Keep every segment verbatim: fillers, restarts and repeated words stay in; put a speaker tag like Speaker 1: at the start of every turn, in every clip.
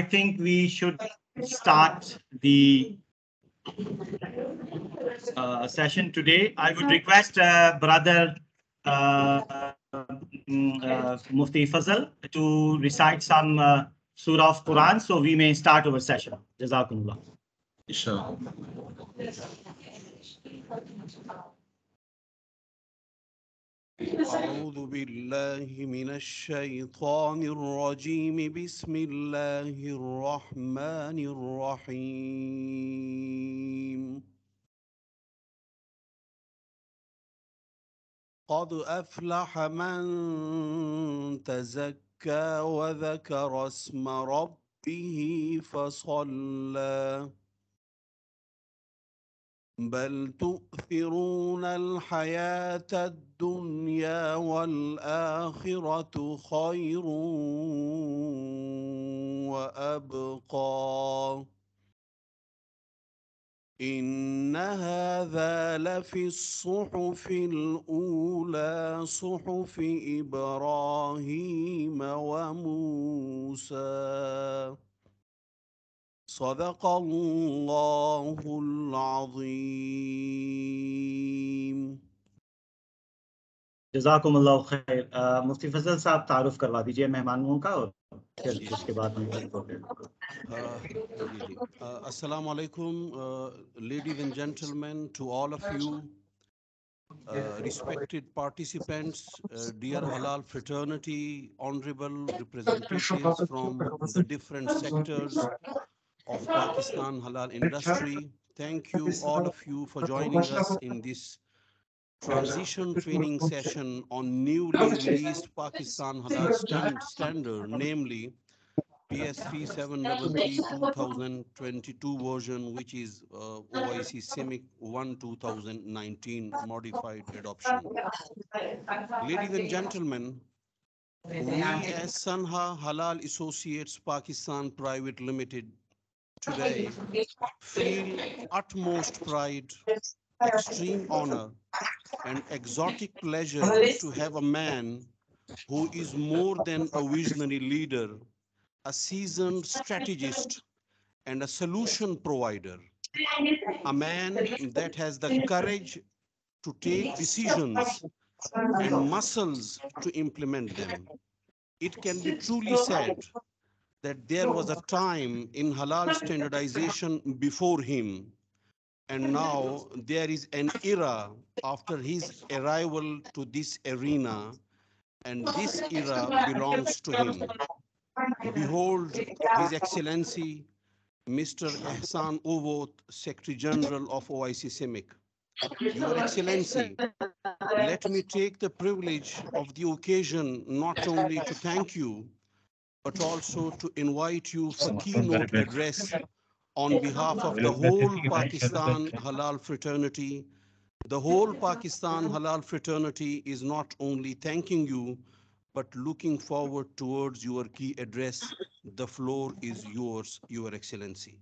Speaker 1: think we should start the uh, session today. I would request uh, Brother uh, mm, uh, Mufti Fazal to recite some uh, surah of Quran so we may start our session. Jazakumullah.
Speaker 2: Inshallah.
Speaker 3: أعوذ بالله من الشيطان الرجيم بسم الله الرحمن الرحيم قد أفلح من تزكى وذكر اسم ربه فصلى بل تؤثرون الحياة الدنيا والآخرة خير وأبقى إن هذا لفي الصحف الأولى صحف إبراهيم وموسى صدق الله العظيم.
Speaker 1: जज़ाकुमुल्लाह खैर. uh, मुफ्ती फजल साहब तारुफ करवा दीजिए मेहमानों का और फिर उसके बाद हम
Speaker 3: Assalamu alaikum, uh, ladies and gentlemen, to all of you, uh, respected participants, uh, dear Halal fraternity, honorable representatives from the different sectors of Pakistan halal industry. Thank you, all of you, for joining us in this transition training session on newly released Pakistan halal stand standard, namely P S three seven three three two thousand twenty-two version, which is uh, O I C CIMIC one two thousand nineteen modified adoption. Ladies and gentlemen, we as Sanha Halal Associates Pakistan Private Limited today feel utmost pride, extreme honor, and exotic pleasure to have a man who is more than a visionary leader, a seasoned strategist, and a solution provider, a man that has the courage to take decisions and muscles to implement them. It can be truly said that there was a time in halal standardization before him, and now there is an era after his arrival to this arena, and this era belongs to him. Behold, His Excellency, Mister Ehsan Ovot, Secretary General of O I C CIMIC. Your Excellency, let me take the privilege of the occasion not only to thank you, but also to invite you for keynote address on behalf of the whole Pakistan Halal fraternity. The whole Pakistan Halal fraternity is not only thanking you, but looking forward towards your key address. The floor is yours, Your Excellency.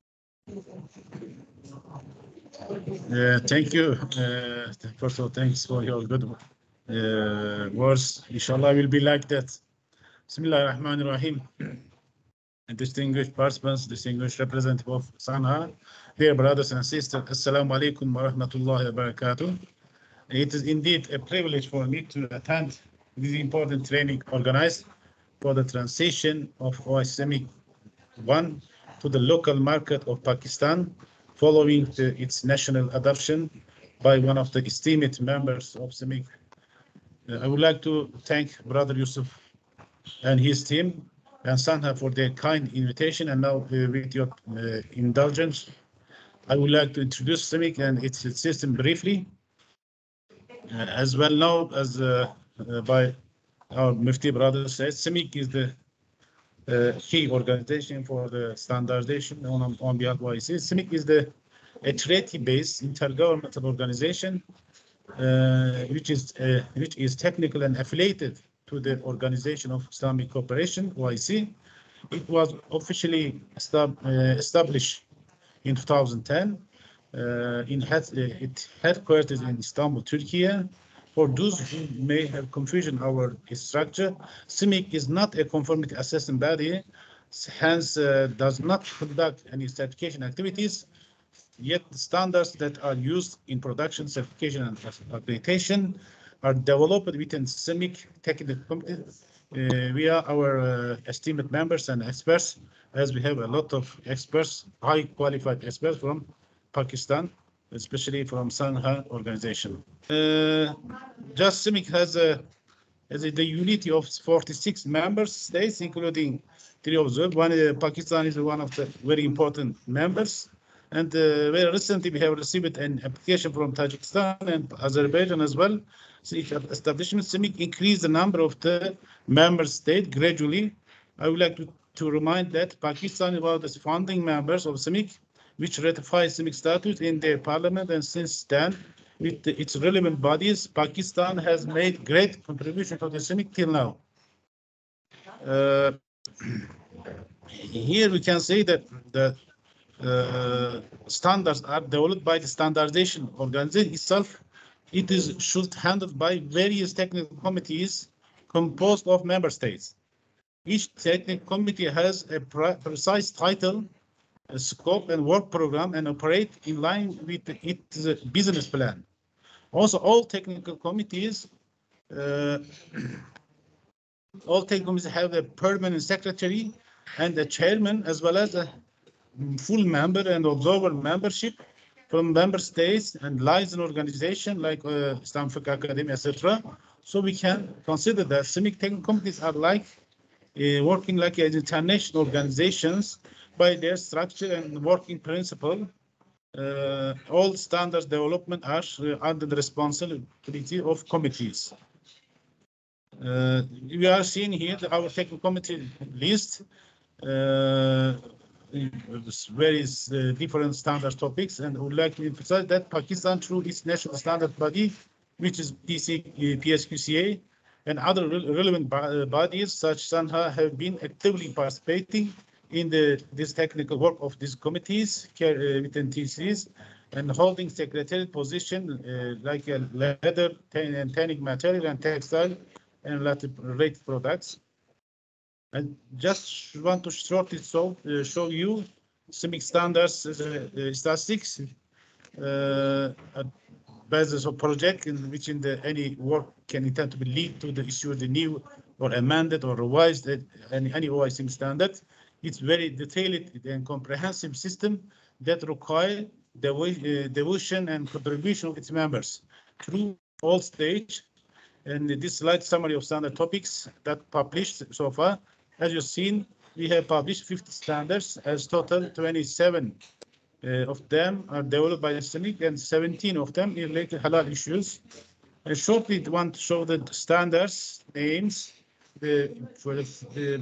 Speaker 2: Uh, thank you. Uh, first of all, thanks for your good uh, words. Inshallah, will be like that. Bismillah ar-Rahman ar-Rahim. Distinguished participants, distinguished representative of Sanha, dear brothers and sisters, Assalamu alaikum wa rahmatullahi wa barakatuh. It is indeed a privilege for me to attend this important training organized for the transition of O I C CIMIC one to the local market of Pakistan, following the, its national adoption by one of the esteemed members of CIMIC. Uh, I would like to thank Brother Yusuf and his team and Sanha for their kind invitation. And now, uh, with your uh, indulgence, I would like to introduce CIMIC and its system briefly. Uh, as well known as uh, uh, by our Mufti brother said, CIMIC is the uh, key organization for the standardization on, on behalf of O I C. CIMIC is the a treaty-based intergovernmental organization uh, which is uh, which is technical and affiliated to the Organization of Islamic Cooperation, O I C. It was officially estab uh, established in two thousand ten. Uh, in head, uh, it headquarters in Istanbul, Turkey. For those who may have confusion our structure, CIMIC is not a conformity assessment body. hence uh, does not conduct any certification activities. Yet the standards that are used in production certification and accreditation are developed within CIMIC Technical Committee uh, via our uh, esteemed members and experts, as we have a lot of experts, high qualified experts from Pakistan, especially from Sanha organization. Uh, just CIMIC has a as the unity of forty-six member states, including three of them. One, uh, Pakistan is one of the very important members. And uh, very recently, we have received an application from Tajikistan and Azerbaijan as well. So establishment CIMIC increased the number of the member states gradually. I would like to, to remind that Pakistan was the founding members of CIMIC, which ratified CIMIC status in their parliament, and since then, with the, its relevant bodies, Pakistan has made great contribution to the CIMIC till now. Uh, here we can say that the uh, standards are developed by the standardization organization itself. It is should handled by various technical committees composed of member states. Each technical committee has a pre precise title, a scope and work program, and operate in line with its business plan. Also, all technical committees, uh, all technical committees have a permanent secretary and a chairman, as well as a full member and observer membership from member states and license organization like uh, Stanford Academy, et cetera. So we can consider that CIMIC technical committees are like uh, working like international organizations by their structure and working principle. Uh, all standards development are uh, under the responsibility of committees. Uh, we are seeing here the, our technical committee list. Uh, various uh, different standard topics, and would like to emphasize that Pakistan, through its national standard body, which is P S Q C A, and other re relevant bodies such Sanha, have been actively participating in the this technical work of these committees uh, within T Cs, and holding secretariat position uh, like a leather, and tanning material, and textile, and related products. I just want to shortly show, uh, show you CIMIC standards uh, uh, statistics uh, basis of project in which in the any work can intend to be lead to the issue of the new or amended or revised uh, any, any O I C standard. It's very detailed and comprehensive system that require the uh, devotion and contribution of its members through all stage. And this slide summary of standard topics that published so far. As you've seen, we have published fifty standards, as total twenty-seven uh, of them are developed by CIMIC, and seventeen of them relate to halal issues. I shortly want to show the standards names. The, for the, the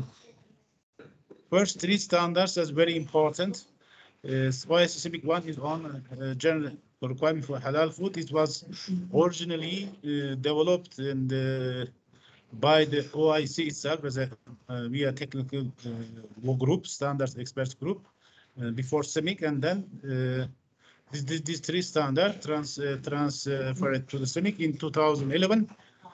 Speaker 2: first three standards is very important. Uh, why CIMIC one is on uh, general requirement for halal food. It was originally uh, developed and uh, by the O I C itself as a uh, via technical uh, group, standards experts group, uh, before CIMIC, and then uh, these this, this three standards trans, uh, transferred to the CIMIC in two thousand eleven.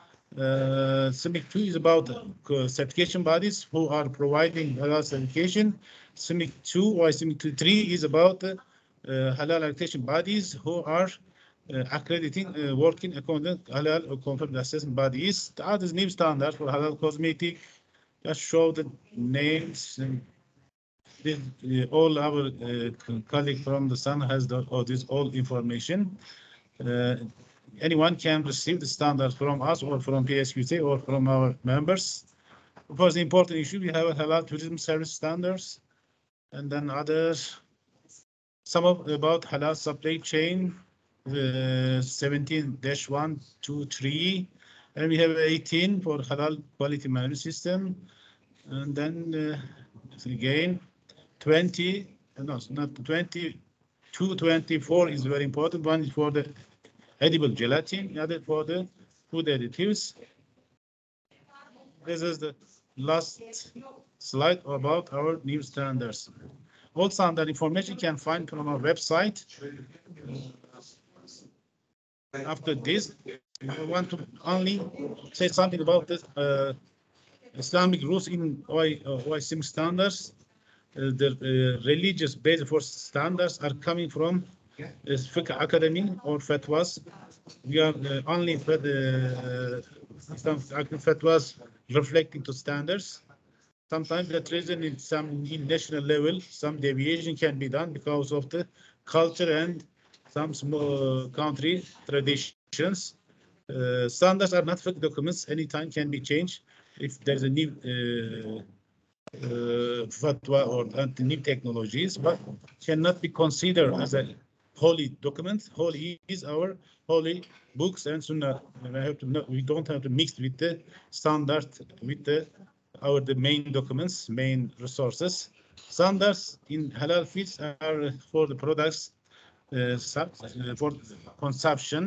Speaker 2: Uh, CIMIC two is about uh, certification bodies who are providing halal certification. CIMIC two or CIMIC three is about uh, halal accreditation bodies who are Uh, accrediting, uh, working according to halal or confirmed assessment bodies. The other new standard for halal cosmetic just show the names. And this, uh, all our uh, colleague from the Sun has the, all this all information. Uh, anyone can receive the standard from us or from P S Q C or from our members. Of course, the important issue, we have a halal tourism service standards, and then others, some of about halal supply chain. Uh, seventeen dash one two three, and we have eighteen for halal quality management system, and then uh, again twenty, no, not twenty, two twenty-four is very important. One is for the edible gelatin, the other for the food additives. This is the last slide about our new standards. All standard information you can find from our website. After this, I want to only say something about the uh, Islamic rules in O I C standards. the uh, religious base for standards are coming from uh, Fiqh Academy or fatwas. We are uh, only for the uh, Islam fatwas reflecting to standards. Sometimes that reason in some in national level, some deviation can be done because of the culture and some small country traditions. Uh, standards are not fixed documents. Anytime can be changed if there's a new uh, uh, fatwa or new technologies, but cannot be considered as a holy document. Holy is our holy books and sunnah. And I have to not, we don't have to mix with the standard, with the our the main documents, main resources. Standards in halal fields are for the products uh, for consumption.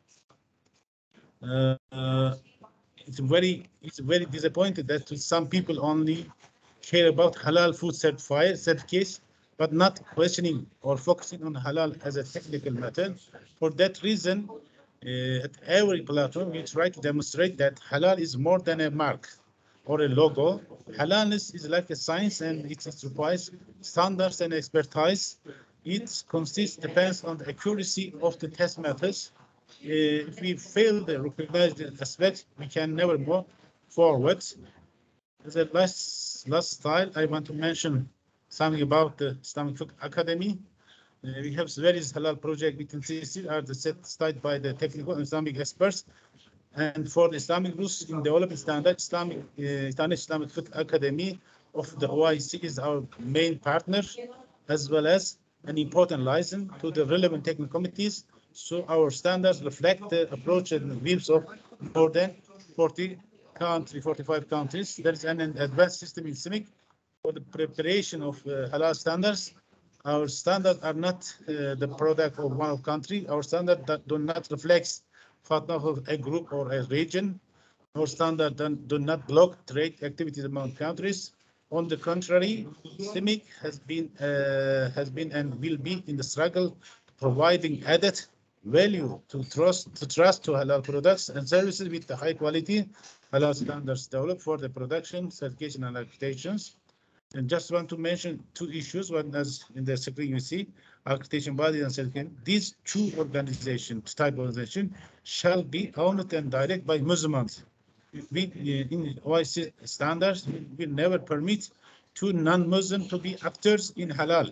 Speaker 2: Uh, uh, it's very it's very disappointed that some people only care about halal food certified certificates, but not questioning or focusing on halal as a technical matter. For that reason, uh, at every platform, we try to demonstrate that halal is more than a mark or a logo. Halalness is like a science, and it requires standards and expertise. It consists depends on the accuracy of the test methods. Uh, if we fail to recognize the aspects, we can never move forward. As a last last slide, I want to mention something about the Islamic Fiqh Academy. Uh, we have various halal projects within C C are the set studied by the technical and Islamic experts. And for the Islamic rules in developing standard, Islamic uh, Islamic Islamic Fiqh Academy of the O I C is our main partner, as well as an important license to the relevant technical committees. So our standards reflect the approach and views of more than forty countries, forty-five countries. There is an advanced system in C I M I C for the preparation of uh, halal standards. Our standards are not uh, the product of one country. Our standards that do not reflect fatwa of a group or a region. Our standards do not block trade activities among countries. On the contrary, C I M I C has been uh, has been and will be in the struggle providing added value to trust to trust to halal products and services with the high quality halal standards developed for the production, certification, and accreditations. And just want to mention two issues. One, as in the screen you see, accreditation bodies and certification. These two organizations, type of organization, shall be owned and directed by Muslims. We, in O I C standards, we will never permit two non-Muslim to be actors in halal.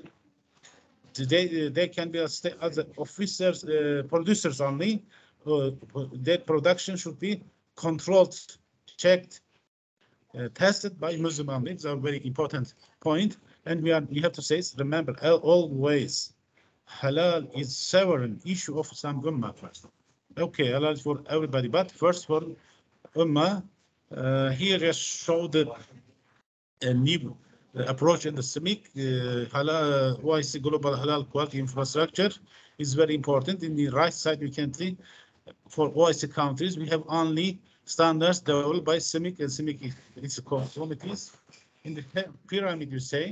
Speaker 2: They, they can be as, as officers, uh, producers only. Uh, their production should be controlled, checked, uh, tested by Muslim only. It's a very important point. And we are we have to say, remember, always, halal is sovereign issue of some ummah first. Okay, halal is for everybody, but first for ummah. Uh, here just show the a new approach in the C I M I C. Uh, halal O I C global halal quality infrastructure is very important. In the right side, you can see for O I C countries, we have only standards developed by C I M I C and C I M I C its committees. In the pyramid, you say,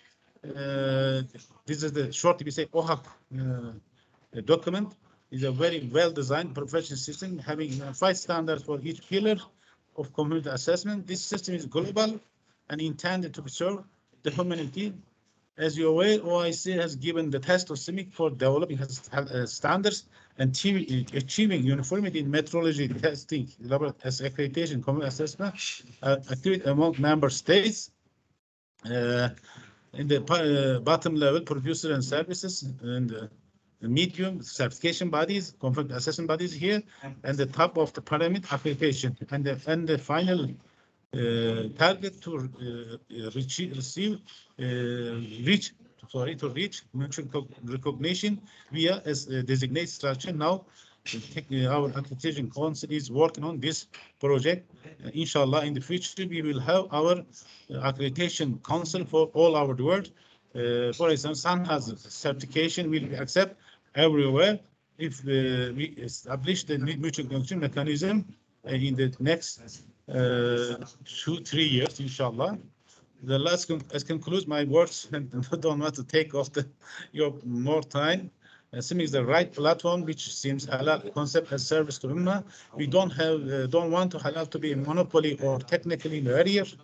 Speaker 2: uh, this is the short, we say O H A C uh, document is a very well-designed professional system having five standards for each pillar of community assessment. This system is global and intended to serve the humanity. As you're aware, O I C has given the test of C I M I C for developing uh, standards and achieving uniformity in metrology testing, as accreditation, community assessment, uh, activity among member states. Uh, in the uh, bottom level, producer and services, and uh, the medium certification bodies, conflict assessment bodies here, and the top of the pyramid accreditation, and the, and the final uh, target to uh, reach, receive, uh, reach, sorry, to reach mutual recognition via as a designated structure. Now, our accreditation council is working on this project. Uh, inshallah, in the future, we will have our uh, accreditation council for all over the world. Uh, for example, SANHA's certification will be accepted everywhere if uh, we establish the mutual recognition mechanism uh, in the next uh, two, three years, inshallah. The last, as concludes my words, and I don't want to take off the, your more time. Uh, C I M I C is the right platform, which seems halal concept as service to ummah. We don't have, uh, don't want to halal to be a monopoly or technically barrier.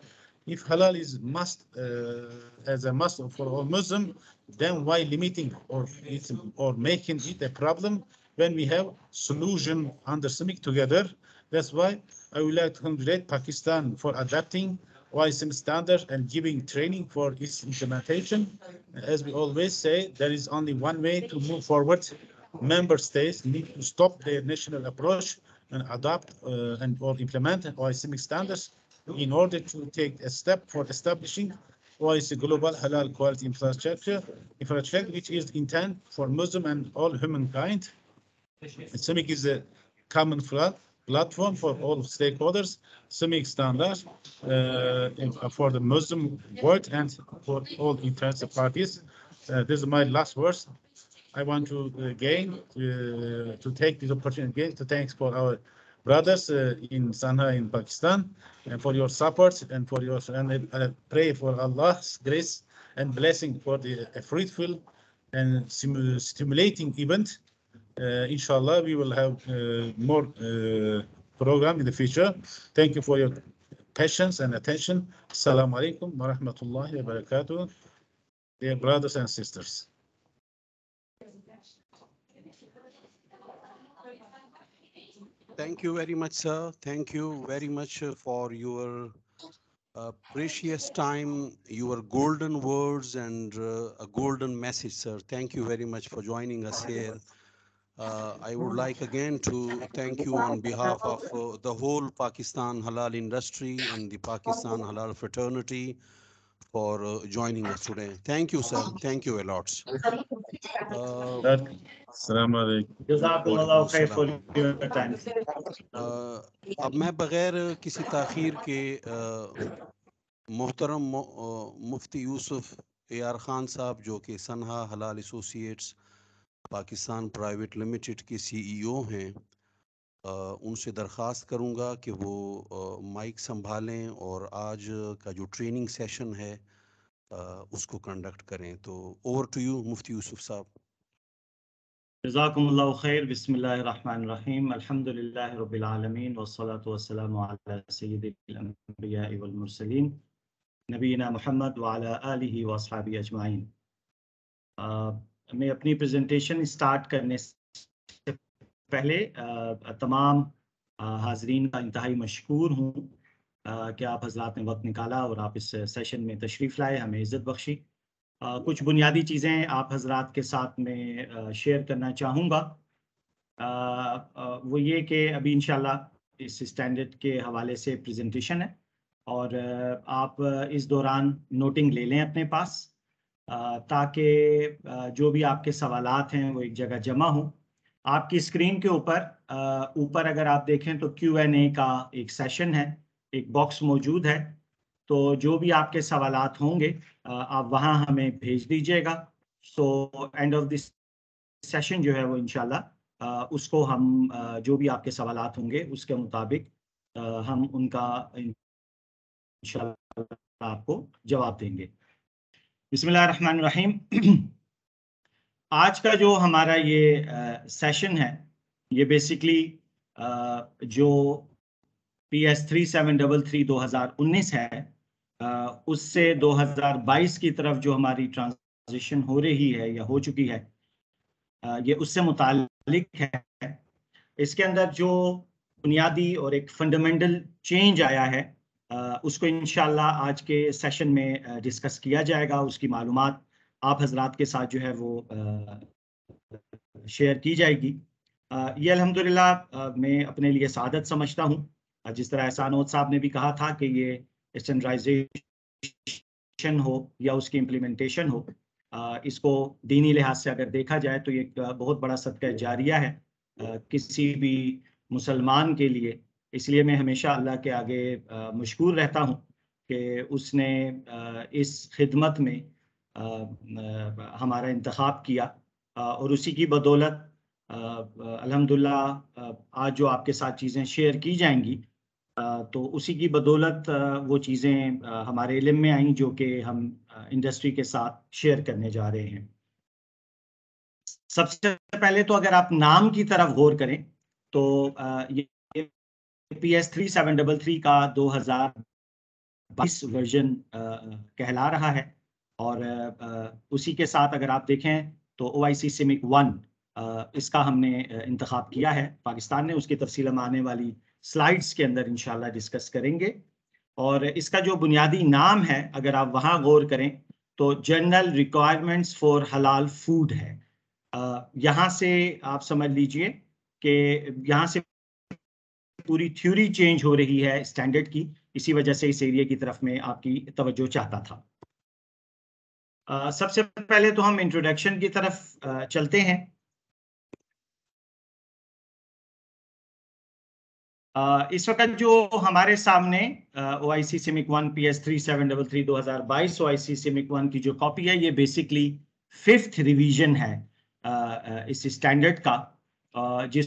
Speaker 2: If halal is must uh, as a must for all Muslim, then why limiting or it, or making it a problem when we have solution under SIMIC together? That's why I would like to congratulate Pakistan for adapting O I S I M standard and giving training for its implementation. As we always say, there is only one way to move forward. Member states need to stop their national approach and adopt uh, and or implement O I S I M standards in order to take a step for establishing O I S I global halal quality infrastructure, infrastructure which is intended for Muslim and all humankind. SIMIC is a common flat platform for all stakeholders, SIMIC standards uh, for the Muslim world and for all interested parties. Uh, this is my last words. I want to again uh, to take this opportunity again to thanks for our brothers uh, in Sana'a in Pakistan and for your support and for your and I pray for Allah's grace and blessing for the a fruitful and stimulating event. Uh, inshallah, we will have uh, more uh, program in the future. Thank you for your patience and attention. Assalamu alaikum wa rahmatullahi wa barakatuh, dear brothers and sisters.
Speaker 3: Thank you very much, sir. Thank you very much for your uh, precious time, your golden words and uh, a golden message, sir. Thank you very much for joining us here. Uh, I would like again to thank you on behalf of uh, the whole Pakistan halal industry and the Pakistan halal fraternity for uh, joining us today. Thank you, sir. Thank you a lot. Uh,
Speaker 2: Assalamu alaikum.
Speaker 1: Jazakumullah khair for your time.
Speaker 3: uh, अब मैं बगैर किसी ताखीर के uh, मोहतरम मुफ्ती Yusuf A R Khan साहब जो कि Sanha Halal associates Pakistan private limited के सीईओ हैं, उनसे दरख्वास्त करूंगा कि वो माइक संभालें और आज का जो ट्रेनिंग सेशन है उसको कंडक्ट करें. तो ओवर टू यू मुफ्ती यूसुफ साहब.
Speaker 1: जज़ाकुमुल्लाहु खैर. बिस्मिल्लाहिर रहमानिर रहीम. अल्हम्दुलिल्लाहि रब्बिल आलमीन वस्सलातु वस्सलामु अला सय्यिदिल अंबिया वल मुरसलीन नबीना मुहम्मद व अला आलिहि व अस्हाबिहि अजमाइन. मैं अपनी प्रेजेंटेशन स्टार्ट करने से पहले आ, तमाम हाजरीन का इंतहाई मशकूर हूँ कि आप हजरात ने वक्त निकाला और आप इस सेशन में तशरीफ़ लाए, हमें इज़्ज़त बख्शी. आ, कुछ बुनियादी चीज़ें आप हजरात के साथ में शेयर करना चाहूँगा. वो ये कि अभी इंशाल्लाह इस स्टैंडर्ड के हवाले से प्रेजेंटेशन है और आप इस दौरान नोटिंग ले लें अपने पास ताकि जो भी आपके सवालात हैं वो एक जगह जमा हो. आपकी स्क्रीन के ऊपर ऊपर अगर आप देखें तो क्यू एन ए का एक सेशन है, एक बॉक्स मौजूद है. तो जो भी आपके सवालात होंगे आप वहाँ हमें भेज दीजिएगा. So end of this session जो है वो इंशाल्लाह उसको हम जो भी आपके सवालात होंगे उसके मुताबिक हम उनका इंशाल्लाह आपको जवाब देंगे. बिस्मिल्लाहिर्रहमानिर्रहीम. आज का जो हमारा ये सेशन है ये बेसिकली जो P S three seven double three दो हजार उन्नीस है आ, उससे दो हजार बाईस की तरफ जो हमारी ट्रांजिशन हो रही है या हो चुकी है आ, ये उससे मुतालिक है. इसके अंदर जो बुनियादी और एक फंडामेंटल चेंज आया है आ, उसको इंशाल्लाह आज के सेशन में डिस्कस किया जाएगा. उसकी मालूमात आप हजरात के साथ जो है वो शेयर की जाएगी. आ, ये अल्हम्दुलिल्लाह मैं अपने लिए सादत समझता हूँ. जिस तरह एहसानोद साहब ने भी कहा था कि ये स्टैंडर्डाइजेशन हो या उसकी इम्प्लीमेंटेशन हो, आ, इसको दीनी लिहाज से अगर देखा जाए तो ये बहुत बड़ा सदका जारिया है आ, किसी भी मुसलमान के लिए. इसलिए मैं हमेशा अल्लाह के आगे मशकूर रहता हूँ कि उसने आ, इस खिदमत में आ, आ, हमारा इंतखाब किया आ, और उसी की बदौलत अल्हम्दुलिल्लाह आज जो आपके साथ चीज़ें शेयर की जाएंगी तो उसी की बदौलत वो चीज़ें हमारे इल्म में आई जो कि हम इंडस्ट्री के साथ शेयर करने जा रहे हैं. सबसे पहले तो अगर आप नाम की तरफ गौर करें तो ये P S three seven double three का दो हजार बाईस वर्जन कहला रहा है। और उसी के साथ अगर आप देखें तो ओ आई सी सिमिक वन इसका हमने इंतखाब किया है पाकिस्तान ने, उसकी तफसील हम आने वाली स्लाइड्स के अंदर इंशाल्लाह डिस्कस करेंगे। और इसका जो बुनियादी नाम है अगर आप वहाँ गौर करें तो जनरल रिक्वायरमेंट्स फॉर हलाल फूड है। यहाँ से आप समझ लीजिए कि यहाँ से पूरी थ्योरी चेंज हो रही है स्टैंडर्ड की, इसी वजह से इस एरिया की तरफ में आपकी तवज्जो चाहता था। uh, सबसे पहले तो हम इंट्रोडक्शन की तरफ uh, चलते हैं। uh, इस वक्त जो हमारे सामने O I C SMIIC one P S three seven double three दो हजार बाईस ओ आई सी सिमिक वन की जो कॉपी है ये बेसिकली फिफ्थ रिवीजन है uh, इस स्टैंडर्ड का, uh, जिस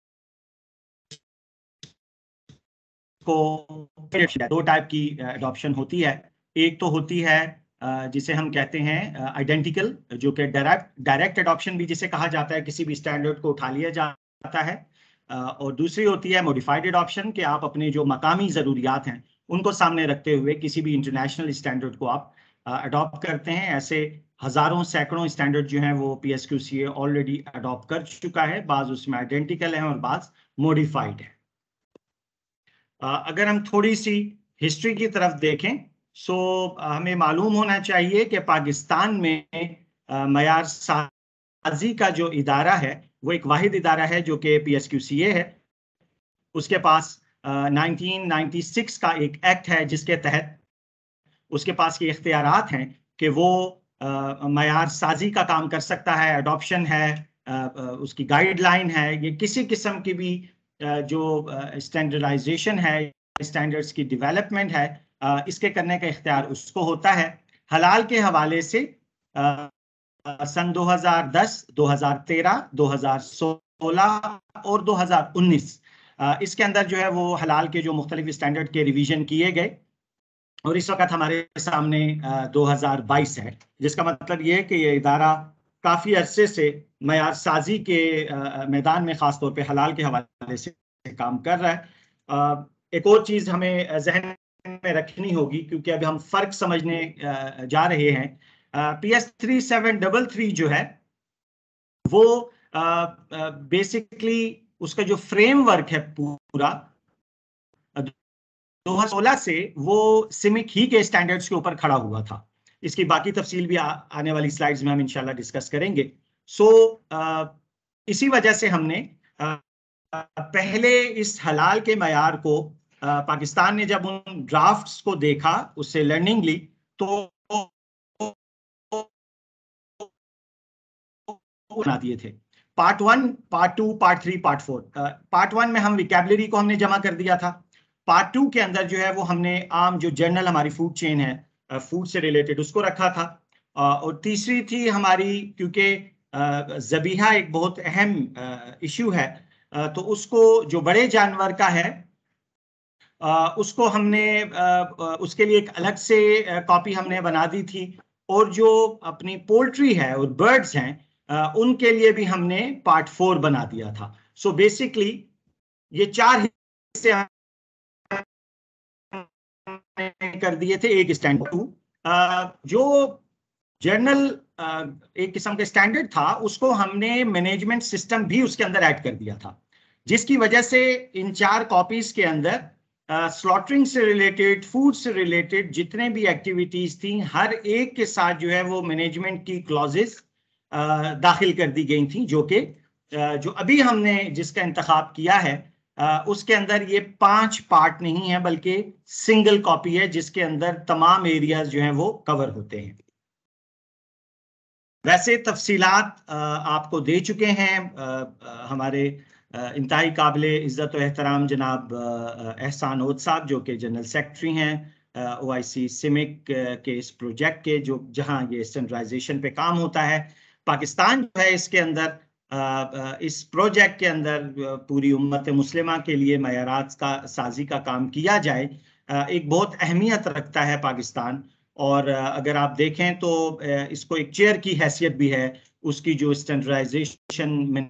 Speaker 1: को दो टाइप की अडॉप्शन होती है। एक तो होती है जिसे हम कहते हैं आइडेंटिकल, जो कि डायरेक्ट डायरेक्ट अडॉप्शन भी जिसे कहा जाता है, किसी भी स्टैंडर्ड को उठा लिया जाता है। और दूसरी होती है मॉडिफाइड अडॉप्शन, कि आप अपने जो मकामी ज़रूरियात हैं उनको सामने रखते हुए किसी भी इंटरनेशनल स्टैंडर्ड को आप अडॉप्ट करते हैं। ऐसे हज़ारों सैकड़ों स्टैंडर्ड जो हैं वो P S Q C A already adopt कर चुका है, बाज़ उसमें आइडेंटिकल हैं और बाज़ मॉडिफाइड है। अगर हम थोड़ी सी हिस्ट्री की तरफ देखें सो हमें मालूम होना चाहिए कि पाकिस्तान में मयार साजी का जो इदारा है वो एक वाहिद इदारा है जो कि P S Q C A है। उसके पास नाइनटीन नाइंटी सिक्स का एक एक्ट है जिसके तहत उसके पास ये इख्तियारात हैं कि वो मयार साजी का काम कर सकता है, अडॉप्शन है, आ, उसकी गाइडलाइन है, ये किसी किस्म की भी जो स्टैंडर्डाइजेशन है, स्टैंडर्ड्स की डेवलपमेंट है, इसके करने का इख्तियार उसको होता है। हलाल के हवाले से सन दो हज़ार दस, दो हज़ार तेरह, दो हज़ार सोलह और दो हज़ार उन्नीस इसके अंदर जो है वो हलाल के जो मुख्तलिफ स्टैंडर्ड के रिवीजन किए गए और इस वक्त हमारे सामने दो हज़ार बाईस है, जिसका मतलब ये है कि ये इदारा काफ़ी अरसे से मयार साजी के मैदान में ख़ास तौर पे हलाल के हवाले से काम कर रहा है। एक और चीज़ हमें जहन में रखनी होगी क्योंकि अभी हम फ़र्क समझने जा रहे हैं। P S three seven double three जो है वो बेसिकली उसका जो फ्रेमवर्क है पूरा दो हज़ार सोलह से वो सिमिक ही के स्टैंडर्ड्स के ऊपर खड़ा हुआ था। इसकी बाकी तफसील भी आ, आने वाली स्लाइड्स में हम इंशाल्लाह डिस्कस करेंगे। सो so, इसी वजह से हमने आ, पहले इस हलाल के मयार को आ, पाकिस्तान ने जब उन ड्राफ्ट्स को देखा, उससे लर्निंग ली, तो बना दिए थे part one, part two, part three, part four. Part one में हम विकैबुलरी को हमने जमा कर दिया था। पार्ट टू के अंदर जो है वो हमने आम जो जनरल हमारी फूड चेन है, फूड से रिलेटेड, उसको रखा था। और तीसरी थी हमारी, क्योंकि ज़बीहा एक बहुत अहम इशू है, तो उसको जो बड़े जानवर का है उसको हमने उसके लिए एक अलग से कॉपी हमने बना दी थी। और जो अपनी पोल्ट्री है और बर्ड्स हैं उनके लिए भी हमने पार्ट फोर बना दिया था। सो so बेसिकली ये चार हिस्से कर दिए थे एक स्टैंडर्ड टू। जो जर्नल एक किस्म का स्टैंडर्ड था उसको हमने मैनेजमेंट सिस्टम भी उसके अंदर ऐड कर दिया था, जिसकी वजह से इन चार कॉपीज के अंदर स्लॉटरिंग से रिलेटेड, फूड से रिलेटेड जितने भी एक्टिविटीज थी हर एक के साथ जो है वो मैनेजमेंट की क्लॉजेस दाखिल कर दी गई थी, जो कि जो अभी हमने जिसका इंतखाब किया है Uh, उसके अंदर ये पांच पार्ट नहीं है बल्कि सिंगल कॉपी है जिसके अंदर तमाम एरियाज जो हैं वो कवर होते हैं। वैसे तफसीलात uh, आपको दे चुके हैं uh, uh, हमारे uh, इंतहाई काबिले इज्जत और एहतराम जनाब एहसान ओद साहब, जो कि जनरल सेक्रेटरी हैं ओ आई सी सिमिक के इस प्रोजेक्ट के, जो जहां ये स्टैंडर्डाइजेशन पे काम होता है। पाकिस्तान जो है इसके अंदर इस प्रोजेक्ट के अंदर पूरी उम्मत मुस्लिमा के लिए मयारात का साजी का काम किया जाए, एक बहुत अहमियत रखता है पाकिस्तान। और अगर आप देखें तो इसको एक चेयर की हैसियत भी है, उसकी जो स्टैंडर्डाइजेशन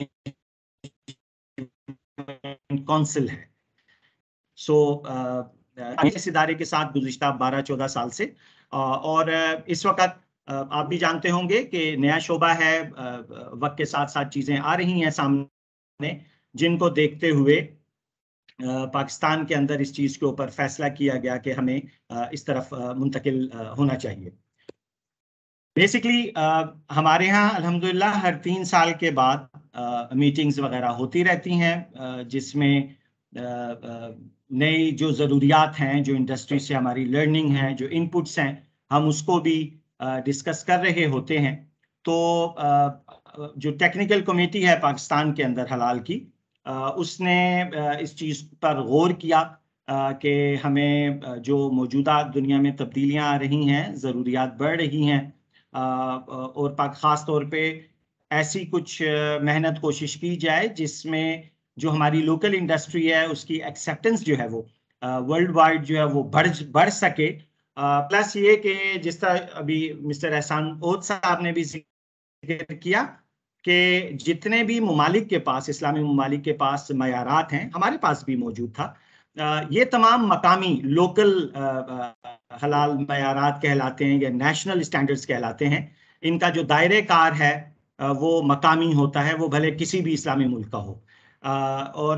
Speaker 1: काउंसिल है। सो इस इदारे के साथ गुज़िश्ता बारह चौदह साल से, और इस वक्त आप भी जानते होंगे कि नया शोबा है, वक्त के साथ साथ चीज़ें आ रही हैं सामने, जिनको देखते हुए पाकिस्तान के अंदर इस चीज़ के ऊपर फैसला किया गया कि हमें इस तरफ मुंतकिल होना चाहिए। बेसिकली हमारे यहाँ अल्हम्दुलिल्लाह हर तीन साल के बाद मीटिंग्स वगैरह होती रहती हैं, जिसमें नई जो ज़रूरियात हैं, जो इंडस्ट्री से हमारी लर्निंग है, जो इनपुट्स हैं, हम उसको भी डिस्कस कर रहे होते हैं। तो जो टेक्निकल कमेटी है पाकिस्तान के अंदर हलाल की, उसने इस चीज़ पर गौर किया कि हमें जो मौजूदा दुनिया में तब्दीलियां आ रही हैं, ज़रूरियात बढ़ रही हैं, और ख़ास तौर पे ऐसी कुछ मेहनत कोशिश की जाए जिसमें जो हमारी लोकल इंडस्ट्री है उसकी एक्सेप्टेंस जो है वो वर्ल्ड वाइड जो है वो बढ़ बढ़ सके। प्लस ये कि जिस तरह अभी मिस्टर एहसान ओद साहब ने भी जिक्र किया कि जितने भी ममालिक के पास, इस्लामी ममालिक के पास मयारात हैं, हमारे पास भी मौजूद था, ये तमाम मकामी लोकल हलाल मयारात कहलाते हैं या नेशनल स्टैंडर्ड्स कहलाते हैं। इनका जो दायरे कार है वो मकामी होता है, वो भले किसी भी इस्लामी मुल्क का हो। और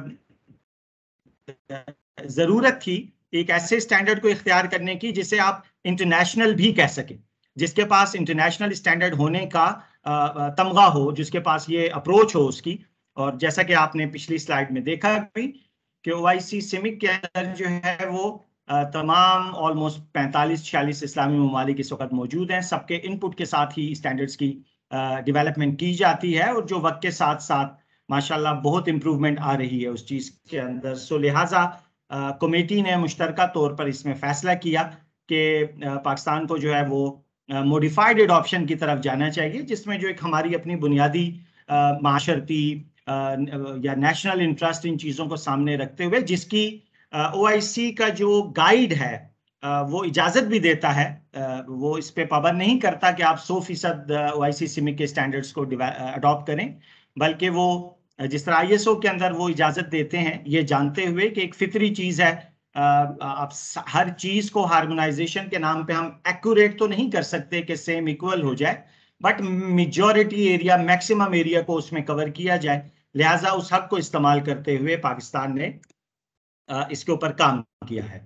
Speaker 1: ज़रूरत थी एक ऐसे स्टैंडर्ड को इख्तियार करने की जिसे आप इंटरनेशनल भी कह सकें, जिसके पास इंटरनेशनल स्टैंडर्ड होने का तमगा हो, जिसके पास ये अप्रोच हो उसकी। और जैसा कि आपने पिछली स्लाइड में देखा भी कि ओआईसी सिमिक के अंदर जो है वो तमाम ऑलमोस्ट पैंतालीस छियालीस इस्लामी ममालिक इस वक्त मौजूद हैं। सबके इनपुट के साथ ही स्टैंडर्ड्स की डेवलपमेंट की जाती है, और जो वक्त के साथ साथ माशाल्लाह बहुत इम्प्रूवमेंट आ रही है उस चीज़ के अंदर। सो लिहाजा कमेटी ने मुश्तरका तौर पर इसमें फ़ैसला किया कि पाकिस्तान को जो है वो मॉडिफाइड एडॉप्शन की तरफ जाना चाहिए, जिसमें जो एक हमारी अपनी बुनियादी माशरती या नेशनल इंटरेस्ट इन चीज़ों को सामने रखते हुए, जिसकी ओआईसी का जो गाइड है वो इजाज़त भी देता है, वो इस पे पाबंद नहीं करता कि आप सौ फीसद ओआईसी सिमिक के स्टैंडर्ड्स को अडॉप्ट करें, बल्कि वो जिस तरह आईएसओ के अंदर वो इजाज़त देते हैं, ये जानते हुए कि एक फितरी चीज़ है, आप हर चीज़ को हार्मोनाइजेशन के नाम पे हम एक्यूरेट तो नहीं कर सकते कि सेम इक्वल हो जाए, but majority area, maximum area को उसमें कवर किया जाए। लिहाजा उस हक को इस्तेमाल करते हुए पाकिस्तान ने इसके ऊपर काम किया है।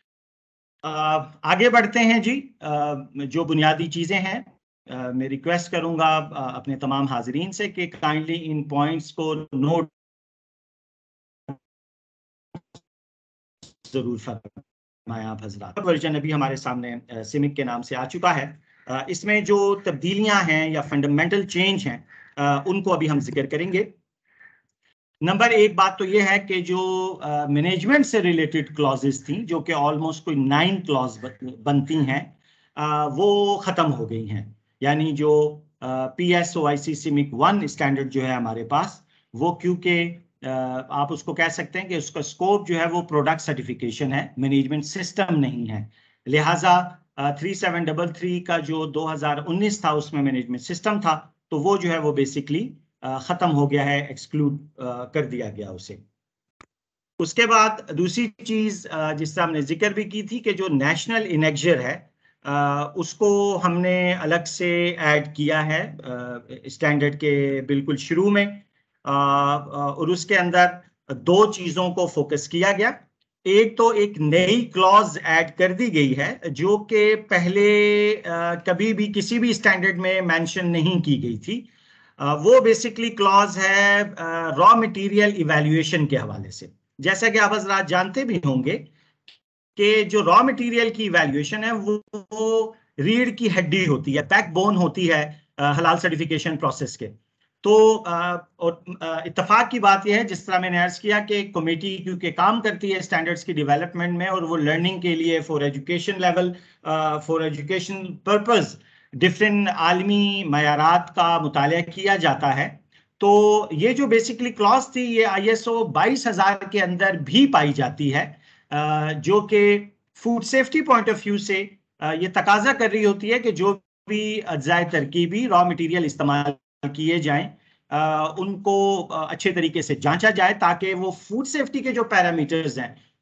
Speaker 1: आगे बढ़ते हैं जी। जो बुनियादी चीज़ें हैं, मैं रिक्वेस्ट करूंगा अपने तमाम हाजरीन से कि काइंडली इन पॉइंट्स को नोट जरूर फरमाएं आप हजरात। वर्जन अभी हमारे सामने सिमिक के नाम से आ चुका है। इसमें जो तब्दीलियां हैं या फंडामेंटल चेंज हैं उनको अभी हम जिक्र करेंगे। नंबर एक बात तो ये है कि जो मैनेजमेंट uh, से रिलेटेड क्लॉजेस थी, जो कि ऑलमोस्ट कोई नाइन क्लॉज बनती हैं, uh, वो ख़त्म हो गई हैं। यानी जो P S O I C SMIIC one standard जो है हमारे पास, वो क्योंकि uh, आप उसको कह सकते हैं कि उसका स्कोप जो है वो प्रोडक्ट सर्टिफिकेशन है, मैनेजमेंट सिस्टम नहीं है। लिहाजा थ्री सेवन डबल थ्री का जो दो हज़ार उन्नीस था उसमें मैनेजमेंट सिस्टम था, तो वो जो है वो बेसिकली ख़त्म हो गया है, एक्सक्लूड कर दिया गया उसे। उसके बाद दूसरी चीज़ जिससे हमने जिक्र भी की थी कि जो नेशनल इनेक्जर है उसको हमने अलग से ऐड किया है स्टैंडर्ड के बिल्कुल शुरू में, और उसके अंदर दो चीज़ों को फोकस किया गया। एक तो एक नई क्लॉज ऐड कर दी गई है जो कि पहले कभी भी किसी भी स्टैंडर्ड में मेंशन नहीं की गई थी। Uh, वो बेसिकली क्लॉज है रॉ मटेरियल इवैल्यूएशन के हवाले से। जैसा कि आप हजरात जानते भी होंगे कि जो रॉ मटेरियल की इवैल्यूएशन है वो, वो रीढ़ की हड्डी होती है, बैकबोन होती है uh, हलाल सर्टिफिकेशन प्रोसेस के। तो uh, और uh, इत्तेफाक की बात यह है, जिस तरह मैंने अर्ज किया कि कमेटी क्योंकि काम करती है स्टैंडर्ड्स की डेवलपमेंट में, और वो लर्निंग के लिए for education level, for education purpose different आलमी मयारात का मुतालिया किया जाता है। तो ये जो बेसिकली क्लॉज थी ये आई एस ओ बाईस हजार के अंदर भी पाई जाती है, जो कि food safety point of view से ये तकाजा कर रही होती है कि जो भी अज्जाए तरकीबी रॉ मटेरियल इस्तेमाल किए जाएं उनको अच्छे तरीके से जांचा जाए, ताकि वो फूड सेफ्टी के जो पैरामीटर्स हैं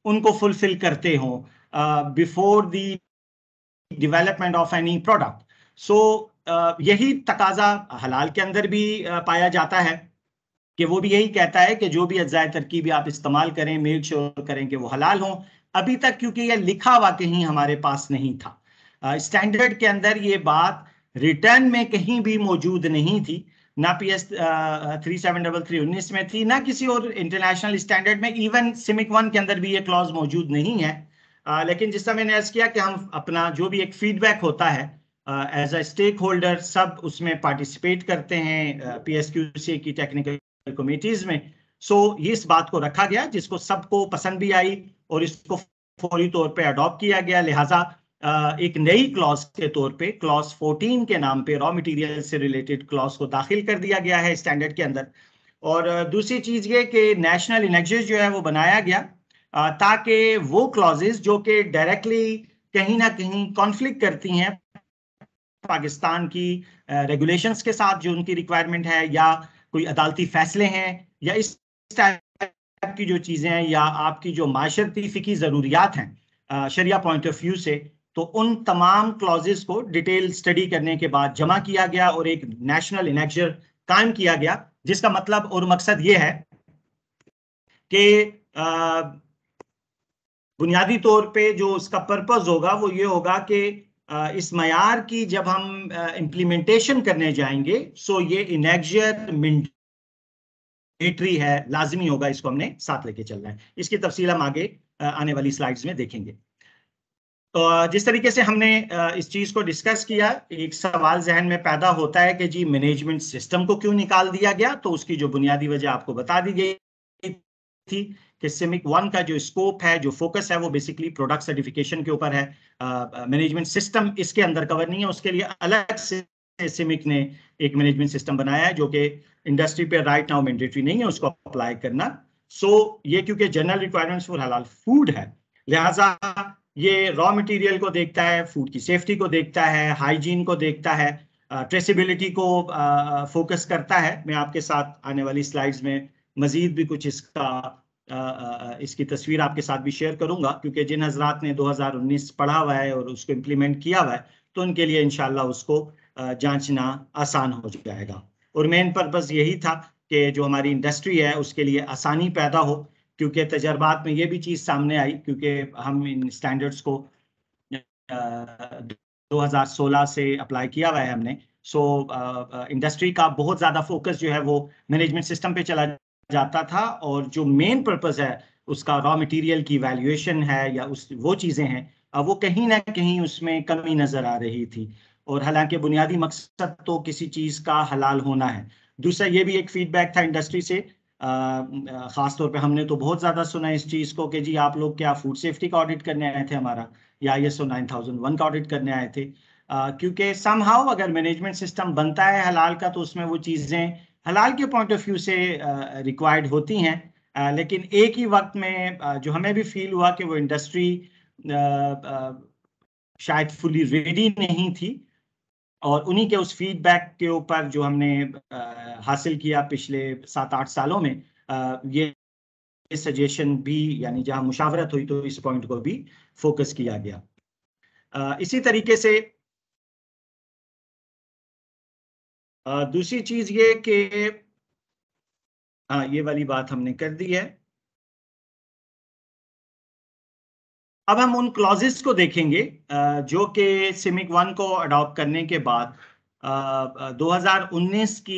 Speaker 1: उनको फुलफिल करते हो before the development of any product. So यही तकाजा हलाल के अंदर भी uh, पाया जाता है कि वो भी यही कहता है कि जो भी अज्जाए तरकीब आप इस्तेमाल करें, मेक श्योर करें कि वो हलाल हों। अभी तक क्योंकि ये लिखा हुआ कहीं हमारे पास नहीं था, स्टैंडर्ड uh, के अंदर ये बात रिटर्न में कहीं भी मौजूद नहीं थी, ना P S three seven double three उन्नीस में थी, ना किसी और इंटरनेशनल स्टैंडर्ड में, इवन सिमिक वन के अंदर भी ये क्लॉज मौजूद नहीं है। uh, लेकिन जिस तरह मैंने अर्ज किया कि हम अपना जो भी एक फीडबैक होता है एज अ स्टेक होल्डर, सब उसमें पार्टिसिपेट करते हैं पी एस क्यू सी की टेक्निकल कमिटीज में। सो so, इस बात को रखा गया जिसको सबको पसंद भी आई और इसको फौरी तौर पे अडॉप्ट किया गया। लिहाजा एक नई क्लॉज के तौर पे क्लॉज फोर्टीन के नाम पे रॉ मटेरियल से रिलेटेड क्लॉज को दाखिल कर दिया गया है स्टैंडर्ड के अंदर। और दूसरी चीज ये कि नेशनल इनेक्सेस जो है वो बनाया गया ताकि वो क्लॉजेस जो कि डायरेक्टली कहीं ना कहीं कॉन्फ्लिक्ट करती हैं पाकिस्तान की रेगुलेशंस के साथ, जो उनकी रिक्वायरमेंट है, या कोई अदालती फैसले हैं, या इस टाइप की जो चीजें हैं, या आपकी जो माशरती फिकी जरूरियात हैं शरिया पॉइंट ऑफ व्यू से, तो उन तमाम क्लॉजेस को डिटेल स्टडी करने के बाद जमा किया गया और एक नेशनल इनेक्शर कायम किया गया, जिसका मतलब और मकसद ये है कि बुनियादी तौर पे जो उसका पर्पस होगा वो ये होगा कि इस मयार की जब हम इम्प्लीमेंटेशन करने जाएंगे, सो ये इनेक्शर मैंडेटरी है, लाजमी होगा, इसको हमने साथ लेके चलना है। इसकी तफसील हम आगे आने वाली स्लाइड्स में देखेंगे। तो जिस तरीके से हमने इस चीज को डिस्कस किया, एक सवाल जहन में पैदा होता है कि जी मैनेजमेंट सिस्टम को क्यों निकाल दिया गया। तो उसकी जो बुनियादी वजह आपको बता दी गई थी कि सिमिक वन का जो स्कोप है, जो फोकस है, वो बेसिकली प्रोडक्ट सर्टिफिकेशन के ऊपर है। मैनेजमेंट सिस्टम इसके अंदर कवर नहीं है, उसके लिए अलग से सिमिक ने एक मैनेजमेंट सिस्टम बनाया है जो कि इंडस्ट्री पे राइट नाउ मैंडेटरी नहीं है उसको अप्लाई करना। सो so, ये क्योंकि जनरल रिक्वायरमेंट्स फॉर हलाल फूड है, लिहाजा ये रॉ मटेरियल को देखता है, फूड की सेफ्टी को देखता है, हाइजीन को देखता है, ट्रेसिबिलिटी को फोकस करता है। मैं आपके साथ आने वाली स्लाइड्स में मजीद भी कुछ इसका आ, आ, इसकी तस्वीर आपके साथ भी शेयर करूंगा, क्योंकि जिन हजरात ने दो हज़ार उन्नीस पढ़ा हुआ है और उसको इम्प्लीमेंट किया हुआ है तो उनके लिए इंशाल्लाह उसको जांचना आसान हो जाएगा। और मेन पर्पस यही था कि जो हमारी इंडस्ट्री है उसके लिए आसानी पैदा हो, क्योंकि तजर्बात में ये भी चीज़ सामने आई, क्योंकि हम इन स्टैंडर्ड्स को दो हज़ार सोलह से अप्लाई किया हुआ है हमने। सो इंडस्ट्री का बहुत ज़्यादा फोकस जो है वो मैनेजमेंट सिस्टम पे चला जाता था, और जो मेन पर्पस है उसका रॉ मटेरियल की वैल्यूएशन है या उस वो चीज़ें हैं वो कहीं ना कहीं उसमें कमी नज़र आ रही थी। और हालांकि बुनियादी मकसद तो किसी चीज़ का हलाल होना है। दूसरा ये भी एक फीडबैक था इंडस्ट्री से, ख़ास तौर पे हमने तो बहुत ज़्यादा सुना इस चीज़ को कि जी आप लोग क्या फूड सेफ्टी का ऑडिट करने आए थे हमारा, या I S O nine thousand one का ऑडिट करने आए थे। uh, क्योंकि समहाउ अगर मैनेजमेंट सिस्टम बनता है हलाल का तो उसमें वो चीज़ें हलाल के पॉइंट ऑफ व्यू से रिक्वायर्ड uh, होती हैं, uh, लेकिन एक ही वक्त में uh, जो हमें भी फील हुआ कि वो इंडस्ट्री uh, uh, शायद फुली रेडी नहीं थी। और उन्हीं के उस फीडबैक के ऊपर जो हमने आ, हासिल किया पिछले सात आठ सालों में, आ, ये सजेशन भी, यानी जहां मुशावरत हुई तो इस पॉइंट को भी फोकस किया गया। आ, इसी तरीके से आ, दूसरी चीज ये कि हाँ, ये वाली बात हमने कर दी है। अब हम उन क्लॉजेस को देखेंगे जो कि सिमिक वन को अडॉप्ट करने के बाद दो हज़ार उन्नीस की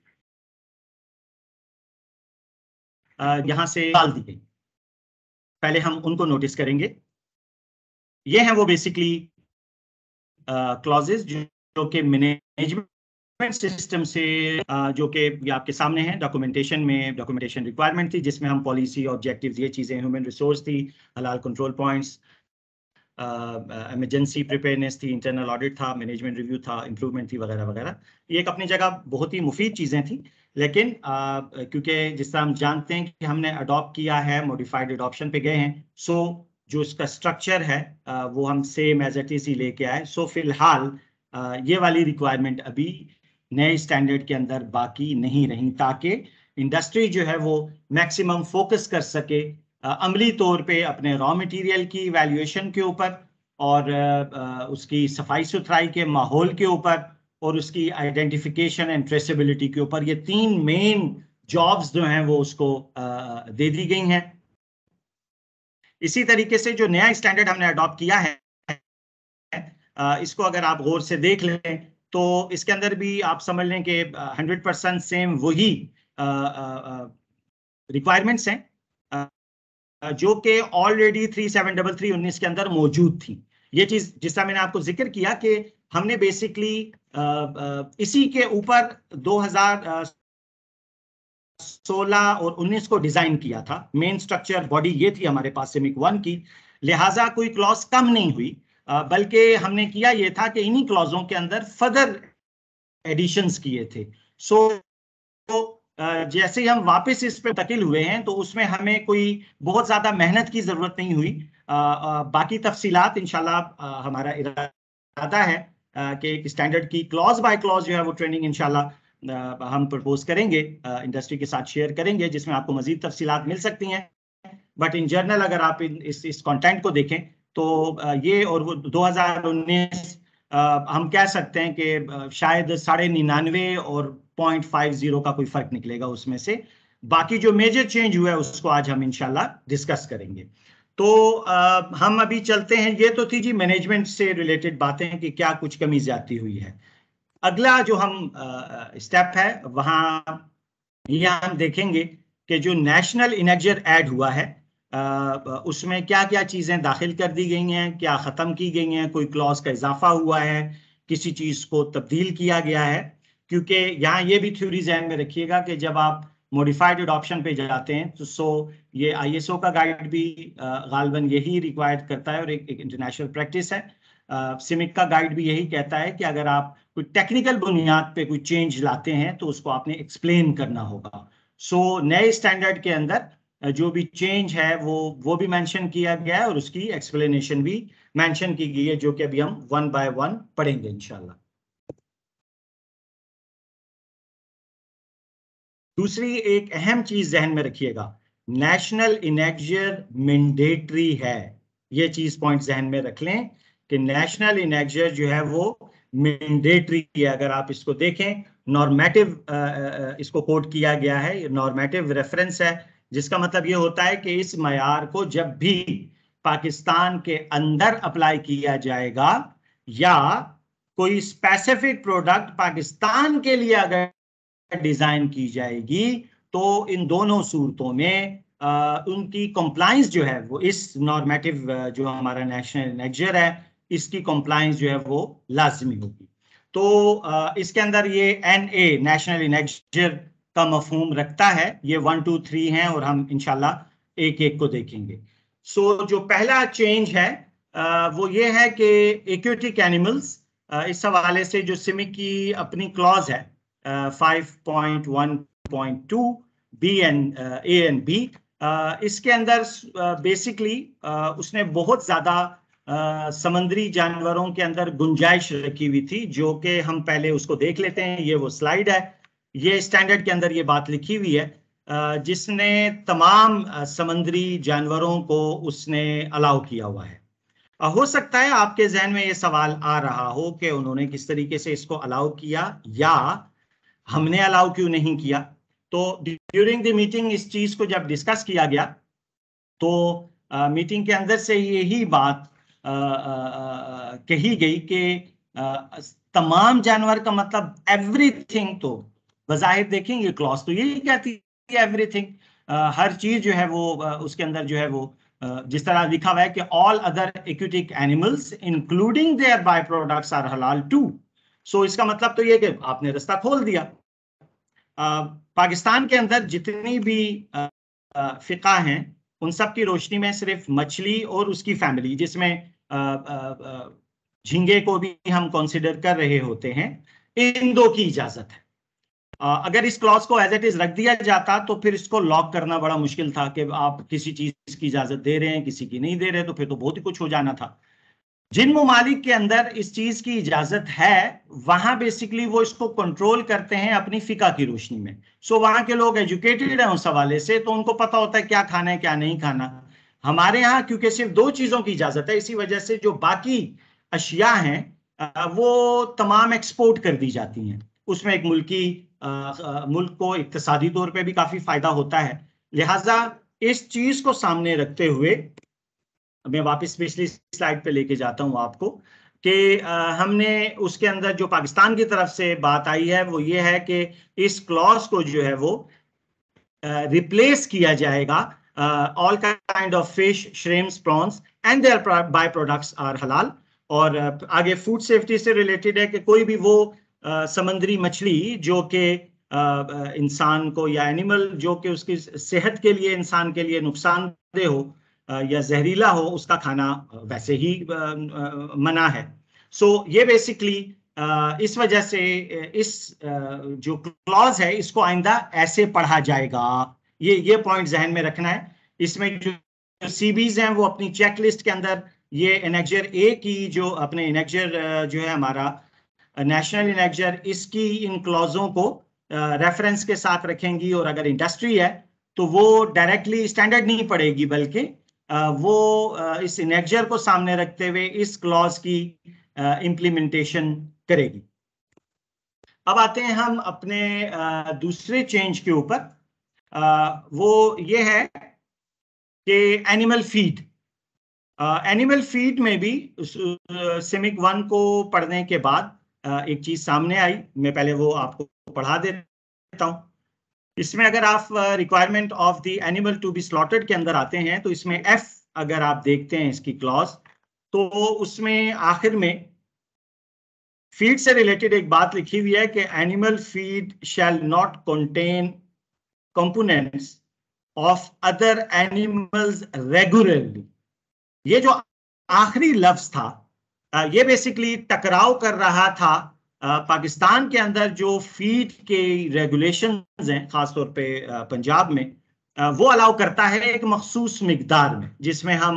Speaker 1: यहां से निकाल दी गई। पहले हम उनको नोटिस करेंगे। ये हैं वो बेसिकली क्लॉजेस जो कि मैनेजमेंट सिस्टम से uh, जो कि ये आपके सामने है। डॉक्यूमेंटेशन में डॉक्यूमेंटेशन रिक्वायरमेंट थी जिसमें हम पॉलिसी, ऑब्जेक्टिव्स, ये चीजें, ह्यूमन रिसोर्स थी, हलाल कंट्रोल पॉइंट्स, इमरजेंसी प्रिपेयरनेस थी, इंटरनल ऑडिट था, मैनेजमेंट रिव्यू था, इंप्रूवमेंट थी, वगैरह वगैरह। ये एक अपनी जगह बहुत ही मुफीद चीज़ें थी, लेकिन uh, क्योंकि जिस तरह हम जानते हैं कि हमने अडॉप्ट किया है, मॉडिफाइड अडॉप्शन पे गए हैं, सो जो इसका स्ट्रक्चर है uh, वो हम सेम एज इट इज ही लेके आए। सो फिलहाल uh, ये वाली रिक्वायरमेंट अभी नए स्टैंडर्ड के अंदर बाकी नहीं रही, ताकि इंडस्ट्री जो है वो मैक्सिमम फोकस कर सके अमली तौर पे अपने रॉ मटेरियल की वैल्यूएशन के ऊपर और उसकी सफाई सुथराई के माहौल के ऊपर और उसकी आइडेंटिफिकेशन एंड ट्रेसेबिलिटी के ऊपर, ये तीन मेन जॉब्स जो हैं वो उसको दे दी गई हैं। इसी तरीके से जो नया स्टैंडर्ड हमने अडॉप्ट किया है, इसको अगर आप गौर से देख लें तो इसके अंदर भी आप समझ लें कि हंड्रेड परसेंट सेम वही रिक्वायरमेंट्स हैं जो कि already three seven double three उन्नीस के अंदर मौजूद थी। ये चीज जिसका मैंने आपको जिक्र किया कि हमने बेसिकली इसी के ऊपर दो हज़ार सोलह और उन्नीस को डिजाइन किया था। मेन स्ट्रक्चर बॉडी ये थी हमारे पास सिमिक वन की, लिहाजा कोई क्लॉज कम नहीं हुई, बल्कि हमने किया ये था कि इन्हीं क्लॉजों के अंदर फर्दर एडिशंस किए थे। सो तो जैसे ही हम वापस इस पे मुंतकिल हुए हैं तो उसमें हमें कोई बहुत ज्यादा मेहनत की जरूरत नहीं हुई। आ, आ, बाकी तफसीलात इंशाल्लाह हमारा इरादा है कि एक स्टैंडर्ड की क्लॉज बाय क्लॉज जो है वो ट्रेनिंग इंशाल्लाह हम प्रपोज करेंगे, इंडस्ट्री के साथ शेयर करेंगे, जिसमें आपको मजीद तफसीलात मिल सकती हैं। बट इन जनरल अगर आप इस इस कंटेंट को देखें तो ये और वो दो हज़ार उन्नीस हम कह सकते हैं कि शायद साढ़े निन्यानवे और पॉइंट फाइव जीरो का कोई फर्क निकलेगा उसमें से। बाकी जो मेजर चेंज हुआ है उसको आज हम इंशाल्लाह डिस्कस करेंगे। तो आ, हम अभी चलते हैं। ये तो थी जी मैनेजमेंट से रिलेटेड बातें कि क्या कुछ कमी ज्यादती हुई है। अगला जो हम स्टेप है वहां ये हम देखेंगे कि जो नेशनल इनेक्जर ऐड हुआ है आ, उसमें क्या क्या चीजें दाखिल कर दी गई हैं, क्या खत्म की गई हैं, कोई क्लॉज का इजाफा हुआ है, किसी चीज को तब्दील किया गया है। क्योंकि यहाँ ये भी थ्योरी ज़हन में रखिएगा कि जब आप मॉडिफाइड एडॉप्शन पे जाते हैं तो सो ये आईएसओ का गाइड भी गालबन यही रिक्वायर्ड करता है और एक, एक इंटरनेशनल प्रैक्टिस है। सिमिक का गाइड भी यही कहता है कि अगर आप कोई टेक्निकल बुनियाद पे कोई चेंज लाते हैं तो उसको आपने एक्सप्लेन करना होगा। सो नए स्टैंडर्ड के अंदर जो भी चेंज है वो वो भी मेंशन किया गया है और उसकी एक्सप्लेनेशन भी मेंशन की गई है, जो कि अभी हम वन बाय वन पढ़ेंगे इंशाल्लाह। दूसरी एक अहम चीज जहन में रखिएगा, नेशनल इनेक्जर मैंडेटरी है। ये चीज पॉइंट जहन में रख लें कि नेशनल इनेक्जर जो है वो मैंडेटरी है। अगर आप इसको देखें नॉर्मेटिव इसको कोड किया गया है, ये नॉर्मेटिव रेफरेंस है, जिसका मतलब ये होता है कि इस मयार को जब भी पाकिस्तान के अंदर अप्लाई किया जाएगा या कोई स्पेसिफिक प्रोडक्ट पाकिस्तान के लिए अगर डिजाइन की जाएगी तो इन दोनों सूरतों में आ, उनकी कंप्लायंस जो है वो इस नॉर्मेटिव जो हमारा नेशनल इनेक्जर है इसकी कंप्लायंस जो है वो लाजमी होगी। तो आ, इसके अंदर ये एन ए नेशनल इनेक्जर का मफहूम रखता है। ये वन टू थ्री हैं और हम इंशाल्लाह एक एक को देखेंगे। सो so, जो पहला चेंज है आ, वो ये है कि एक्वेटिक एनिमल्स, इस हवाले से जो सिमिक की अपनी क्लॉज है five point one point two B and A and B, इसके अंदर बेसिकली uh, uh, उसने बहुत ज्यादा uh, समंदरी जानवरों के अंदर गुंजाइश रखी हुई थी, जो कि हम पहले उसको देख लेते हैं। ये वो स्लाइड है, ये स्टैंडर्ड के अंदर ये बात लिखी हुई है uh, जिसने तमाम uh, समंदरी जानवरों को उसने अलाउ किया हुआ है। uh, हो सकता है आपके जहन में ये सवाल आ रहा हो कि उन्होंने किस तरीके से इसको अलाउ किया या हमने अलाउ क्यों नहीं किया। तो ड्यूरिंग द मीटिंग इस चीज को जब डिस्कस किया गया तो आ, मीटिंग के अंदर से यही बात आ, आ, कही गई कि तमाम जानवर का मतलब एवरीथिंग, तो बज़ाहिर देखेंगे क्लॉज तो यही कहती है एवरीथिंग, हर चीज जो है वो आ, उसके अंदर जो है वो आ, जिस तरह लिखा हुआ है कि all other aquatic animals including their by products are हलाल टू। सो इसका मतलब तो ये कि आपने रास्ता खोल दिया। आ, पाकिस्तान के अंदर जितनी भी आ, आ, फिका हैं उन सब की रोशनी में सिर्फ मछली और उसकी फैमिली, जिसमें झींगे को भी हम कंसिडर कर रहे होते हैं, इन दो की इजाजत है। आ, अगर इस क्लॉज को एज इट इज रख दिया जाता तो फिर इसको लॉक करना बड़ा मुश्किल था कि आप किसी चीज की इजाजत दे रहे हैं किसी की नहीं दे रहे, तो फिर तो बहुत ही कुछ हो जाना था। जिन ममालिक के अंदर इस चीज की इजाजत है वहां बेसिकली वो इसको कंट्रोल करते हैं अपनी फिका की रोशनी में। सो वहां के लोग एजुकेटेड हैं उस हवाले से, तो उनको पता होता है क्या खाना है क्या नहीं खाना। हमारे यहाँ क्योंकि सिर्फ दो चीजों की इजाजत है, इसी वजह से जो बाकी अशिया हैं वो तमाम एक्सपोर्ट कर दी जाती हैं। उसमें एक मुल्की मुल्क को इक्तिसादी तौर पे भी काफी फायदा होता है। लिहाजा इस चीज को सामने रखते हुए मैं वापस पिछली स्लाइड पे लेके जाता हूं आपको कि हमने उसके अंदर जो पाकिस्तान की तरफ से बात आई है वो ये है कि इस क्लॉज को जो है वो रिप्लेस किया जाएगा all kind of fish, shrimps, prawns and their by products are हलाल। और uh, आगे फूड सेफ्टी से रिलेटेड है कि कोई भी वो uh, समंदरी मछली जो कि uh, इंसान को या एनिमल जो कि उसकी सेहत के लिए इंसान के लिए नुकसानदेह हो या जहरीला हो उसका खाना वैसे ही मना है। सो so, ये बेसिकली इस वजह से इस जो क्लॉज है इसको आइंदा ऐसे पढ़ा जाएगा, ये ये पॉइंट जहन में रखना है। इसमें जो सीबीज हैं वो अपनी चेकलिस्ट के अंदर ये एनेक्जर ए की जो अपने एनेक्जर जो है हमारा नेशनल एनेक्जर, इसकी इन क्लॉजों को रेफरेंस के साथ रखेंगी। और अगर इंडस्ट्री है तो वो डायरेक्टली स्टैंडर्ड नहीं पढ़ेगी बल्कि वो इस एनेक्जर को सामने रखते हुए इस क्लॉज की इंप्लीमेंटेशन करेगी। अब आते हैं हम अपने दूसरे चेंज के ऊपर, वो ये है कि एनिमल फीड। एनिमल फीड में भी सिमिक वन को पढ़ने के बाद एक चीज सामने आई, मैं पहले वो आपको पढ़ा देता हूं। इसमें अगर आप requirement of the animal to be slaughtered के अंदर आते हैं तो इसमें एफ अगर आप देखते हैं इसकी क्लॉज, तो उसमें आखिर में फीड से रिलेटेड एक बात लिखी हुई है कि animal feed shall not contain components of other animals regularly. ये जो आखिरी लफ्ज था ये बेसिकली टकराव कर रहा था पाकिस्तान के अंदर जो फीड के रेगुलेशंस हैं, खासतौर पे पंजाब में, वो अलाउ करता है एक मखसूस मिकदार में, जिसमें हम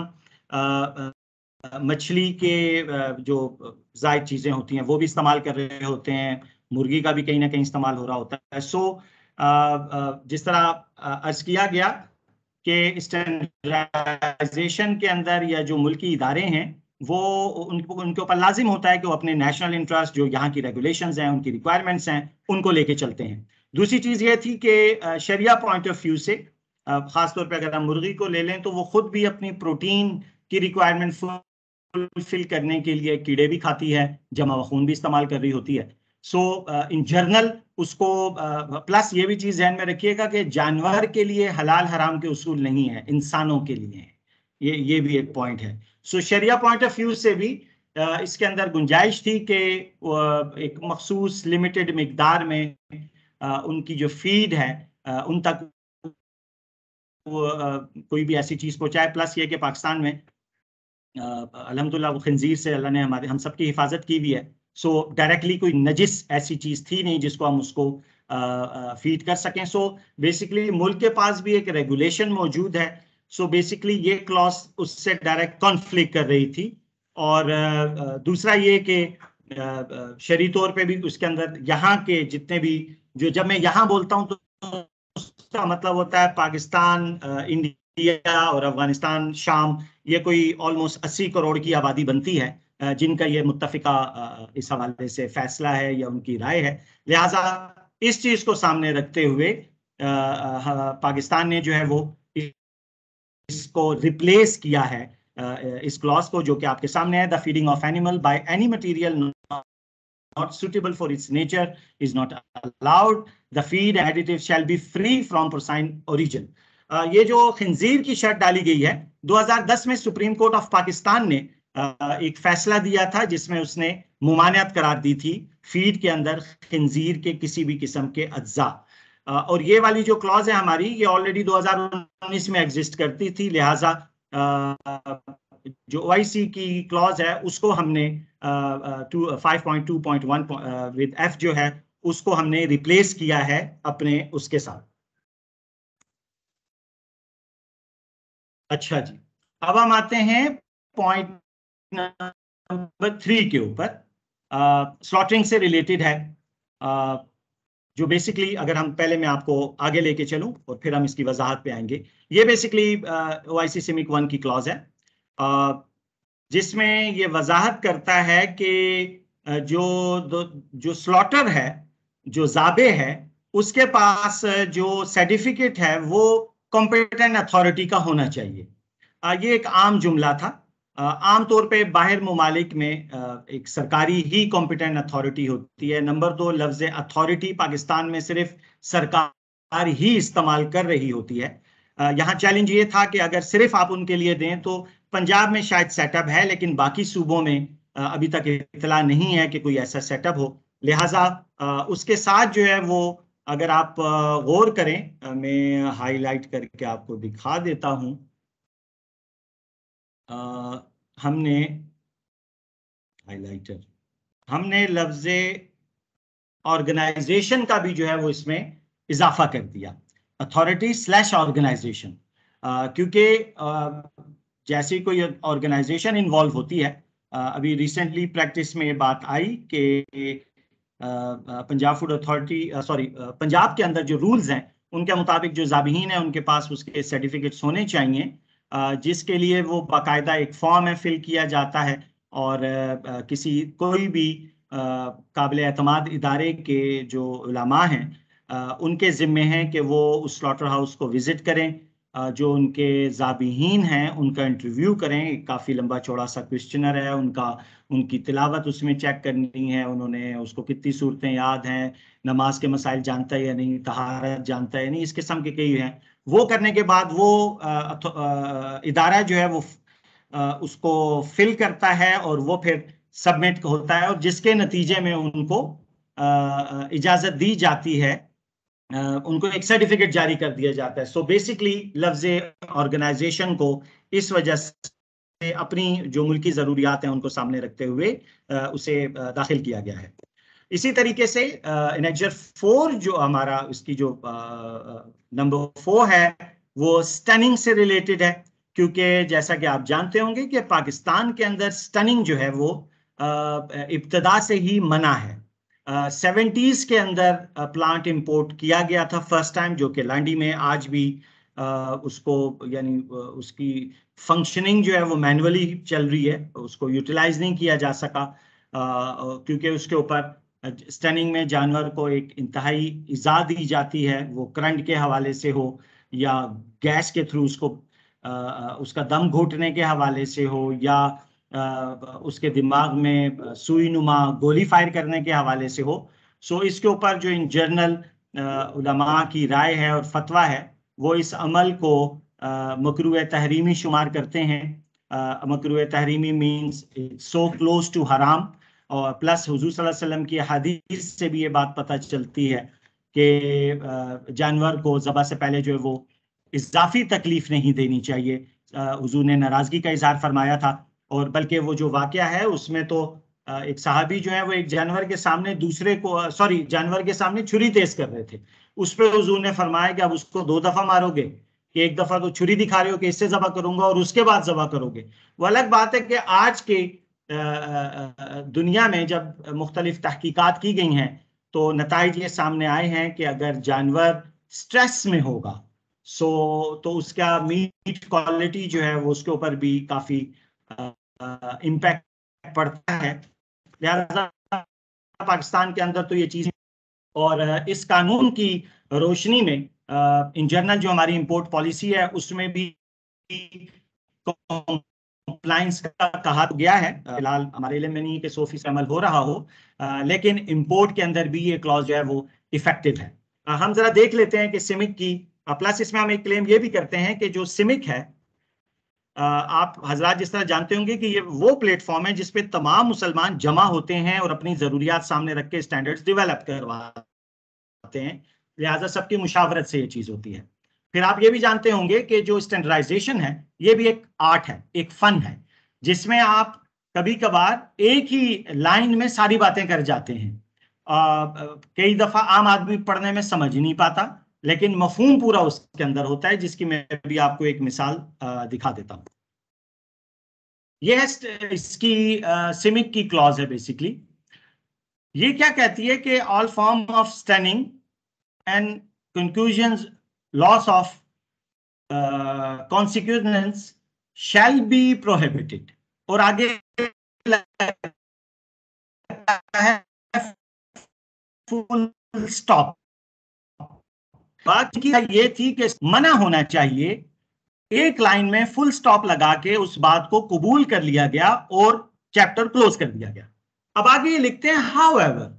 Speaker 1: मछली के जो जायद चीजें होती हैं वो भी इस्तेमाल कर रहे होते हैं, मुर्गी का भी कहीं ना कहीं इस्तेमाल हो रहा होता है। सो जिस तरह अर्ज किया गया कि स्टैंडर्डाइजेशन के अंदर या जो मुल्की इदारे हैं वो उनको उनके ऊपर लाजिम होता है कि वो अपने नेशनल इंटरेस्ट जो यहाँ की रेगुलेशंस हैं, उनकी रिक्वायरमेंट्स हैं, उनको लेके चलते हैं। दूसरी चीज ये थी कि शरिया पॉइंट ऑफ व्यू से खासतौर पे अगर हम मुर्गी को ले लें तो वो खुद भी अपनी प्रोटीन की रिक्वायरमेंट फुलफिल करने के लिए कीड़े भी खाती है, जमा खून भी इस्तेमाल कर रही होती है। सो इन जनरल उसको प्लस ये भी चीज ध्यान में रखिएगा कि जानवर के लिए हलाल हराम के उसूल नहीं है, इंसानों के लिए है, ये ये भी एक पॉइंट है। सो शरिया पॉइंट ऑफ व्यू से भी uh, इसके अंदर गुंजाइश थी कि uh, एक मखसूस लिमिटेड मिकदार में uh, उनकी जो फीड है uh, उन तक वो uh, कोई भी ऐसी चीज पहुंचाए। प्लस ये कि पाकिस्तान में अल्हम्दुलिल्लाह वो खंजीर से अल्लाह ने हमारे हम सबकी हिफाजत की भी है। सो so, डायरेक्टली कोई नजिस ऐसी चीज थी नहीं जिसको हम उसको फीड कर सकें। सो so, बेसिकली मुल्क के पास भी एक रेगुलेशन मौजूद है। सो so, बेसिकली ये क्लॉज उससे डायरेक्ट कॉन्फ्लिक्ट कर रही थी। और uh, दूसरा ये कि uh, शरई तौर पे भी उसके अंदर यहाँ के जितने भी जो, जब मैं यहाँ बोलता हूँ तो उसका मतलब होता है पाकिस्तान, इंडिया और अफगानिस्तान, शाम, ये कोई ऑलमोस्ट अस्सी करोड़ की आबादी बनती है जिनका ये मुत्तफिका इस हवाले से फैसला है या उनकी राय है। लिहाजा इस चीज को सामने रखते हुए पाकिस्तान ने जो है वो इसको रिप्लेस किया है इस क्लॉज को, जो कि आपके सामने है। The feeding of animal by any material not suitable for its nature is not allowed. The feed additive shall be free from porcine origin. uh, ये जो खिंजीर की शर्त डाली गई है, दो हज़ार दस में सुप्रीम कोर्ट ऑफ पाकिस्तान ने uh, एक फैसला दिया था जिसमें उसने मुमानियत करार दी थी फीड के अंदर खिंजीर के किसी भी किस्म के अज्जा। uh, और ये वाली जो क्लॉज है हमारी, ये ऑलरेडी दो हज़ार उन्नीस में एग्जिस्ट करती थी। लिहाजा uh, जो ओ आई सी की क्लॉज है उसको हमने five point two point one with F जो है उसको हमने रिप्लेस किया है अपने उसके साथ। अच्छा जी, अब हम आते हैं पॉइंट नंबर थ्री के ऊपर स्लॉटरिंग से रिलेटेड है, uh, जो बेसिकली अगर हम पहले मैं आपको आगे लेके चलूं और फिर हम इसकी वजाहत पे आएंगे। ये बेसिकली ओआईसी सिमिक वन की क्लॉज है, uh, जिसमें ये वजाहत करता है कि uh, जो जो स्लॉटर है, जो जाबे है, उसके पास जो सर्टिफिकेट है वो कॉम्पिटेंट अथॉरिटी का होना चाहिए। uh, ये एक आम जुमला था। आमतौर पे बाहर मुमालिक में एक सरकारी ही कॉम्पिटेंट अथॉरिटी होती है। नंबर दो, लफ्ज अथॉरिटी पाकिस्तान में सिर्फ सरकार ही इस्तेमाल कर रही होती है। यहाँ चैलेंज ये था कि अगर सिर्फ आप उनके लिए दें तो पंजाब में शायद सेटअप है, लेकिन बाकी सूबों में अभी तक इतला नहीं है कि कोई ऐसा सेटअप हो। लिहाजा उसके साथ जो है वो अगर आप गौर करें, मैं हाईलाइट करके आपको दिखा देता हूं। Uh, हमने हाइलाइटर हमने लफ्ज ऑर्गेनाइजेशन का भी जो है वो इसमें इजाफा कर दिया, अथॉरिटी स्लैश ऑर्गेनाइजेशन, क्योंकि uh, जैसे कोई ऑर्गेनाइजेशन इन्वॉल्व होती है, uh, अभी रिसेंटली प्रैक्टिस में बात आई कि Punjab food authority sorry Punjab के अंदर जो रूल्स हैं उनके मुताबिक जो ज़ाबिहीन है उनके पास उसके सर्टिफिकेट्स होने चाहिए, जिसके लिए वो बाकायदा एक फॉर्म है फिल किया जाता है, और किसी कोई भी काबिल एतमाद इदारे के जो उलमा हैं उनके ज़िम्मे हैं कि वो उस स्लॉटर हाउस को विज़िट करें, जो उनके ज़ाबिहीन हैं उनका इंटरव्यू करें। काफ़ी लंबा चौड़ा सा क्वेश्चनर है, उनका उनकी तिलावत उसमें चेक करनी है, उन्होंने उसको कितनी सूरतें याद हैं, नमाज के मसाइल जानता है या नहीं, तहारत जानता है या नहीं, इस किस्म के कई हैं। वो करने के बाद वो इदारा जो है वो आ, उसको फिल करता है और वो फिर सबमिट होता है, और जिसके नतीजे में उनको आ, इजाजत दी जाती है, आ, उनको एक सर्टिफिकेट जारी कर दिया जाता है। सो बेसिकली लफ्ज ऑर्गेनाइजेशन को इस वजह से अपनी जो मुल्की ज़रूरियात हैं उनको सामने रखते हुए आ, उसे आ, दाखिल किया गया है। इसी तरीके से एनेक्जर फोर जो हमारा इसकी जो नंबर फोर है वो स्टनिंग से रिलेटेड है, क्योंकि जैसा कि आप जानते होंगे कि पाकिस्तान के अंदर स्टनिंग जो है वो इब्तदा से ही मना है। सेवेंटीज uh, के अंदर प्लांट इंपोर्ट किया गया था फर्स्ट टाइम, जो कि लांडी में आज भी uh, उसको यानी uh, उसकी फंक्शनिंग जो है वो मैनुअली चल रही है, उसको यूटिलाइज नहीं किया जा सका, uh, क्योंकि उसके ऊपर स्टनिंग में जानवर को एक इंतहाई इज़ा दी जाती है, वो करंट के हवाले से हो या गैस के थ्रू उसको आ, उसका दम घोटने के हवाले से हो, या आ, उसके दिमाग में सुई नुमा गोली फायर करने के हवाले से हो। सो इसके ऊपर जो इन जनरल उलमा की राय है और फतवा है वो इस अमल को मकरूह तहरीमी शुमार करते हैं। मकरूह तहरीमी मीन्स सो क्लोज टू हराम, और प्लस हुजूर सल्लल्लाहु अलैहि वसल्लम की हदीस से भी ये बात पता चलती है कि जानवर को ज़बह से पहले जो है वो इजाफी तकलीफ नहीं देनी चाहिए। हुजूर ने नाराज़गी का इजहार फरमाया था, और बल्कि वो जो वाक़या है उसमें तो एक सहाबी जो है वो एक जानवर के सामने दूसरे को सॉरी जानवर के सामने छुरी तेज कर रहे थे, उस पर हुजूर ने फरमाया कि अब उसको दो दफ़ा मारोगे कि एक दफ़ा तो छुरी दिखा रहे हो कि इससे ज़बह करूंगा और उसके बाद ज़बह करोगे। वो अलग बात है कि आज के दुनिया में जब मुख्तलिफ तहकीकात की गई हैं तो नताइज ये सामने आए हैं कि अगर जानवर स्ट्रेस में होगा सो तो उसका मीट क्वालिटी जो है वो उसके ऊपर भी काफ़ी इम्पैक्ट पड़ता है। लिहाजा पाकिस्तान के अंदर तो ये चीज़, और इस कानून की रोशनी में इन जनरल जो हमारी इंपोर्ट पॉलिसी है उसमें भी कंप्लायंस का कहा गया है। फिलहाल हमारे इल्म में नहीं कि सौ फीसद अमल हो रहा हो, आ, लेकिन इंपोर्ट के अंदर भी ये क्लॉज जो है वो इफेक्टिव है। आ, हम जरा देख लेते हैं कि सिमिक की प्लस इसमें हम एक क्लेम ये भी करते हैं कि जो सिमिक है, आ, आप हजरात जिस तरह जानते होंगे कि ये वो प्लेटफॉर्म है जिसपे तमाम मुसलमान जमा होते हैं और अपनी जरूरियात सामने रख के स्टैंडर्ड्स डेवलप करवाते हैं, लिहाजा सबकी मुशावरत से ये चीज होती है। फिर आप ये भी जानते होंगे कि जो स्टैंडर्डाइजेशन है ये भी एक आर्ट है, एक फन है, जिसमें आप कभी कभार एक ही लाइन में सारी बातें कर जाते हैं। आ, कई दफा आम आदमी पढ़ने में समझ नहीं पाता, लेकिन मफहूम पूरा उसके अंदर होता है, जिसकी मैं भी आपको एक मिसाल आ, दिखा देता हूं। ये है इसकी सिमिक की क्लॉज है बेसिकली। ये क्या कहती है कि all form of stunning and conclusions loss of consequence shall be prohibited, और आगे है फुल स्टॉप। बात की ये थी कि मना होना चाहिए, एक लाइन में फुल स्टॉप लगा के उस बात को कबूल कर लिया गया और चैप्टर क्लोज कर दिया गया। अब आगे ये लिखते हैं, however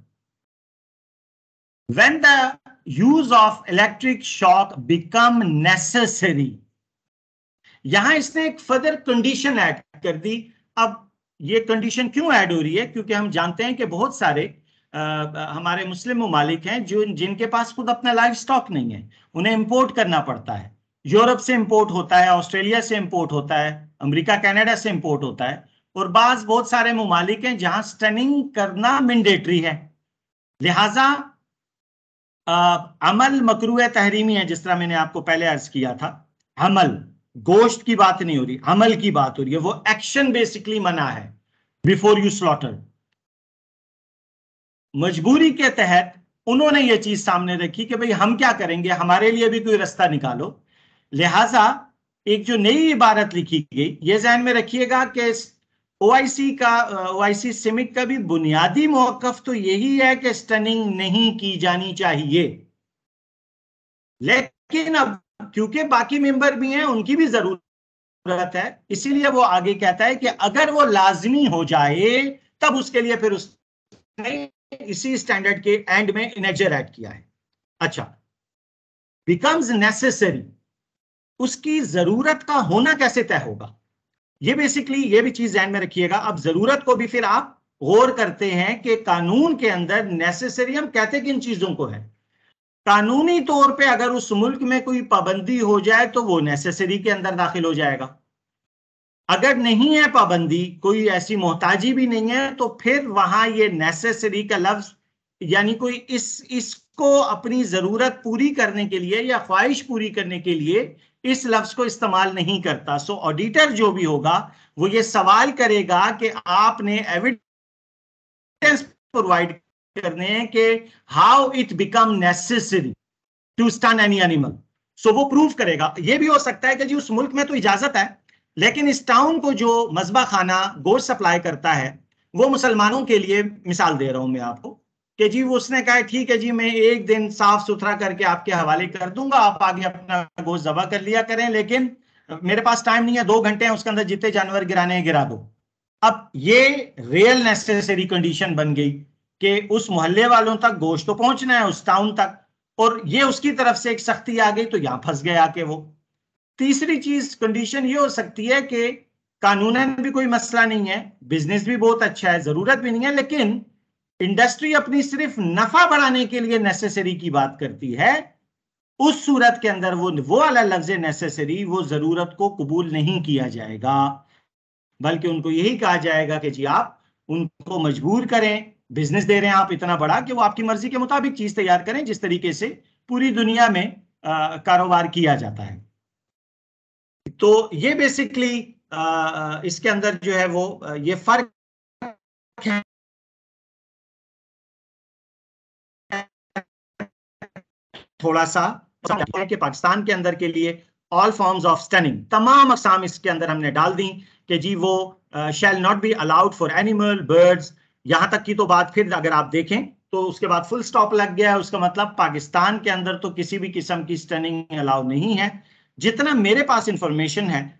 Speaker 1: when the use of electric shock become necessary, यहां इसने एक फर्दर कंडीशन ऐड कर दी। अब ये कंडीशन क्यों ऐड हो रही है? क्योंकि हम जानते हैं कि बहुत सारे आ, हमारे मुस्लिम ममालिक हैं जो जिनके पास खुद अपना लाइफ स्टॉक नहीं है, उन्हें इंपोर्ट करना पड़ता है। यूरोप से इंपोर्ट होता है, ऑस्ट्रेलिया से इंपोर्ट होता है, अमेरिका कनाडा से इंपोर्ट होता है, और बाज बहुत सारे ममालिक हैं जहां स्टनिंग करना मैंडेटरी है। लिहाजा अमल मकरूह तहरीमी है, जिस तरह मैंने आपको पहले अर्ज किया था। अमल, गोश्त की बात नहीं हो रही, अमल की बात हो रही है। वो एक्शन बेसिकली मना है बिफोर यू स्लॉटर। मजबूरी के तहत उन्होंने ये चीज सामने रखी कि भाई हम क्या करेंगे, हमारे लिए भी कोई रास्ता निकालो। लिहाजा एक जो नई इबारत लिखी गई, ये ध्यान में रखिएगा कि ओआईसी का ओआईसी सिमिक का भी बुनियादी मौकफ तो यही है कि स्टनिंग नहीं की जानी चाहिए। लेकिन अब क्योंकि बाकी मेंबर भी हैं, उनकी भी जरूरत है, इसीलिए वो आगे कहता है कि अगर वो लाजमी हो जाए तब उसके लिए फिर उसने इसी स्टैंडर्ड के एंड में इनेक्जर ऐड किया है। अच्छा, बिकम्स नेसेसरी, उसकी जरूरत का होना कैसे तय होगा? ये बेसिकली ये भी चीज ध्यान में रखिएगा। अब जरूरत को भी फिर आप गौर करते हैं कि कानून के अंदर नेसेसरी हम कहते किन चीजों को है। कानूनी तौर पे अगर उस मुल्क में कोई पाबंदी हो जाए तो वो नेसेसरी के अंदर दाखिल हो जाएगा। अगर नहीं है पाबंदी, कोई ऐसी मोहताजी भी नहीं है, तो फिर वहां ये नेसेसरी का लफ्ज यानी कोई इस इसको अपनी जरूरत पूरी करने के लिए या ख्वाहिश पूरी करने के लिए इस लफ्ज को इस्तेमाल नहीं करता। सो ऑडिटर जो भी होगा वो ये सवाल करेगा कि आपने एविडेंस प्रोवाइड करने हैं कि how it become necessary to stun any animal. So वो प्रूव करेगा। ये भी हो सकता है कि जी उस मुल्क में तो इजाजत है, लेकिन इस टाउन को जो मजबा खाना गोश्त सप्लाई करता है वो मुसलमानों के लिए, मिसाल दे रहा हूं मैं आपको, कि जी वो उसने कहा ठीक है जी मैं एक दिन साफ सुथरा करके आपके हवाले कर दूंगा, आप आगे अपना गोश्त ज़बह कर लिया करें, लेकिन मेरे पास टाइम नहीं है, दो घंटे हैं, उसके अंदर जितने जानवर गिराने हैं गिरा दो। अब ये रियल नेसेसरी कंडीशन बन गई कि उस मोहल्ले वालों तक गोश्त तो पहुंचना है, उस टाउन तक, और ये उसकी तरफ से एक सख्ती आ गई तो यहां फंस गए आके वो। तीसरी चीज कंडीशन ये हो सकती है कि कानूनन भी कोई मसला नहीं है, बिजनेस भी बहुत अच्छा है, जरूरत भी नहीं है, लेकिन इंडस्ट्री अपनी सिर्फ नफा बढ़ाने के लिए नेसेसरी की बात करती है। उस सूरत के अंदर वो वो वाला लफ्ज नेसेसरी, वो जरूरत को कबूल नहीं किया जाएगा, बल्कि उनको यही कहा जाएगा कि जी आप उनको मजबूर करें, बिजनेस दे रहे हैं आप इतना बड़ा कि वो आपकी मर्जी के मुताबिक चीज तैयार करें, जिस तरीके से पूरी दुनिया में कारोबार किया जाता है। तो ये बेसिकली इसके अंदर जो है वो ये फर्क है थोड़ा सा कि पाकिस्तान के अंदर के लिए ऑल फॉर्म्स ऑफ स्टनिंग, तमाम अकसाम इसके अंदर हमने डाल दी कि जी वो shall not be allowed for animal, birds, यहां तक की तो बात फिर अगर आप देखें तो उसके बाद फुल स्टॉप लग गया है। उसका मतलब पाकिस्तान के अंदर तो किसी भी किस्म की स्टनिंग अलाउ नहीं है। जितना मेरे पास इंफॉर्मेशन है,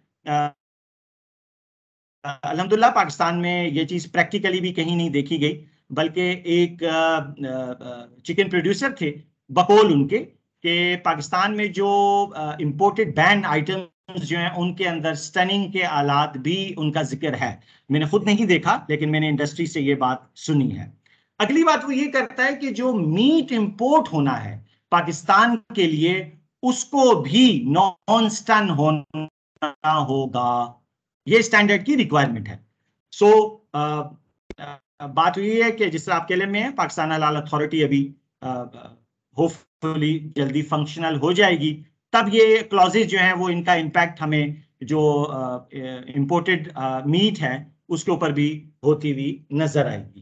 Speaker 1: अल्हम्दुलिल्लाह पाकिस्तान में ये चीज प्रैक्टिकली भी कहीं नहीं देखी गई, बल्कि एक चिकन प्रोड्यूसर थे बकौल उनके कि पाकिस्तान में जो इंपोर्टेड बैन आइटम्स जो हैं उनके अंदर स्टनिंग के आलात भी उनका जिक्र है। मैंने खुद नहीं देखा, लेकिन मैंने इंडस्ट्री से ये बात सुनी है। अगली बात वो ये करता है कि जो मीट इंपोर्ट होना है पाकिस्तान के लिए, उसको भी नॉन स्टन होना होगा, ये स्टैंडर्ड की रिक्वायरमेंट है। सो so, uh, बात हुई है कि जिस तरह आपके लिए में है, पाकिस्तान हलाल अथॉरिटी अभी होपफुली uh, जल्दी फंक्शनल हो जाएगी, तब ये क्लॉजेज जो हैं वो इनका इम्पैक्ट हमें जो इंपोर्टेड मीट है उसके ऊपर भी होती हुई नजर आएगी।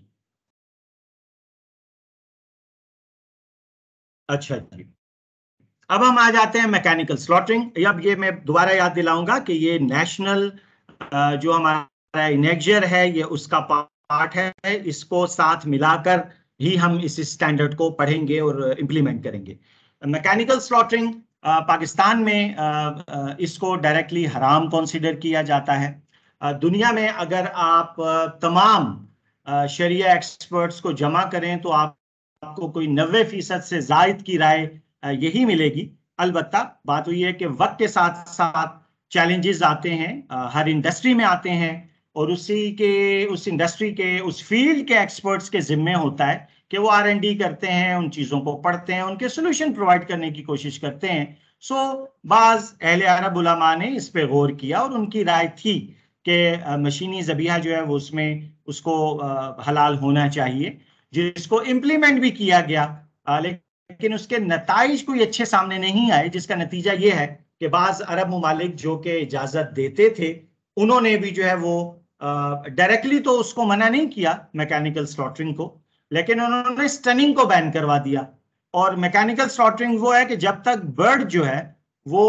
Speaker 1: अच्छा जी, अब हम आ जाते हैं मैकेनिकल स्लॉटरिंग। अब ये मैं दोबारा याद दिलाऊंगा कि ये नेशनल जो हमारा इनेक्जर है ये उसका पार्ट है, इसको साथ मिलाकर ही हम इस स्टैंडर्ड को पढ़ेंगे और इम्प्लीमेंट करेंगे। मैकेनिकल स्लॉटरिंग पाकिस्तान में इसको डायरेक्टली हराम कंसीडर किया जाता है। दुनिया में अगर आप तमाम शरिया एक्सपर्ट्स को जमा करें तो आप आपको कोई नब्बे फीसद से जायद की राय यही मिलेगी। अलबत्ता बात हुई है कि वक्त के साथ साथ चैलेंजेस आते हैं, हर इंडस्ट्री में आते हैं, और उसी के उस इंडस्ट्री के उस फील्ड के एक्सपर्ट्स के जिम्मे होता है कि वो आर एंड डी करते हैं, उन चीज़ों को पढ़ते हैं, उनके सोल्यूशन प्रोवाइड करने की कोशिश करते हैं। सो बाज अहले अरब उलमा ने इस पे गौर किया और उनकी राय थी कि मशीनी ज़बीहा जो है वो उसमें उसको हलाल होना चाहिए, जिसको इम्प्लीमेंट भी किया गया, लेकिन उसके नताइज कोई अच्छे सामने नहीं आए, जिसका नतीजा ये है कि बाज अरब ममालिक जो कि इजाजत देते थे उन्होंने भी जो है वो डायरेक्टली तो उसको मना नहीं किया मैकेनिकल स्लॉटरिंग को, लेकिन उन्होंने स्टनिंग को बैन करवा दिया। और मैकेनिकल स्लॉटरिंग वो है कि जब तक बर्ड जो है वो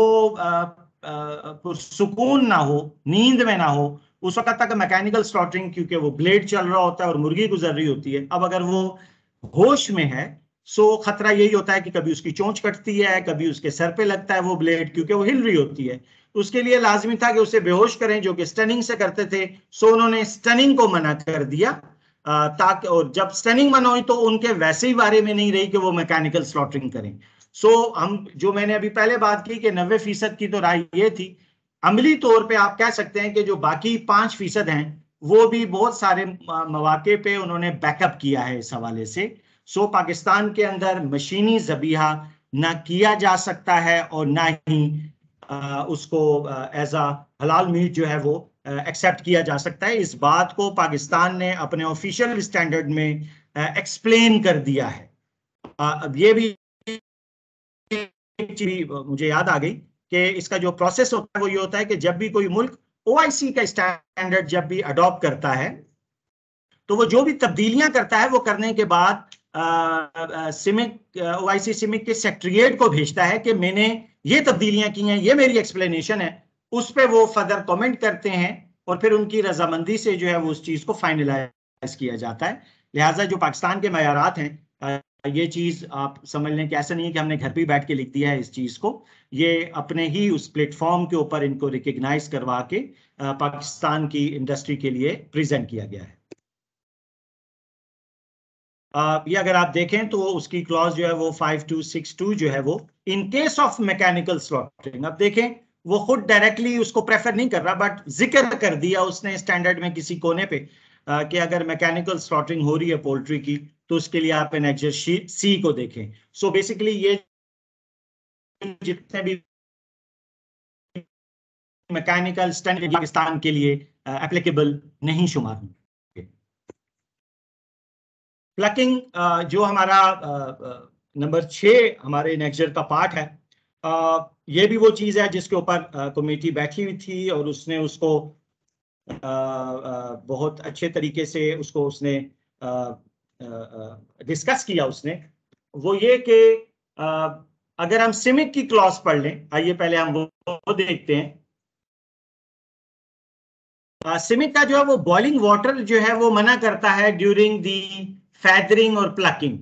Speaker 1: सुकून ना हो, नींद में ना हो, उस वक्त तक मैकेनिकल स्लॉटरिंग, क्योंकि वो ब्लेड चल रहा होता है और मुर्गी गुजर रही होती है। अब अगर वो होश में है सो खतरा यही होता है कि कभी उसकी चोंच कटती है, कभी उसके सर पे लगता है वो ब्लेड, क्योंकि वो हिल रही होती है। उसके लिए लाजमी था कि उसे बेहोश करें, जो कि स्टनिंग से करते थे। सो उन्होंने स्टनिंग को मना कर दिया, ताकि, और जब स्टनिंग मना हुई तो उनके वैसे ही बारे में नहीं रही कि वो मैकेनिकल स्लॉटरिंग करें। सो हम जो मैंने अभी पहले बात की कि नब्बे फीसद की तो राय ये थी, अमली तौर पे आप कह सकते हैं कि जो बाकी पांच फीसद हैं वो भी बहुत सारे मौके पे उन्होंने बैकअप किया है इस हवाले से। सो पाकिस्तान के अंदर मशीनी ज़बीहा ना किया जा सकता है और ना ही आ, उसको एज आ हलाल मीट जो है वो एक्सेप्ट किया जा सकता है। इस बात को पाकिस्तान ने अपने ऑफिशियल स्टैंडर्ड में एक्सप्लेन कर दिया है। आ, अब ये भी मुझे याद आ गई कि इसका जो प्रोसेस होता है वो ये होता है कि जब भी कोई मुल्क ओआईसी का स्टैंडर्ड जब भी अडॉप्ट करता है तो वो जो भी तब्दीलियां करता है वो करने के बाद सिमिक ओआईसी सिमिक के सेक्रेटरीट को भेजता है कि मैंने ये तब्दीलियां की हैं, ये मेरी एक्सप्लेनेशन है। उस पर वो फर्दर कमेंट करते हैं और फिर उनकी रजामंदी से जो है वो उस चीज को फाइनलाइज किया जाता है। लिहाजा जो पाकिस्तान के मयारात हैं, ये चीज आप समझ लें कि ऐसा नहीं है कि हमने घर पे बैठ के लिख दिया है इस चीज को, ये अपने ही उस प्लेटफॉर्म के ऊपर इनको रिकग्नाइज करवा के पाकिस्तान की इंडस्ट्री के लिए प्रेजेंट किया गया है। Uh, ये अगर आप देखें तो उसकी क्लॉज जो है वो फाइव टू सिक्स टू जो है वो in case of mechanical slaughtering, अब देखें वो खुद डायरेक्टली उसको प्रेफर नहीं कर रहा, बट जिक्र कर दिया उसने स्टैंडर्ड में किसी कोने पे uh, कि अगर मैकेनिकल स्लॉटरिंग हो रही है पोल्ट्री की तो उसके लिए आप एनेक्सर सी को देखें। सो so बेसिकली ये जितने भी मैकेनिकल स्टैंडर्ड पाकिस्तान के लिए एप्लीकेबल uh, नहीं शुमार होंगे। प्लकिंग जो हमारा नंबर छः हमारे नेक्सर का पार्ट है, uh, ये भी वो चीज़ है जिसके ऊपर कमेटी बैठी हुई थी और उसने उसको uh, uh, बहुत अच्छे तरीके से उसको उसने डिस्कस uh, uh, किया। उसने वो ये कि uh, अगर हम सिमिक की क्लॉज पढ़ लें, आइए पहले हम वो, वो देखते हैं। सिमिक uh, का जो है वो बॉइलिंग वाटर जो है वो मना करता है ड्यूरिंग दी फैदरिंग और प्लकिंग।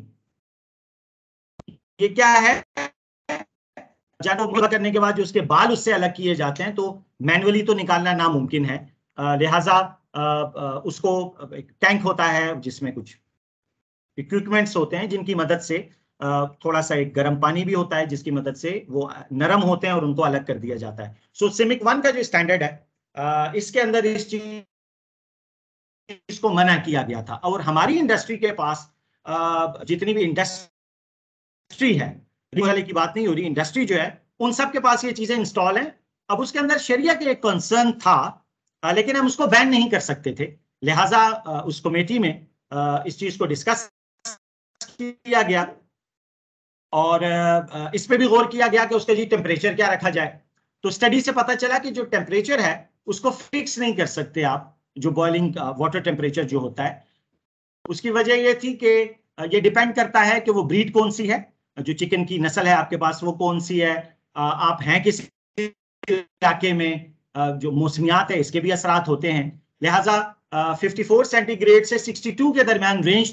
Speaker 1: ये क्या है, जानो पूरा करने के बाद जो उसके बाल उससे अलग किए जाते हैं तो मैनुअली तो निकालना नामुमकिन है, लिहाजा उसको एक टैंक होता है जिसमें कुछ इक्विपमेंट्स होते हैं जिनकी मदद से थोड़ा सा एक गर्म पानी भी होता है जिसकी मदद से वो नरम होते हैं और उनको अलग कर दिया जाता है। सो सिमिक वन का जो स्टैंडर्ड है इसके अंदर इस चीज इसको मना किया गया था। और हमारी इंडस्ट्री के पास जितनी भी इंडस्ट्री है, वाले की बात नहीं हो रही, इंडस्ट्री जो है उन सब के पास ये चीजें इंस्टॉल हैं। अब उसके अंदर शरिया के एक कंसर्न था, लेकिन हम उसको बैन नहीं कर सकते थे, लिहाजा उस कमेटी में इस चीज को डिस्कस किया गया और इस पे भी गौर किया गया कि उसका जी टेम्परेचर क्या रखा जाए। तो स्टडी से पता चला कि जो टेम्परेचर है उसको फिक्स नहीं कर सकते आप, जो बॉइलिंग वाटर टेम्परेचर जो होता है। उसकी वजह ये थी कि ये डिपेंड करता है कि वो ब्रीड कौन सी है, जो चिकन की नस्ल है आपके पास वो कौन सी है, आप हैं किस इलाके में, जो मौसमियात है इसके भी असरात होते हैं। लिहाजा फिफ्टी फोर सेंटीग्रेड से सिक्सटी टू के दरमियान रेंज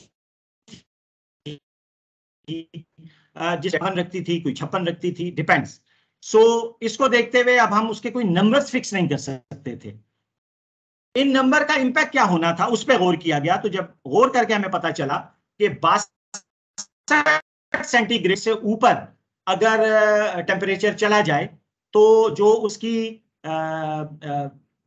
Speaker 1: जिस छप्पन रखती थी, कोई छप्पन रखती थी, डिपेंड्स। सो so, इसको देखते हुए अब हम उसके कोई नंबर्स फिक्स नहीं कर सकते थे। इन नंबर का इंपैक्ट क्या होना था उस पर गौर किया गया। तो जब गौर करके हमें पता चला कि बासठ सेंटीग्रेड से ऊपर अगर टेम्परेचर चला जाए तो जो उसकी आ, आ,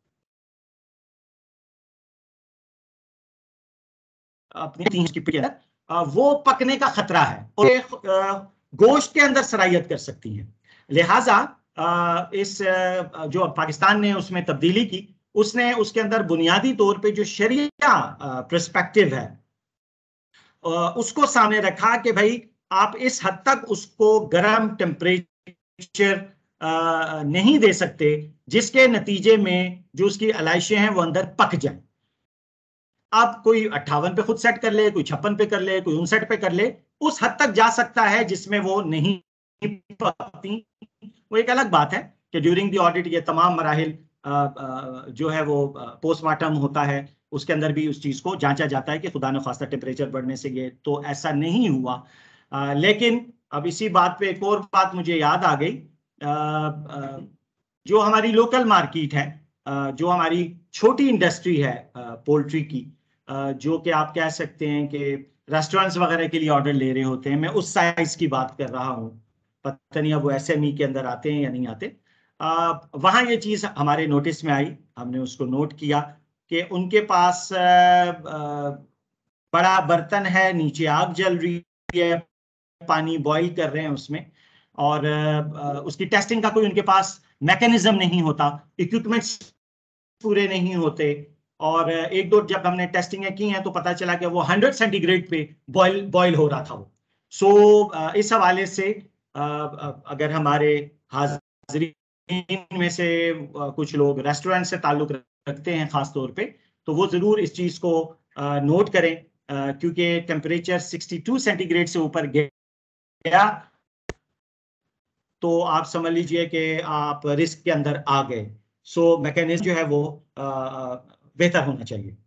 Speaker 1: अपनी उसकी वो पकने का खतरा है और गोश्त के अंदर सरायत कर सकती है। लिहाजा इस जो पाकिस्तान ने उसमें तब्दीली की, उसने उसके अंदर बुनियादी तौर पे जो शरिया पर्सपेक्टिव है उसको सामने रखा कि भाई आप इस हद तक उसको गर्म टेम्परेचर नहीं दे सकते जिसके नतीजे में जो उसकी अलाइशें हैं वो अंदर पक जाए। आप कोई अट्ठावन पे खुद सेट कर ले, कोई छप्पन पे कर ले, कोई उनसठ पे कर ले, उस हद तक जा सकता है जिसमें वो नहीं पकती। वो एक अलग बात है कि ड्यूरिंग द ऑडिट ये तमाम मराहिल जो है वो पोस्टमार्टम होता है, उसके अंदर भी उस चीज को जांचा जाता है कि खुदा न खास्ता टेम्परेचर बढ़ने से ये, तो ऐसा नहीं हुआ। आ, लेकिन अब इसी बात पे एक और बात मुझे याद आ गई। आ, आ, जो हमारी लोकल मार्केट है, आ, जो हमारी छोटी इंडस्ट्री है पोल्ट्री की, आ, जो कि आप कह सकते हैं कि रेस्टोरेंट्स वगैरह के लिए ऑर्डर ले रहे होते हैं, मैं उस साइज की बात कर रहा हूँ, पता नहीं अब वो एसएमई के अंदर आते हैं या नहीं आते। आ, वहां ये चीज हमारे नोटिस में आई, हमने उसको नोट किया कि उनके पास आ, आ, बड़ा बर्तन है, नीचे आग जल रही है, पानी बॉईल कर रहे हैं उसमें, और आ, उसकी टेस्टिंग का कोई उनके पास मैकेनिज्म नहीं होता, इक्विपमेंट्स पूरे नहीं होते। और एक दो जब हमने टेस्टिंग की हैं तो पता चला कि वो हंड्रेड सेंटीग्रेड पे बॉईल बॉईल हो रहा था वो। सो so, इस हवाले से अगर हमारे हाज़रीन में से कुछ लोग रेस्टोरेंट से ताल्लुक रखते हैं खास तौर पे, तो वो जरूर इस चीज को नोट करें, क्योंकि टेम्परेचर सिक्सटी टू सेंटीग्रेड से ऊपर गया तो आप समझ लीजिए कि आप रिस्क के अंदर आ गए। सो मैकेनिज्म जो है वो बेहतर होना चाहिए।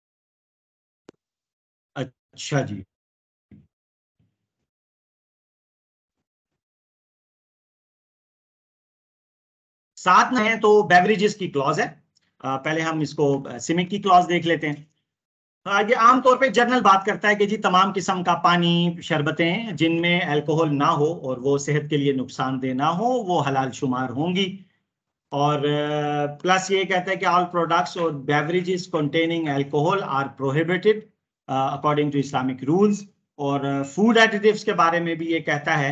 Speaker 1: अच्छा जी, साथ में है तो बेवरेजेस की क्लॉज है। आ, पहले हम इसको सिमिक की क्लॉज देख लेते हैं। आ, ये आमतौर पे जर्नल बात करता है कि जी तमाम किस्म का पानी, शरबतें जिनमें अल्कोहल ना हो और वो सेहत के लिए नुकसानदेह ना हो, वो हलाल शुमार होंगी। और प्लस ये कहता है कि ऑल प्रोडक्ट्स और beverages containing alcohol are prohibited according to Islamic rules. और फूड एडिटिव्स के बारे में भी ये कहता है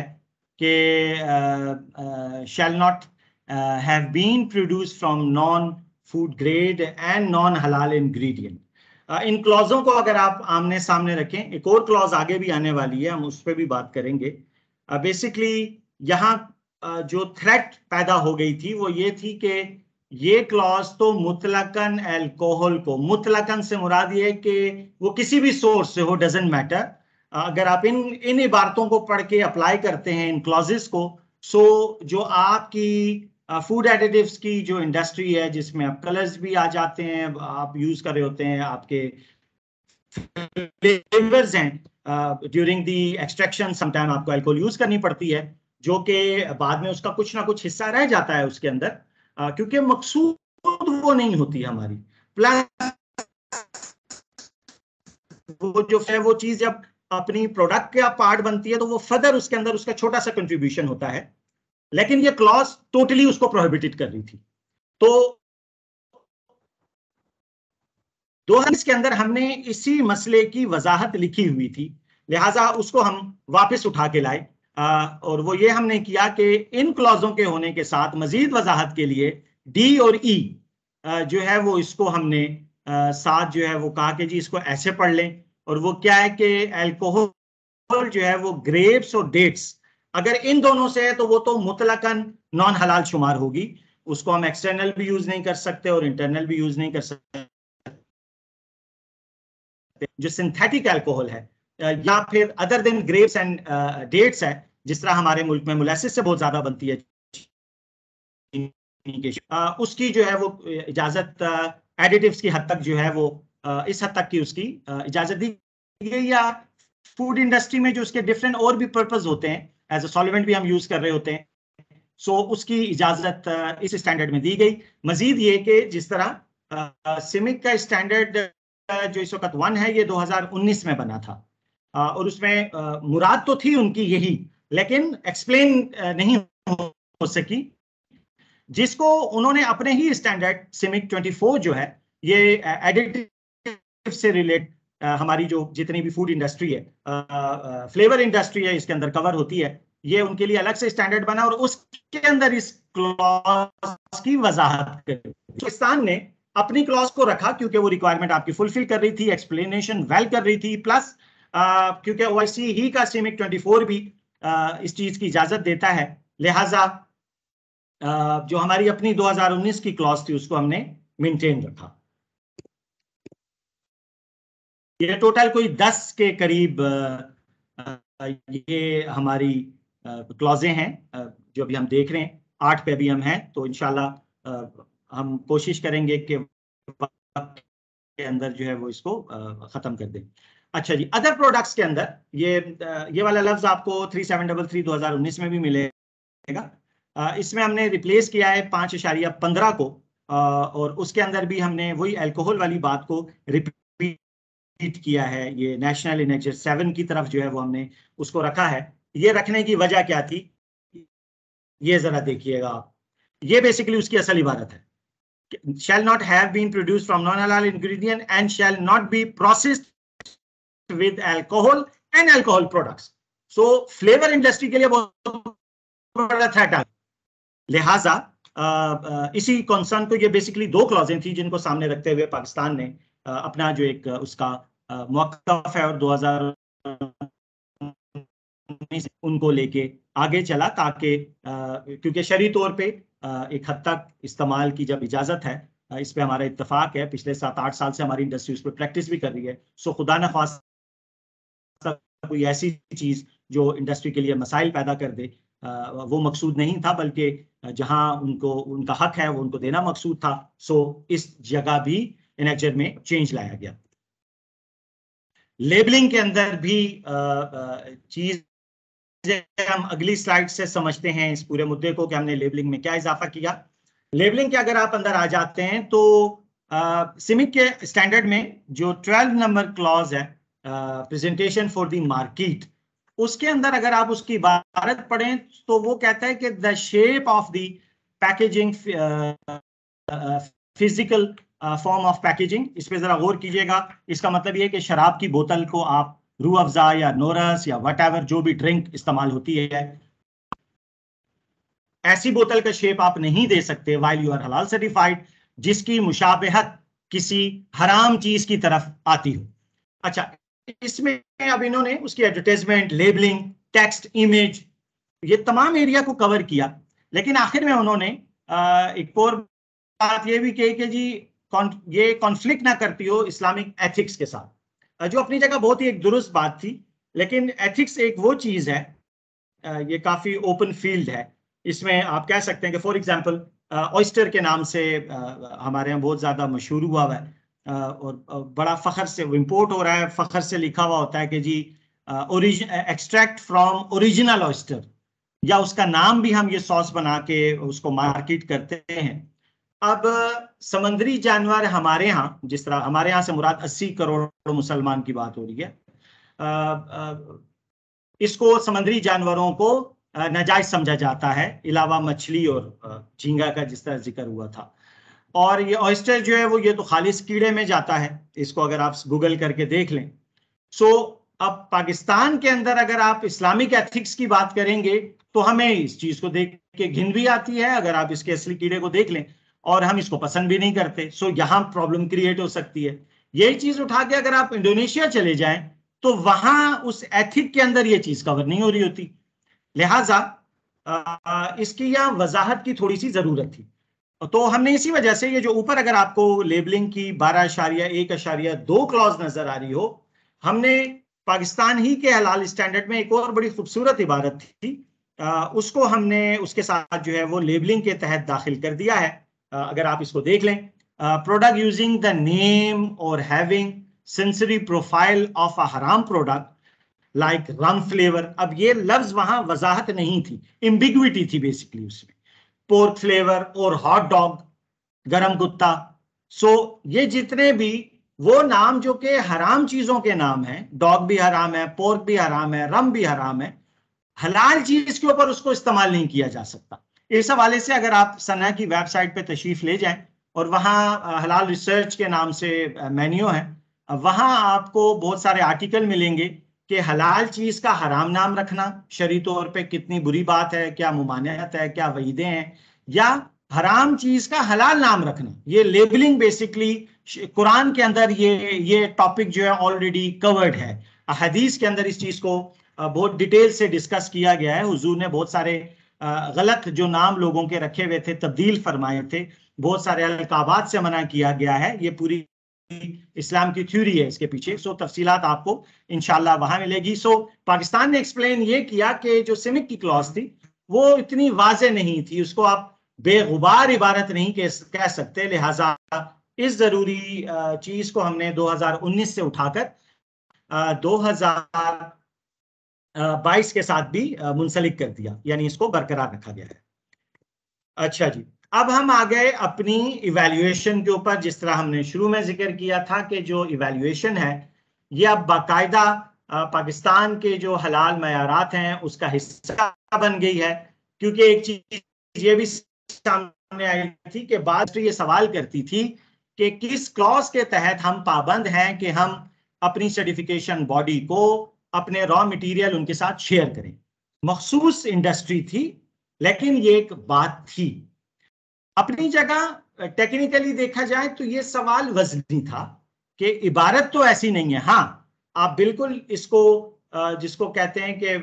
Speaker 1: कि shall not have been produced from non food grade and non हलाल इंग्रेडिएंट। इन क्लॉजों को अगर आप आमने सामने रखें, एक और क्लॉज आगे भी आने वाली है, हम उस पर भी बात करेंगे। बेसिकली uh, यहाँ जो थ्रेट पैदा हो गई थी वो ये थी कि ये क्लॉज तो मुतलकन अल्कोहल को, मुतलकन से मुराद ये कि वो किसी भी सोर्स से हो, डजंट मैटर, अगर आप इन इन इबारतों को पढ़ के अप्लाई करते हैं इन क्लॉजेस को, सो जो आपकी फूड एडिटिव्स की जो इंडस्ट्री है जिसमें आप कलर्स भी आ जाते हैं, आप यूज कर रहे होते हैं, आपके फ्लेवर्स हैं, ड्यूरिंग द एक्सट्रैक्शन समटाइम आपको अल्कोहल यूज करनी पड़ती है, जो कि बाद में उसका कुछ ना कुछ हिस्सा रह जाता है उसके अंदर, आ, क्योंकि मकसूद वो नहीं होती हमारी। प्लस वो जो है वो चीज जब अपनी प्रोडक्ट का पार्ट बनती है तो वो फर्दर उसके अंदर उसका छोटा सा कंट्रीब्यूशन होता है, लेकिन ये क्लॉज टोटली उसको प्रोहिबिटेड कर रही थी। तो दो हजार के अंदर हमने इसी मसले की वजाहत लिखी हुई थी, लिहाजा उसको हम वापस उठा के लाए। आ, और वो ये हमने किया कि इन क्लॉजों के होने के साथ मजीद वजाहत के लिए डी और ई जो है वो इसको हमने आ, साथ जो है वो कहा कि जी इसको ऐसे पढ़ लें। और वो क्या है कि अल्कोहल जो है वो ग्रेप्स और डेट्स, अगर इन दोनों से है तो वो तो मुतलकन नॉन हलाल शुमार होगी। उसको हम एक्सटर्नल भी यूज नहीं कर सकते और इंटरनल भी यूज नहीं कर सकते। जो सिंथेटिक अल्कोहल है या फिर other than grapes and dates है, जिस तरह हमारे मुल्क में मोलासिस से बहुत ज्यादा बनती है, uh, उसकी जो है वो इजाजत एडिटिव्स uh, की हद तक जो है वो uh, इस हद तक की उसकी uh, इजाजत दी गई। या फूड इंडस्ट्री में जो उसके डिफरेंट और भी पर्पस होते हैं, एज अ सॉल्वेंट भी हम यूज कर रहे होते हैं, सो so, उसकी इजाजत uh, इस स्टैंडर्ड में दी गई। मजीद ये कि जिस तरह सिमिक uh, का स्टैंडर्ड uh, जो इस वक्त वन है, ये दो हज़ार उन्नीस में बना था uh, और उसमें uh, मुराद तो थी उनकी यही, लेकिन एक्सप्लेन uh, नहीं हो सकी, जिसको उन्होंने अपने ही स्टैंडर्ड सिमिक चौबीस जो है, ये एडिटिव से रिलेट हमारी जो जितनी भी फूड इंडस्ट्री है, फ्लेवर इंडस्ट्री है, इसके अंदर कवर होती है, ये उनके लिए अलग से स्टैंडर्ड बना और उसके अंदर इस क्लॉज की वजाहत करी। पाकिस्तान ने अपनी क्लॉज को रखा क्योंकि वो रिक्वायरमेंट आपकी फुलफिल कर रही थी, एक्सप्लेनेशन वेल कर रही थी, प्लस क्योंकि ओआईसी ही का सिमिक चौबीस भी आ, इस चीज की इजाजत देता है, लिहाजा Uh, जो हमारी अपनी दो हज़ार उन्नीस की क्लॉज थी उसको हमने मेंटेन रखा। ये टोटल कोई दस के करीब uh, uh, ये हमारी क्लॉजें uh, हैं uh, जो अभी हम देख रहे हैं। आठ पे अभी हम हैं, तो इंशाल्लाह uh, हम कोशिश करेंगे कि के अंदर जो है वो इसको uh, खत्म कर दें। अच्छा जी, अदर प्रोडक्ट्स के अंदर ये uh, ये वाला लफ्ज आपको थ्री सेवन डबल थ्री दो हजार उन्नीस में भी मिलेगा। इसमें हमने रिप्लेस किया है पांच इशारिया पंद्रह को, और उसके अंदर भी हमने वही अल्कोहल वाली बात को रिपीट किया है। ये नेशनल इन एग्जिट सेवन की तरफ जो है वो हमने उसको रखा है। ये रखने की वजह क्या थी, ये जरा देखिएगा आप। ये बेसिकली उसकी असल इबारत है, shall not have been produced from non हलाल ingredient and shall not be processed with alcohol and alcohol products. So flavour industry के लिए बहुत बड़ा थ्रेट है। लिहाजा इसी कॉन्सर्न को, ये बेसिकली दो क्लॉजें थी जिनको सामने रखते हुए पाकिस्तान ने अपना जो एक उसका मौक़िफ़ है और दो हज़ार उन्नीस उनको लेके आगे चला, ताकि क्योंकि शरई तौर पे एक हद तक इस्तेमाल की जब इजाज़त है, इस पे हमारा इत्तेफाक है, पिछले सात आठ साल से हमारी इंडस्ट्री उस पर प्रैक्टिस भी कर रही है। सो खुदा न ख्वास्ता कोई ऐसी चीज़ जो इंडस्ट्री के लिए मसाइल पैदा कर दे, वो मकसूद नहीं था, बल्कि जहां उनको उनका हक है वो उनको देना मकसूद था। सो इस जगह भी इनेक्टेड में चेंज लाया गया। लेबलिंग के अंदर भी चीज हम अगली स्लाइड से समझते हैं इस पूरे मुद्दे को कि हमने लेबलिंग में क्या इजाफा किया। लेबलिंग के अगर आप अंदर आ जाते हैं तो सिमिक के स्टैंडर्ड में जो ट्वेल्व नंबर क्लॉज है, प्रेजेंटेशन फॉर द मार्केट, उसके अंदर अगर आप उसकी इबारत पढ़ें तो वो कहता है कि the shape of the packaging, physical form of packaging. इस पे जरा गौर कीजिएगा। इसका मतलब ये कि शराब की बोतल को आप रूह अफ़ज़ा या नोरस या वट एवर जो भी ड्रिंक इस्तेमाल होती है, ऐसी बोतल का शेप आप नहीं दे सकते वाइल यू आर हलाल सर्टिफाइड, जिसकी मुशाबहत किसी हराम चीज की तरफ आती हो। अच्छा, इसमें अब इन्होंने उसकी एडवर्टाइजमेंट, लेबलिंग, टेक्स्ट, इमेज, ये तमाम एरिया को कवर किया, लेकिन आखिर में उन्होंने एक और बात ये भी कही कि जी ये कॉन्फ्लिक्ट ना करती हो इस्लामिक एथिक्स के साथ, जो अपनी जगह बहुत ही एक दुरुस्त बात थी। लेकिन एथिक्स एक वो चीज है, ये काफी ओपन फील्ड है। इसमें आप कह सकते हैं कि फॉर एग्जांपल ऑयस्टर के नाम से हमारे यहाँ बहुत ज्यादा मशहूर हुआ है और बड़ा फखर से इम्पोर्ट हो रहा है, फखर से लिखा हुआ होता है कि जी एक्सट्रैक्ट फ्रॉम ओरिजिनल ऑयस्टर, या उसका नाम भी हम ये सॉस बना के उसको मार्केट करते हैं। अब समंदरी जानवर हमारे यहाँ, जिस तरह हमारे यहाँ से मुराद अस्सी करोड़ मुसलमान की बात हो रही है, आ, आ, इसको समंदरी जानवरों को नाजायज समझा जाता है, अलावा मछली और झींगा का जिस तरह जिक्र हुआ था। और ये ऑयस्टर जो है वो ये तो खालिस कीड़े में जाता है, इसको अगर आप गूगल करके देख लें। सो अब पाकिस्तान के अंदर अगर आप इस्लामिक एथिक्स की बात करेंगे तो हमें इस चीज को देख के घिन भी आती है, अगर आप इसके असली कीड़े को देख लें, और हम इसको पसंद भी नहीं करते। सो यहाँ प्रॉब्लम क्रिएट हो सकती है। यही चीज उठा के अगर आप इंडोनेशिया चले जाएं तो वहां उस एथिक के अंदर ये चीज कवर नहीं हो रही होती। लिहाजा इसकी यहाँ वजाहत की थोड़ी सी जरूरत थी। तो हमने इसी वजह से ये जो ऊपर अगर आपको लेबलिंग की बारह अशारिया एक अशारिया दो क्लॉज नजर आ रही हो, हमने पाकिस्तान ही के हलाल स्टैंडर्ड में एक और बड़ी खूबसूरत इबारत थी, आ, उसको हमने उसके साथ जो है वो लेबलिंग के तहत दाखिल कर दिया है। आ, अगर आप इसको देख लें, प्रोडक्ट यूजिंग द नेम और having sensory profile of a हराम प्रोडक्ट लाइक रम फ्लेवर। अब ये लफ्ज वहां वजाहत नहीं थी, एम्बिग्विटी थी बेसिकली उसमें। पोर्क फ्लेवर और हॉट डॉग, गरम कुत्ता। सो ये जितने भी वो नाम जो कि हराम चीजों के नाम हैं, डॉग भी हराम है, पोर्क भी हराम है, रम भी हराम है, हलाल चीज के ऊपर उसको इस्तेमाल नहीं किया जा सकता। इस हवाले से अगर आप सना की वेबसाइट पे तशरीफ ले जाएं और वहाँ हलाल रिसर्च के नाम से मेन्यू है, वहाँ आपको बहुत सारे आर्टिकल मिलेंगे कि हलाल चीज का हराम नाम रखना शरई तौर पे कितनी बुरी बात है, क्या मुमानियत है, क्या वईदें हैं, या हराम चीज का हलाल नाम रखना। ये लेबलिंग बेसिकली कुरान के अंदर ये ये टॉपिक जो है ऑलरेडी कवर्ड है। हदीस के अंदर इस चीज को बहुत डिटेल से डिस्कस किया गया है। हुजूर ने बहुत सारे गलत जो नाम लोगों के रखे हुए थे तब्दील फरमाए थे, बहुत सारे अलकाबात से मना किया गया है। ये पूरी इस्लाम की थ्योरी है इसके पीछे। सो तफसीलात आपको इंशाल्लाह वहां मिलेगी। सो पाकिस्तान ने एक्सप्लेन ये किया कि जो सिमिक की क्लॉज थी वो इतनी वाजे नहीं थी, उसको आप बेगुबार इबारत नहीं कह सकते, लिहाजा इस जरूरी चीज को हमने दो हज़ार उन्नीस से उठाकर दो हज़ार बाईस के साथ भी मुंसलिक कर दिया, यानी इसको बरकरार रखा गया है। अच्छा जी, अब हम आ गए अपनी इवैल्यूएशन के ऊपर। जिस तरह हमने शुरू में जिक्र किया था कि जो इवैल्यूएशन है ये अब बाकायदा पाकिस्तान के जो हलाल मयारात हैं उसका हिस्सा बन गई है। क्योंकि एक चीज ये भी सामने आई थी कि बाद ये सवाल करती थी कि किस क्लॉज के तहत हम पाबंद हैं कि हम अपनी सर्टिफिकेशन बॉडी को अपने रॉ मटेरियल उनके साथ शेयर करें। मखसूस इंडस्ट्री थी, लेकिन ये एक बात थी। अपनी जगह टेक्निकली देखा जाए तो ये सवाल वजनी था कि इबारत तो ऐसी नहीं है। हाँ, आप बिल्कुल इसको जिसको कहते हैं कि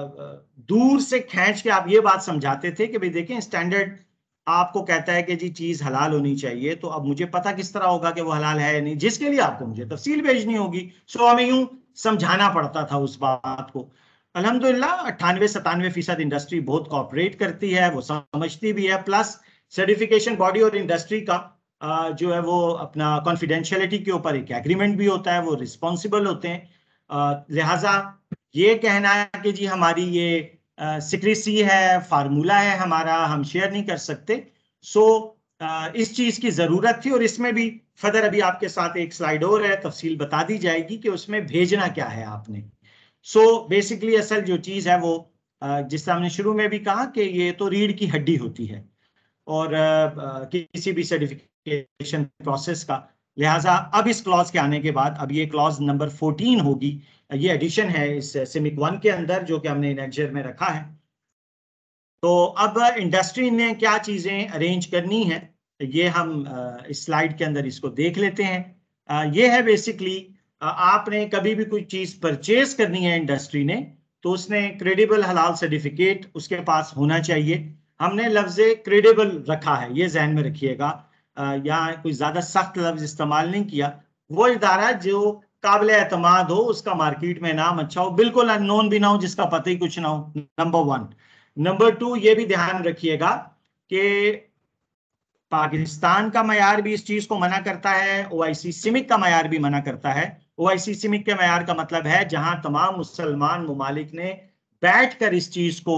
Speaker 1: दूर से खींच के आप ये बात समझाते थे कि भाई देखें, स्टैंडर्ड आपको कहता है कि जी चीज हलाल होनी चाहिए, तो अब मुझे पता किस तरह होगा कि वो हलाल है या नहीं, जिसके लिए आपको मुझे तफसील भेजनी होगी। सो हमें यूं समझाना पड़ता था उस बात को। अल्हम्दुलिल्लाह अट्ठानवे सतानवे फीसद इंडस्ट्री बहुत कॉपरेट करती है, वो समझती भी है। प्लस सर्टिफिकेशन बॉडी और इंडस्ट्री का जो है वो अपना कॉन्फिडेंशियलिटी के ऊपर एक एग्रीमेंट भी होता है, वो रिस्पॉन्सिबल होते हैं। लिहाजा ये कहना है कि जी हमारी ये सिक्रेसी है, फार्मूला है हमारा, हम शेयर नहीं कर सकते। सो इस चीज की जरूरत थी। और इसमें भी फदर अभी आपके साथ एक स्लाइड और है, तफसील बता दी जाएगी कि उसमें भेजना क्या है आपने। सो so, बेसिकली असल जो चीज है वो जिस तरह हमने शुरू में भी कहा कि ये तो रीढ़ की हड्डी होती है और किसी भी सर्टिफिकेशन प्रोसेस का। लिहाजा अब इस क्लॉज के आने के बाद अब ये क्लॉज नंबर फोर्टीन होगी, ये एडिशन है इस सिमिक वन के अंदर जो कि हमने इनेक्जर में रखा है। तो अब इंडस्ट्री ने क्या चीजें अरेंज करनी है ये हम इस स्लाइड के अंदर इसको देख लेते हैं। ये है बेसिकली, आपने कभी भी कोई चीज परचेज करनी है इंडस्ट्री ने, तो उसने क्रेडिबल हलाल सर्टिफिकेट उसके पास होना चाहिए। हमने लफ्ज क्रेडिबल रखा है, ये जहन में रखिएगा, यहाँ कोई ज्यादा सख्त लफ्ज इस्तेमाल नहीं किया। वो इदारा जो काबिल एतमाद हो, उसका मार्केट में नाम अच्छा हो, बिल्कुल अननोन भी ना हो, जिसका पता ही कुछ ना हो, नंबर वन। नंबर टू, ये भी ध्यान रखिएगा कि पाकिस्तान का मयार भी इस चीज को मना करता है, ओआईसी सिमिक का मयार भी मना करता है। ओआईसी सिमिक के मयार का मतलब है जहां तमाम मुसलमान ममालिक ने बैठकर इस चीज को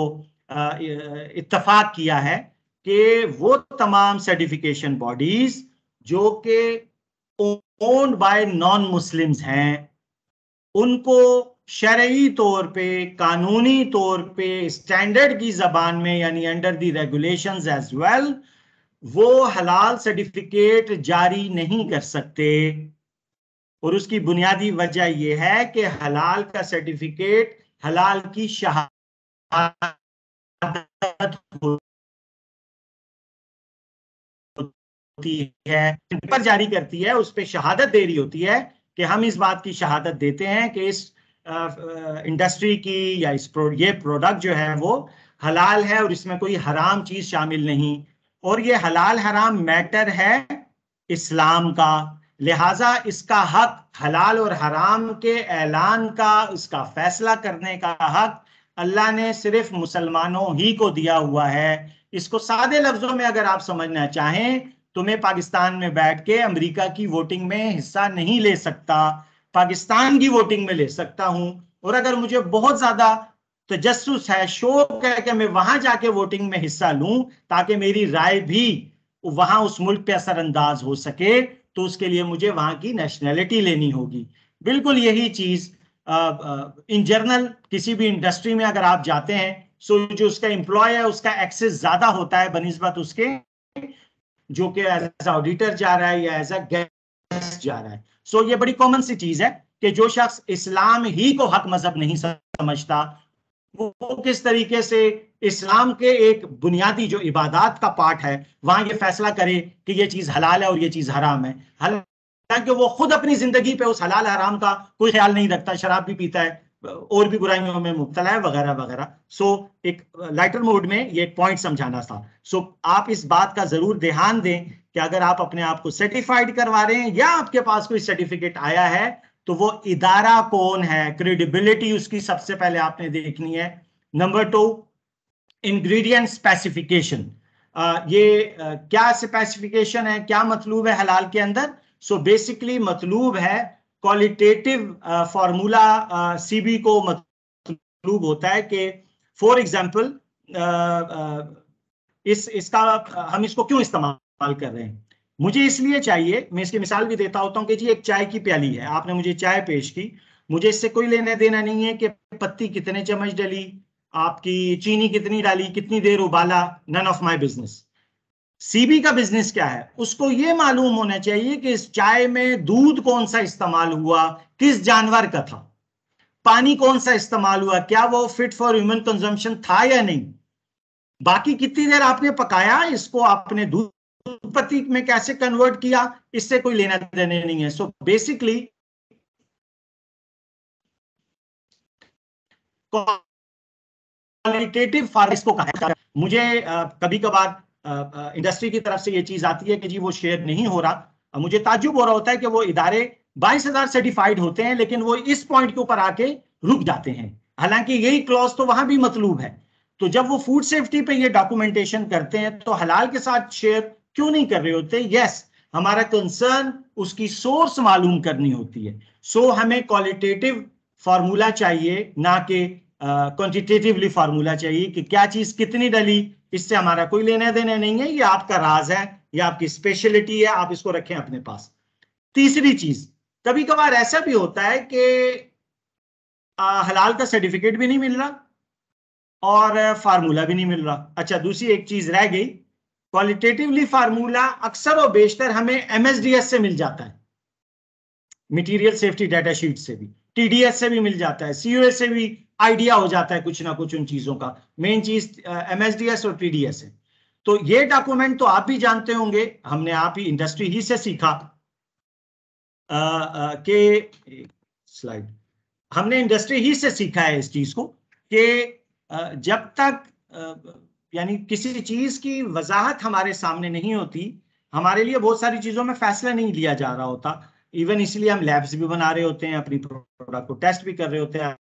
Speaker 1: इत्तफाक किया है कि वो तमाम सर्टिफिकेशन बॉडीज जो कि ओन्ड बाय नॉन मुस्लिम्स हैं, उनको शरई तौर पे, कानूनी तौर पे, स्टैंडर्ड की जबान में, यानी under the regulations as well, वो हलाल सर्टिफिकेट जारी नहीं कर सकते। और उसकी बुनियादी वजह यह है कि हलाल का सर्टिफिकेट हलाल की शहादत होती है, पर जारी करती है, उस पर शहादत दे रही होती है कि हम इस बात की शहादत देते हैं कि इस इंडस्ट्री की या इस प्रो, ये प्रोडक्ट जो है वो हलाल है और इसमें कोई हराम चीज शामिल नहीं। और ये हलाल हराम मैटर है इस्लाम का, लिहाजा इसका हक, हलाल और हराम के ऐलान का, इसका फैसला करने का हक अल्लाह ने सिर्फ मुसलमानों ही को दिया हुआ है। इसको सादे लफ्जों में अगर आप समझना चाहें तो मैं पाकिस्तान में बैठ के अमेरिका की वोटिंग में हिस्सा नहीं ले सकता, पाकिस्तान की वोटिंग में ले सकता हूं, और अगर मुझे बहुत ज्यादा तजस्सुस है, शौक है कि मैं वहां जाके वोटिंग में हिस्सा लूं ताकि मेरी राय भी वहां उस मुल्क पे असरअंदाज हो सके, तो उसके लिए मुझे वहां की नेशनैलिटी लेनी होगी। बिल्कुल यही चीज इन जनरल किसी भी इंडस्ट्री में अगर आप जाते हैं, सो जो उसका एम्प्लॉय है उसका एक्सेस ज्यादा होता है बनिस्बत उसके जो कि एज ऑडिटर जा रहा है या एज अ गेस्ट जा रहा है। सो so, ये बड़ी कॉमन सी चीज है कि जो शख्स इस्लाम ही को हक मजहब नहीं समझता, वो किस तरीके से इस्लाम के एक बुनियादी जो इबादत का पार्ट है वहां ये फैसला करे कि ये चीज हलाल है और ये चीज हराम है, हालांकि वो खुद अपनी जिंदगी पे उस हलाल हराम का कोई ख्याल नहीं रखता, शराब भी पीता है और भी बुराइयों में मुब्तला है वगैरह वगैरह। सो एक लाइटर मोड में ये पॉइंट समझाना था। सो आप इस बात का जरूर ध्यान दें कि अगर आप अपने आप को सर्टिफाइड करवा रहे हैं या आपके पास कोई सर्टिफिकेट आया है तो वो इदारा कौन है, क्रेडिबिलिटी उसकी सबसे पहले आपने देखनी है। Number two, ingredient specification. ये uh, क्या स्पेसिफिकेशन है, क्या मतलब है हलाल के अंदर? सो बेसिकली मतलब है क्वालिटेटिव फार्मूला, सीबी को मतलब होता है कि फॉर एग्जांपल इस इसका हम इसको क्यों इस्तेमाल कर रहे हैं, मुझे इसलिए चाहिए, मैं इसकी मिसाल भी देता होता हूं कि जी एक चाय की प्याली है, आपने मुझे चाय पेश की, मुझे इससे कोई लेना देना नहीं है कि पत्ती कितने चम्मच डली, आपकी चीनी कितनी डाली, कितनी देर उबाला, none of my business. CB का बिजनेस क्या है, उसको ये मालूम होना चाहिए कि इस चाय में दूध कौन सा इस्तेमाल हुआ, किस जानवर का था, पानी कौन सा इस्तेमाल हुआ, क्या वो फिट फॉर ह्यूमन कंजम्पशन था या नहीं, बाकी कितनी देर आपने पकाया, इसको आपने दूध पत्ती में कैसे कन्वर्ट किया, इससे कोई लेना देने नहीं है। सो बेसिकली क्वालिटेटिव फार्मिंग को कहा। मुझे कभी कभार इंडस्ट्री की तरफ से ये चीज आती है कि जी वो शेयर नहीं हो रहा, मुझे ताज्जुब हो रहा होता है कि वो इदारे बाईस हजार सर्टिफाइड होते हैं लेकिन वो इस पॉइंट के ऊपर आके रुक जाते हैं, हालांकि यही क्लॉज तो वहां भी मतलूब है। तो जब वो फूड सेफ्टी पे ये डॉक्यूमेंटेशन करते हैं तो हलाल के साथ शेयर क्यों नहीं कर रहे होते? यस, हमारा कंसर्न उसकी सोर्स मालूम करनी होती है। सो so, हमें क्वालिटेटिव फार्मूला चाहिए, ना कि क्वांटिटेटिवली फार्मूला चाहिए कि क्या चीज कितनी डली, इससे हमारा कोई लेना देना नहीं है, ये आपका राज है, ये आपकी स्पेशलिटी है, आप इसको रखें अपने पास। तीसरी चीज, कभी कभार ऐसा भी होता है कि हलाल का सर्टिफिकेट भी नहीं मिल रहा और फार्मूला भी नहीं मिल रहा। अच्छा, दूसरी एक चीज रह गई, क्वालिटेटिवली फार्मूला अक्सर और बेशतर हमें एमएसडीएस से मिल जाता है, मटेरियल सेफ्टी डाटा शीट से भी, टीडीएस से भी मिल जाता है, सीयूएस से भी आइडिया हो जाता है कुछ ना कुछ उन चीजों का। मेन चीज एमएसडीएस और टीडीएस है। तो ये डॉक्यूमेंट तो आप भी जानते होंगे, हमने आप ही इंडस्ट्री ही से सीखा कि स्लाइड हमने इंडस्ट्री ही से सीखा है इस चीज को कि जब तक यानी किसी चीज की वजाहत हमारे सामने नहीं होती, हमारे लिए बहुत सारी चीजों में फैसला नहीं लिया जा रहा होता। इवन इसलिए हम लैब्स भी बना रहे होते हैं, अपनी प्रोडक्ट को टेस्ट भी कर रहे होते हैं।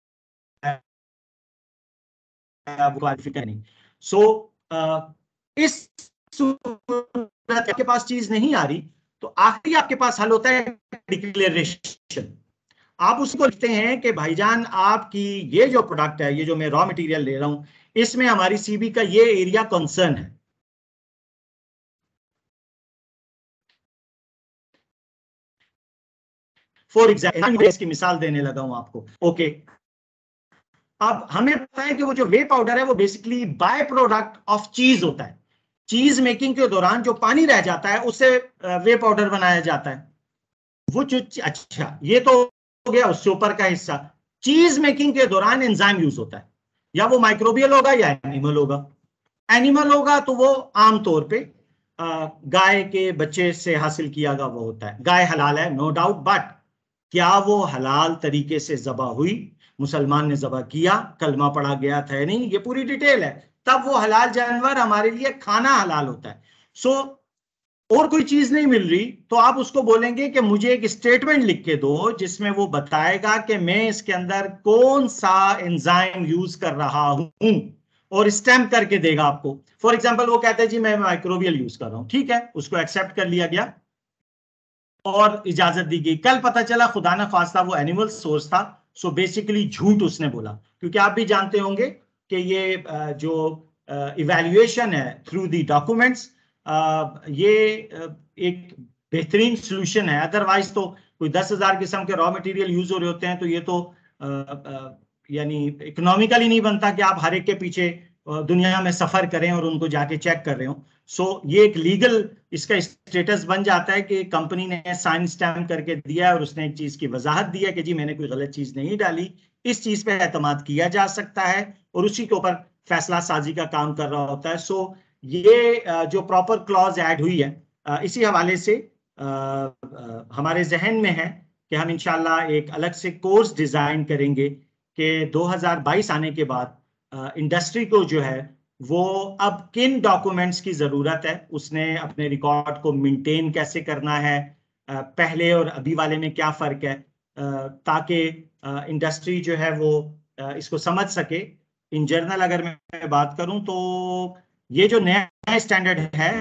Speaker 1: सो so, इस सूरत आपके पास चीज नहीं आ रही तो आखिरी आपके पास हल होता है डिक्लेरेशन। आप उसको लिखते हैं कि भाईजान आपकी ये जो प्रोडक्ट है, ये जो मैं रॉ मटेरियल ले रहा हूं, इसमें हमारी सीबी का ये एरिया कंसर्न है। फॉर एग्जाम्पल इसकी मिसाल देने लगा हूं आपको। Okay okay. अब हमें पता है कि वो जो वे पाउडर है वो बेसिकली बाय प्रोडक्ट ऑफ चीज होता है। चीज मेकिंग के दौरान जो पानी रह जाता है उससे वे पाउडर बनाया जाता है। वो जो अच्छा ये तो हो गया उससे ऊपर का हिस्सा। चीज मेकिंग के दौरान एंजाइम यूज होता है, या वो माइक्रोबियल होगा या एनिमल होगा। एनिमल होगा तो वो आमतौर पे गाय के बच्चे से हासिल किया गया वो होता है। गाय हलाल है नो डाउट, बट क्या वो हलाल तरीके से ज़बा हुई, मुसलमान ने ज़बा किया, कलमा पढ़ा गया था नहीं, ये पूरी डिटेल है, तब वो हलाल जानवर हमारे लिए खाना हलाल होता है। सो और कोई चीज नहीं मिल रही तो आप उसको बोलेंगे कि मुझे एक स्टेटमेंट लिख के दो जिसमें वो बताएगा कि मैं इसके अंदर कौन सा एंजाइम यूज कर रहा हूं, और स्टैम्प करके देगा आपको। फॉर एग्जांपल वो कहते हैं जी मैं माइक्रोबियल यूज कर रहा हूं, ठीक है, उसको एक्सेप्ट कर लिया गया और इजाजत दी गई। कल पता चला खुदा न खास्ता वो एनिमल सोर्स था, सो बेसिकली झूठ उसने बोला, क्योंकि आप भी जानते होंगे कि ये जो इवैल्यूएशन है थ्रू दी डॉक्यूमेंट्स, ये एक बेहतरीन सोल्यूशन है। अदरवाइज तो कोई दस हजार किस्म के रॉ मटेरियल यूज हो रहे होते हैं तो ये तो यानी इकोनॉमिकली नहीं बनता कि आप हर एक के पीछे दुनिया में सफर करें और उनको जाके चेक कर रहे हो। सो so, ये एक लीगल इसका स्टेटस बन जाता है कि कंपनी ने साइन स्टैम्प करके दिया है और उसने एक चीज की वजाहत दी है कि जी मैंने कोई गलत चीज नहीं डाली, इस चीज पे एतमाद किया जा सकता है और उसी के ऊपर फैसला साजी का काम कर रहा होता है। सो so, ये जो प्रॉपर क्लॉज ऐड हुई है इसी हवाले से हमारे जहन में है कि हम इंशाल्लाह एक अलग से कोर्स डिजाइन करेंगे कि दो हज़ार बाईस आने के बाद इंडस्ट्री को जो है वो अब किन डॉक्यूमेंट्स की जरूरत है, उसने अपने रिकॉर्ड को मेंटेन कैसे करना है, पहले और अभी वाले में क्या फर्क है, ताकि इंडस्ट्री जो है वो इसको समझ सके। इन जनरल अगर मैं बात करूं तो ये जो नया स्टैंडर्ड है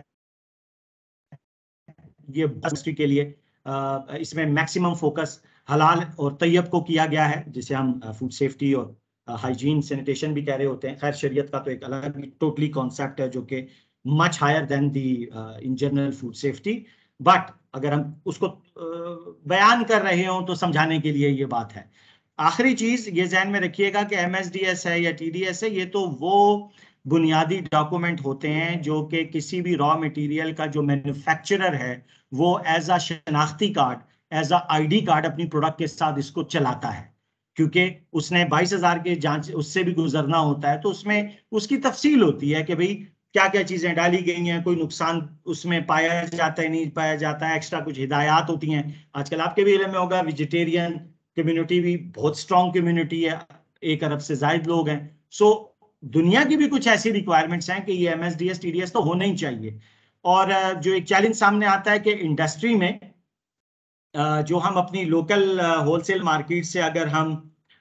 Speaker 1: ये इंडस्ट्री के लिए इसमें मैक्सिमम फोकस हलाल और तैयब को किया गया है, जिसे हम फूड सेफ्टी और हाइजीन सैनिटेशन भी कह रहे होते हैं। खैर शरीयत का तो एक अलग टोटली कॉन्सेप्ट है जो कि much higher than the in general food safety, but अगर हम उसको uh, बयान कर रहे हो तो समझाने के लिए ये बात है। आखिरी चीज ये ध्यान में रखिएगा कि एमएसडीएस है या टीडीएस है, ये तो वो बुनियादी डॉक्यूमेंट होते हैं जो कि किसी भी रॉ मटेरियल का जो मैन्युफैक्चरर है वो एज अ शनाख्ती card, as a ID card अपनी प्रोडक्ट के साथ इसको चलाता है, क्योंकि उसने बाईस हजार के जांच उससे भी गुजरना होता है, तो उसमें उसकी तफसील होती है कि भाई क्या क्या चीजें डाली गई हैं, कोई नुकसान उसमें पाया जाता है नहीं पाया जाता है, एक्स्ट्रा कुछ हिदायत होती हैं। आजकल आपके भी इल्म में होगा वेजिटेरियन कम्युनिटी भी बहुत स्ट्रॉन्ग कम्युनिटी है, एक अरब से ज्यादा लोग हैं। सो दुनिया की भी कुछ ऐसी रिक्वायरमेंट्स हैं कि ये एमएसडीएस टीडीएस तो होना ही चाहिए। और जो एक चैलेंज सामने आता है कि इंडस्ट्री में जो हम अपनी लोकल होलसेल मार्केट से अगर हम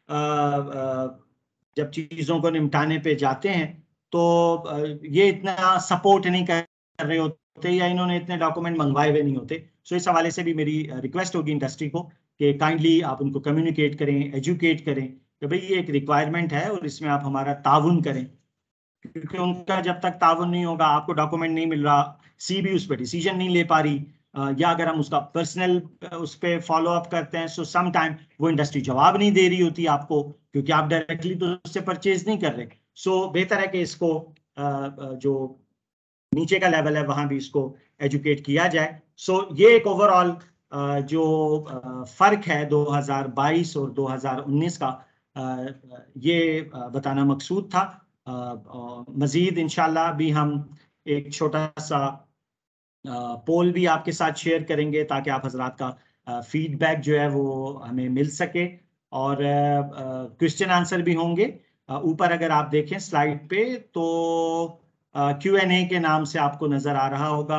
Speaker 1: जब चीज़ों को निपटाने पे जाते हैं तो ये इतना सपोर्ट नहीं कर रहे होते या इन्होंने इतने डॉक्यूमेंट मंगवाए हुए नहीं होते। सो इस हवाले से भी मेरी रिक्वेस्ट होगी इंडस्ट्री को कि काइंडली आप उनको कम्युनिकेट करें, एजुकेट करें कि भाई ये एक रिक्वायरमेंट है और इसमें आप हमारा ताउन करें, क्योंकि उनका जब तक ताउन नहीं होगा, आपको डॉक्यूमेंट नहीं मिल रहा, सी भी उस पर डिसीजन नहीं ले पा रही, या अगर हम उसका पर्सनल उस पर फॉलो अप करते हैं सो सम टाइम वो इंडस्ट्री जवाब नहीं दे रही होती आपको, क्योंकि आप डायरेक्टली तो उससे परचेज नहीं कर रहे। सो बेहतर है कि इसको जो नीचे का लेवल है वहां भी इसको एजुकेट किया जाए। सो ये एक ओवरऑल जो फर्क है दो हज़ार बाईस और दो हज़ार उन्नीस का, ये बताना मकसूद था। मजीद इंशाल्लाह भी हम एक छोटा सा पोल भी आपके साथ शेयर करेंगे ताकि आप हजरात का फीडबैक जो है वो हमें मिल सके, और क्वेश्चन आंसर भी होंगे। ऊपर अगर आप देखें स्लाइड पे तो क्यू एन ए के नाम से आपको नजर आ रहा होगा।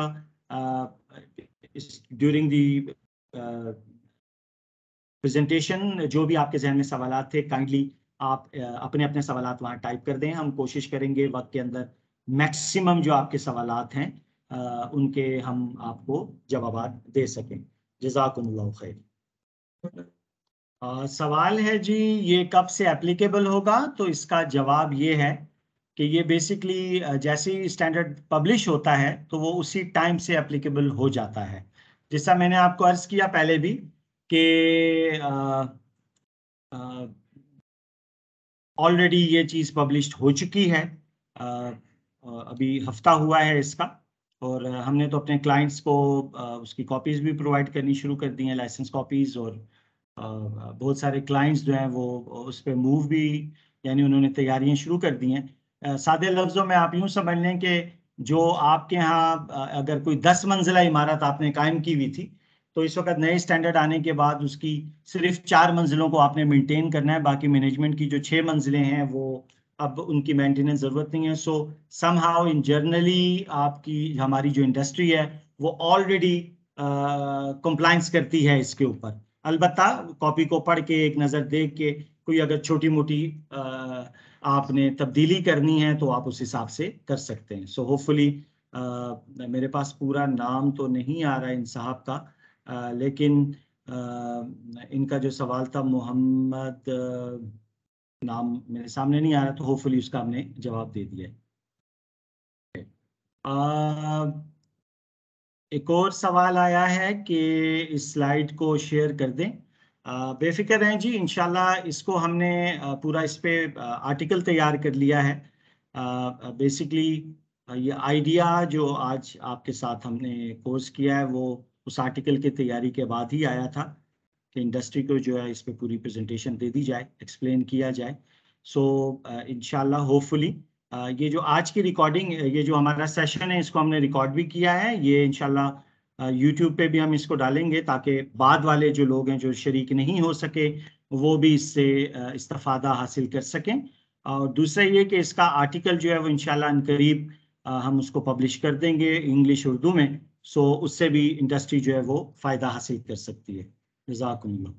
Speaker 1: ड्यूरिंग दी प्रेजेंटेशन जो भी आपके जहन में सवाल थे काइंडली आप अपने अपने सवाल वहां टाइप कर दें। हम कोशिश करेंगे वक्त के अंदर मैक्सिमम जो आपके सवाल हैं Uh, उनके हम आपको जवाब दे सकें। जज़ाकुमुल्लाह खैर। uh, सवाल है जी ये कब से एप्लीकेबल होगा, तो इसका जवाब ये है कि ये बेसिकली uh, जैसे ही स्टैंडर्ड पब्लिश होता है तो वो उसी टाइम से एप्लीकेबल हो जाता है। जैसा मैंने आपको अर्ज किया पहले भी कि ऑलरेडी uh, uh, ये चीज़ पब्लिश हो चुकी है, uh, uh, अभी हफ्ता हुआ है इसका, और हमने तो अपने क्लाइंट्स को उसकी कॉपीज भी प्रोवाइड करनी शुरू कर दी हैं, लाइसेंस कॉपीज, और बहुत सारे क्लाइंट्स जो हैं वो उस पर मूव भी यानी उन्होंने तैयारियां शुरू कर दी हैं। सादे लफ्ज़ों में आप यूं समझ लें कि जो आपके यहाँ अगर कोई दस मंजिला इमारत आपने कायम की हुई थी तो इस वक्त नए स्टैंडर्ड आने के बाद उसकी सिर्फ चार मंजिलों को आपने मेंटेन करना है, बाकी मैनेजमेंट की जो छः मंजिलें हैं वो अब उनकी मेंटेनेंस ज़रूरत नहीं है। सो समहाउ इन जनरली आपकी हमारी जो इंडस्ट्री है वो ऑलरेडी कंप्लायंस करती है इसके ऊपर। अलबत्ता कॉपी को पढ़ के एक नज़र देख के कोई अगर छोटी मोटी आपने तब्दीली करनी है तो आप उस हिसाब से कर सकते हैं। सो होपफुली मेरे पास पूरा नाम तो नहीं आ रहा है इन साहब का, आ, लेकिन आ, इनका जो सवाल था मोहम्मद, नाम मेरे सामने नहीं आ रहा, तो होपफुली उसका हमने जवाब दे दिया है। एक और सवाल आया है कि इस स्लाइड को शेयर कर दें। आ, बेफिक्र रहें जी, इंशाल्लाह इसको हमने आ, पूरा इस पे आर्टिकल तैयार कर लिया है। बेसिकली ये आइडिया जो आज आपके साथ हमने कोर्स किया है वो उस आर्टिकल की तैयारी के बाद ही आया था कि इंडस्ट्री को जो है इस पे पूरी प्रेजेंटेशन दे दी जाए, एक्सप्लेन किया जाए। सो इंशाल्लाह होपफुली ये जो आज की रिकॉर्डिंग, ये जो हमारा सेशन है इसको हमने रिकॉर्ड भी किया है। ये इंशाल्लाह यूट्यूब पे भी हम इसको डालेंगे ताकि बाद वाले जो लोग हैं जो शरीक नहीं हो सके वो भी इससे इस्तेफादा हासिल कर सकें। और दूसरा ये कि इसका आर्टिकल जो है वो इंशाल्लाह अनकरीब हम उसको पब्लिश कर देंगे इंग्लिश उर्दू में। सो उससे भी इंडस्ट्री जो है वो फ़ायदा हासिल कर सकती है। जज़ाकुमुल्लाह।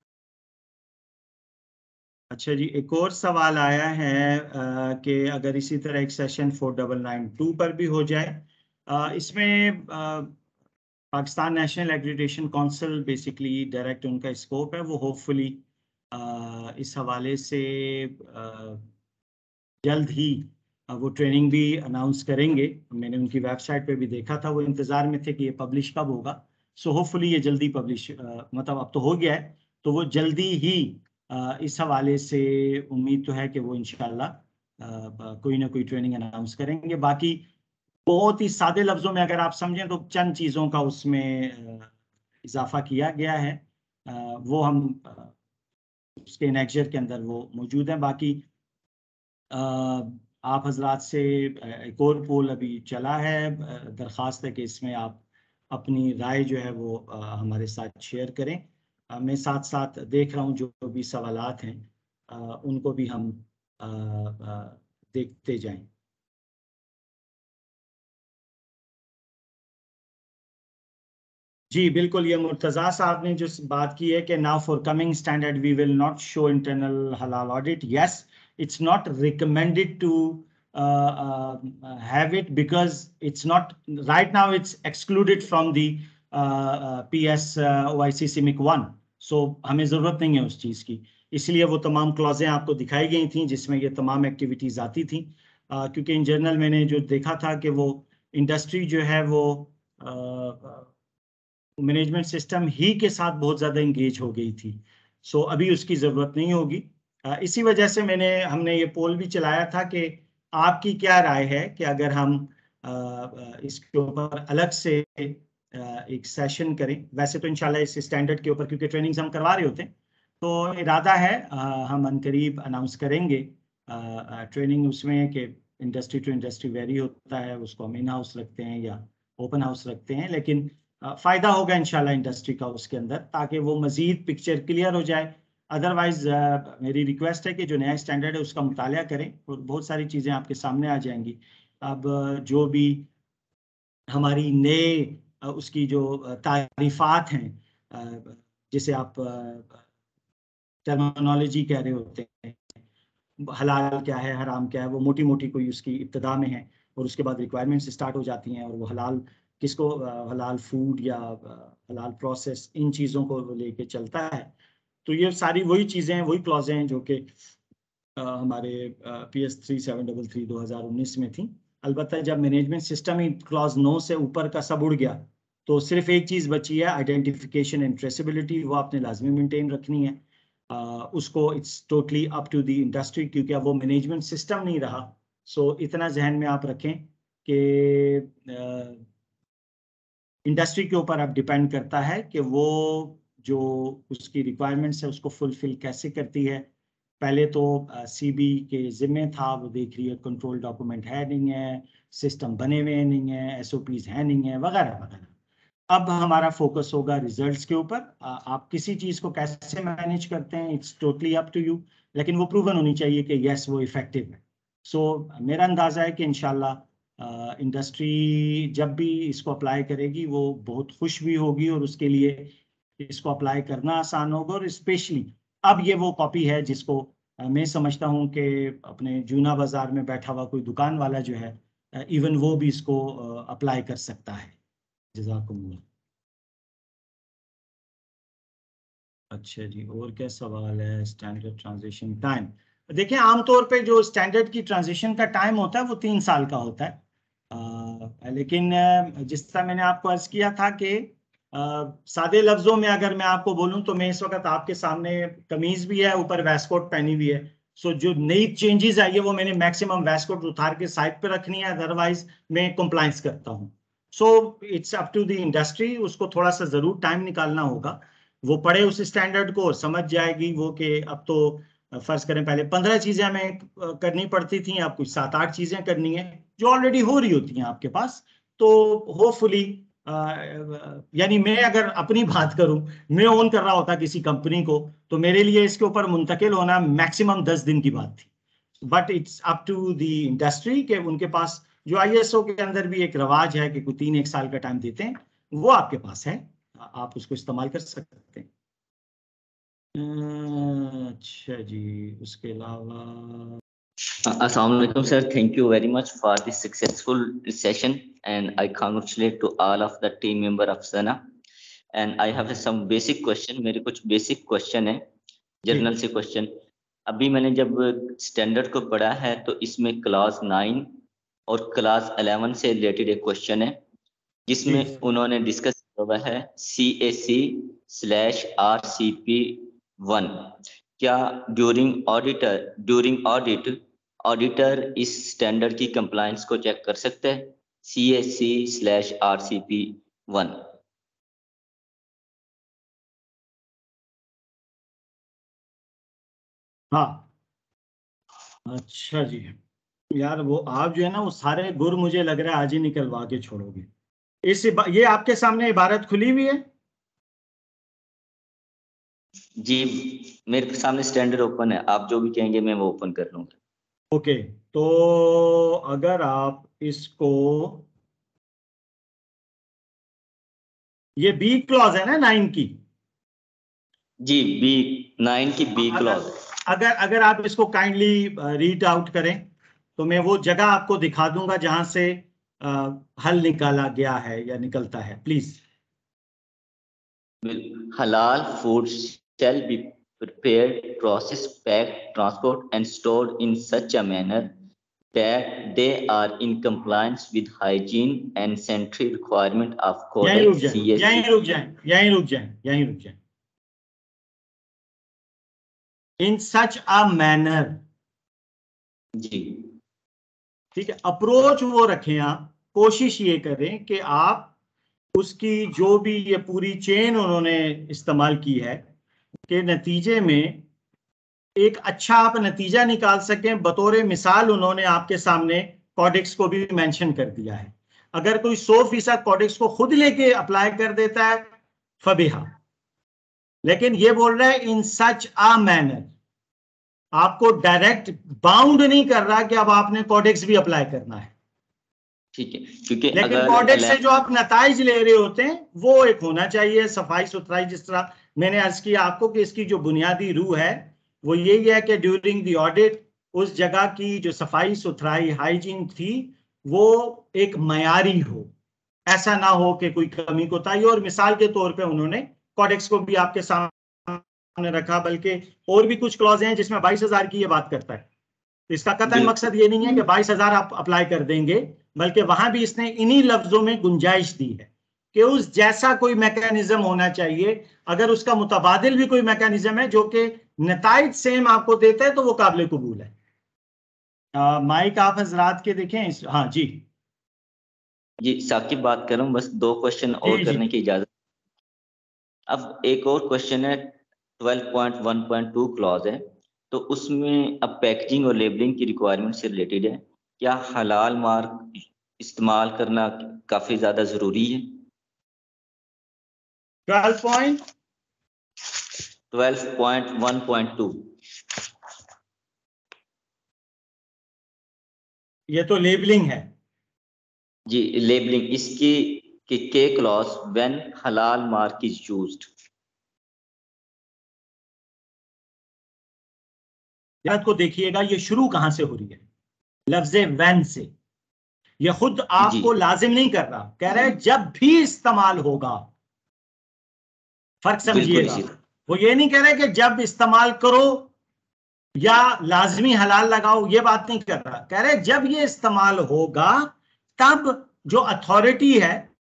Speaker 1: अच्छा जी, एक और सवाल आया है कि अगर इसी तरह एक session four double nine two पर भी हो जाए। आ, इसमें आ, Pakistan national accreditation council basically direct उनका स्कोप है, वो होपफुली इस हवाले से आ, जल्द ही वो ट्रेनिंग भी अनाउंस करेंगे। मैंने उनकी वेबसाइट पे भी देखा था, वो इंतज़ार में थे कि ये पब्लिश कब होगा। सो होपफुली ये जल्दी पब्लिश, मतलब अब तो हो गया है, तो वो जल्दी ही आ, इस हवाले से उम्मीद तो है कि वो इंशाल्लाह कोई ना कोई ट्रेनिंग अनाउंस करेंगे। बाकी बहुत ही सादे लफ्ज़ों में अगर आप समझें तो चंद चीज़ों का उसमें इजाफा किया गया है, आ, वो हम उसके नेक्चर के अंदर वो मौजूद हैं। बाकी आप हजरात से एक और पोल अभी चला है, दरख्वास्त है कि इसमें आप अपनी राय जो है वो हमारे साथ शेयर करें। मैं साथ साथ देख रहा हूँ जो भी सवालात हैं उनको भी हम देखते जाएं। जी बिल्कुल, ये मुर्तज़ा साहब ने जो बात की है कि now for coming standard we will not show internal halal audit. Yes, it's not recommended to uh, uh, have it because it's not right now, it's excluded from the uh, uh, P S uh, O I C C M I C one. So हमें ज़रूरत नहीं है उस चीज़ की, इसलिए वो तमाम क्लॉजें आपको दिखाई गई थी जिसमें ये तमाम एक्टिविटीज़ आती थी। uh, क्योंकि इन जनरल मैंने जो देखा था कि वो इंडस्ट्री जो है वो मैनेजमेंट uh, सिस्टम ही के साथ बहुत ज़्यादा इंगेज हो गई थी। सो so, अभी उसकी ज़रूरत नहीं होगी। इसी वजह से मैंने हमने ये पोल भी चलाया था कि आपकी क्या राय है कि अगर हम इसके ऊपर अलग से एक सेशन करें। वैसे तो इंशाल्लाह इस स्टैंडर्ड के ऊपर क्योंकि ट्रेनिंग्स हम करवा रहे होते हैं, तो इरादा है हम अनकरीब अनाउंस करेंगे ट्रेनिंग उसमें कि इंडस्ट्री टू इंडस्ट्री वेरी होता है, उसको हम इन हाउस रखते हैं या ओपन हाउस रखते हैं, लेकिन फ़ायदा होगा इंशाल्लाह इंडस्ट्री का उसके अंदर ताकि वो मज़ीद पिक्चर क्लियर हो जाए। अदरवाइज uh, मेरी रिक्वेस्ट है कि जो नया स्टैंडर्ड है उसका मुताला करें और बहुत सारी चीज़ें आपके सामने आ जाएंगी। अब जो भी हमारी नए उसकी जो तारीफात हैं जिसे आप टर्मिनोलॉजी कह रहे होते हैं, हलाल क्या है हराम क्या है, वो मोटी मोटी कोई उसकी इब्तदा में है और उसके बाद रिक्वायरमेंट्स स्टार्ट हो जाती हैं और वो हलाल किसको, हलाल फूड या हलाल प्रोसेस, इन चीज़ों को लेके चलता है। तो ये सारी वही चीज़ें हैं, वही क्लॉजें हैं जो कि हमारे P S three seven double three दो हज़ार उन्नीस में थी। अलबत्ता जब मैनेजमेंट सिस्टम ही क्लॉज नौ से ऊपर का सब उड़ गया तो सिर्फ एक चीज़ बची है, आइडेंटिफिकेशन एंड ट्रेसेबिलिटी, वो आपने लाजमी मेंटेन रखनी है। uh, उसको it's totally up to the industry क्योंकि अब वो मैनेजमेंट सिस्टम नहीं रहा। सो so, इतना जहन में आप रखें कि इंडस्ट्री के ऊपर अब डिपेंड करता है कि वो जो उसकी रिक्वायरमेंट्स है उसको फुलफिल कैसे करती है। पहले तो सीबी uh, के जिम्मे था, वो देख रही है कंट्रोल डॉक्यूमेंट है नहीं है, सिस्टम बने हुए नहीं है, एसओपीज है नहीं है, वगैरह वगैरह। अब हमारा फोकस होगा रिजल्ट्स के ऊपर। uh, आप किसी चीज़ को कैसे मैनेज करते हैं it's totally up to you, लेकिन वो प्रूवन होनी चाहिए कि यस वो इफेक्टिव है। सो so, मेरा अंदाजा है कि इंशाल्लाह इंडस्ट्री जब भी इसको अप्लाई करेगी वो बहुत खुश भी होगी और उसके लिए इसको अप्लाई करना आसान होगा। और स्पेशली अब ये वो कॉपी है जिसको uh, मैं समझता हूँ कि अपने जूना बाजार में बैठा हुआ कोई दुकान वाला जो है इवन uh, वो भी इसको अप्लाई uh, कर सकता है। जज़ाकुमुल्लाह। अच्छा जी, और क्या सवाल है? स्टैंडर्ड ट्रांजिशन टाइम, देखिए आमतौर पे जो स्टैंडर्ड की ट्रांजिशन का टाइम होता है वो तीन साल का होता है। आ, लेकिन जिस तरह मैंने आपको अर्ज किया था कि सादे लफ्जों में अगर मैं आपको बोलूं तो मैं इस वक्त आपके सामने कमीज भी है, ऊपर वेस्टकोट पहनी हुई है। सो जो नई चेंजेस आई है वो मैंने मैक्सिमम वेस्टकोट उतार के साइड पे रखनी है, अदरवाइज मैं कंप्लायंस करता हूँ। So it's up to the industry, उसको थोड़ा सा जरूर टाइम निकालना होगा। वो पढ़े उस स्टैंडर्ड को और समझ जाएगी वो कि अब तो फर्ज करें पहले पंद्रह चीजें हमें करनी पड़ती थी, अब कुछ सात आठ चीजें करनी है जो ऑलरेडी हो रही होती हैं आपके पास। तो होपफुली यानी मैं अगर अपनी बात करूं, मैं ओन कर रहा होता किसी कंपनी को तो मेरे लिए इसके ऊपर मुंतकिल होना मैक्सिमम दस दिन की बात थी। But it's up to the industry के उनके पास जो आईएसओ के अंदर भी एक रवाज है कि कोई तीन एक साल का टाइम देते हैं, वो आपके पास है, आप उसको इस्तेमाल कर सकते हैं। अच्छा जी, उसके अलावा
Speaker 4: Assalamu alaikum sir, thank you very much for this successful session and I congratulate to all of the team member of Sana and I have some basic question, मेरे कुछ basic question है, जर्नल से question। अभी मैंने जब standard को पढ़ा है तो इसमें क्लास नाइन और क्लास इलेवन से रिलेटेड एक क्वेश्चन है जिसमें उन्होंने डिस्कस किया हुआ है C A C slash R C P one. क्या during auditor during audit auditor इस स्टैंडर्ड की कंप्लायंस को चेक कर सकते हैं? C A C slash R C P one.
Speaker 1: हाँ, अच्छा जी यार, वो आप जो है ना वो सारे गुर मुझे लग रहा है आज ही निकलवा के छोड़ोगे। इस ये आपके सामने इबारत खुली हुई है
Speaker 4: जी, मेरे सामने स्टैंडर्ड ओपन है, आप जो भी कहेंगे मैं वो ओपन कर लूंगा।
Speaker 1: ओके, तो अगर आप इसको, ये बी क्लॉज है ना नाइन की? जी,
Speaker 4: बी नाइन की बी क्लॉज।
Speaker 1: अगर अगर आप इसको काइंडली रीड आउट करें तो मैं वो जगह आपको दिखा दूंगा जहां से आ, हल निकाला गया है या निकलता है, please.
Speaker 4: Halal foods shall be prepared, processed, packed, transported, and stored in such a manner that they are in compliance with hygiene and sanitary requirement of
Speaker 1: यहीं रुक
Speaker 4: Codex
Speaker 1: जाए,
Speaker 4: C S C।
Speaker 1: यहीं रुक जाए, यहीं रुक जाए, यहीं रुक जाए। इन सच अ मैनर,
Speaker 4: जी
Speaker 1: ठीक है, अप्रोच वो रखें आप, कोशिश ये करें कि आप उसकी जो भी ये पूरी चेन उन्होंने इस्तेमाल की है के नतीजे में एक अच्छा आप नतीजा निकाल सकें। बतौर मिसाल उन्होंने आपके सामने कॉडेक्स को भी मेंशन कर दिया है। अगर कोई सौ फीसद कॉडेक्स को खुद लेके अप्लाई कर देता है फबिहा, लेकिन ये बोल रहा है इन सच अ मैनर, आपको डायरेक्ट बाउंड नहीं कर रहा कि अब आपने कॉडेक्स भी अप्लाई करना है।
Speaker 4: ठीक है, क्योंकि
Speaker 1: लेकिन
Speaker 4: अगर
Speaker 1: कॉडेक्स से जो आप नताइज ले रहे होते हैं वो एक होना चाहिए सफाई सुथराई। जिस तरह मैंने अर्ज किया आपको कि इसकी जो बुनियादी रूह है वो यही है कि ड्यूरिंग द ऑडिट उस जगह की जो सफाई सुथराई हाइजीन थी वो एक मयारी हो, ऐसा ना हो कि कोई कमी कोताही। और मिसाल के तौर पे उन्होंने कॉडेक्स को भी आपके सामने रखा, बल्कि और भी कुछ क्लॉज हैं जिसमें बाईस हजार की ये बात करता है। इसका कतई मकसद ये नहीं है कि बाईस हजार आप अप्लाई कर देंगे, बल्कि वहां भी इसने इन्हीं लफ्जों में गुंजाइश दी है कि उस जैसा कोई मैकेनिज्म होना चाहिए। अगर उसका मुतबादिल भी कोई मैकेनिज्म है जो कि नताइज सेम आपको देता है तो वो काबिल कबूल है। आ, माइक आप हजरात के देखें इस, हाँ जी
Speaker 4: जी साकिब बात कर रहा हूँ, बस दो क्वेश्चन और
Speaker 1: जी,
Speaker 4: करने
Speaker 1: जी।
Speaker 4: की इजाजत। अब एक और क्वेश्चन है twelve point one point two clause है, तो उसमें अब पैकेजिंग और लेबलिंग की रिक्वायरमेंट से रिलेटेड है। क्या हलाल मार्क इस्तेमाल करना काफी ज्यादा जरूरी है?
Speaker 1: Twelve point
Speaker 4: twelve point one point two
Speaker 1: ये तो लेबलिंग है
Speaker 4: जी, लेबलिंग इसकी कि के clause when halal mark is used.
Speaker 1: याद को देखिएगा, ये शुरू कहां से हो रही है, लफ्जे वैन से। ये खुद आपको लाजिम नहीं कर रहा, कह रहे हैं जब भी इस्तेमाल होगा। फर्क समझिएगा, वो ये नहीं कह रहे कि जब इस्तेमाल करो या लाजमी हलाल लगाओ, ये बात नहीं कर रहा। कह रहे जब ये इस्तेमाल होगा तब जो अथॉरिटी है,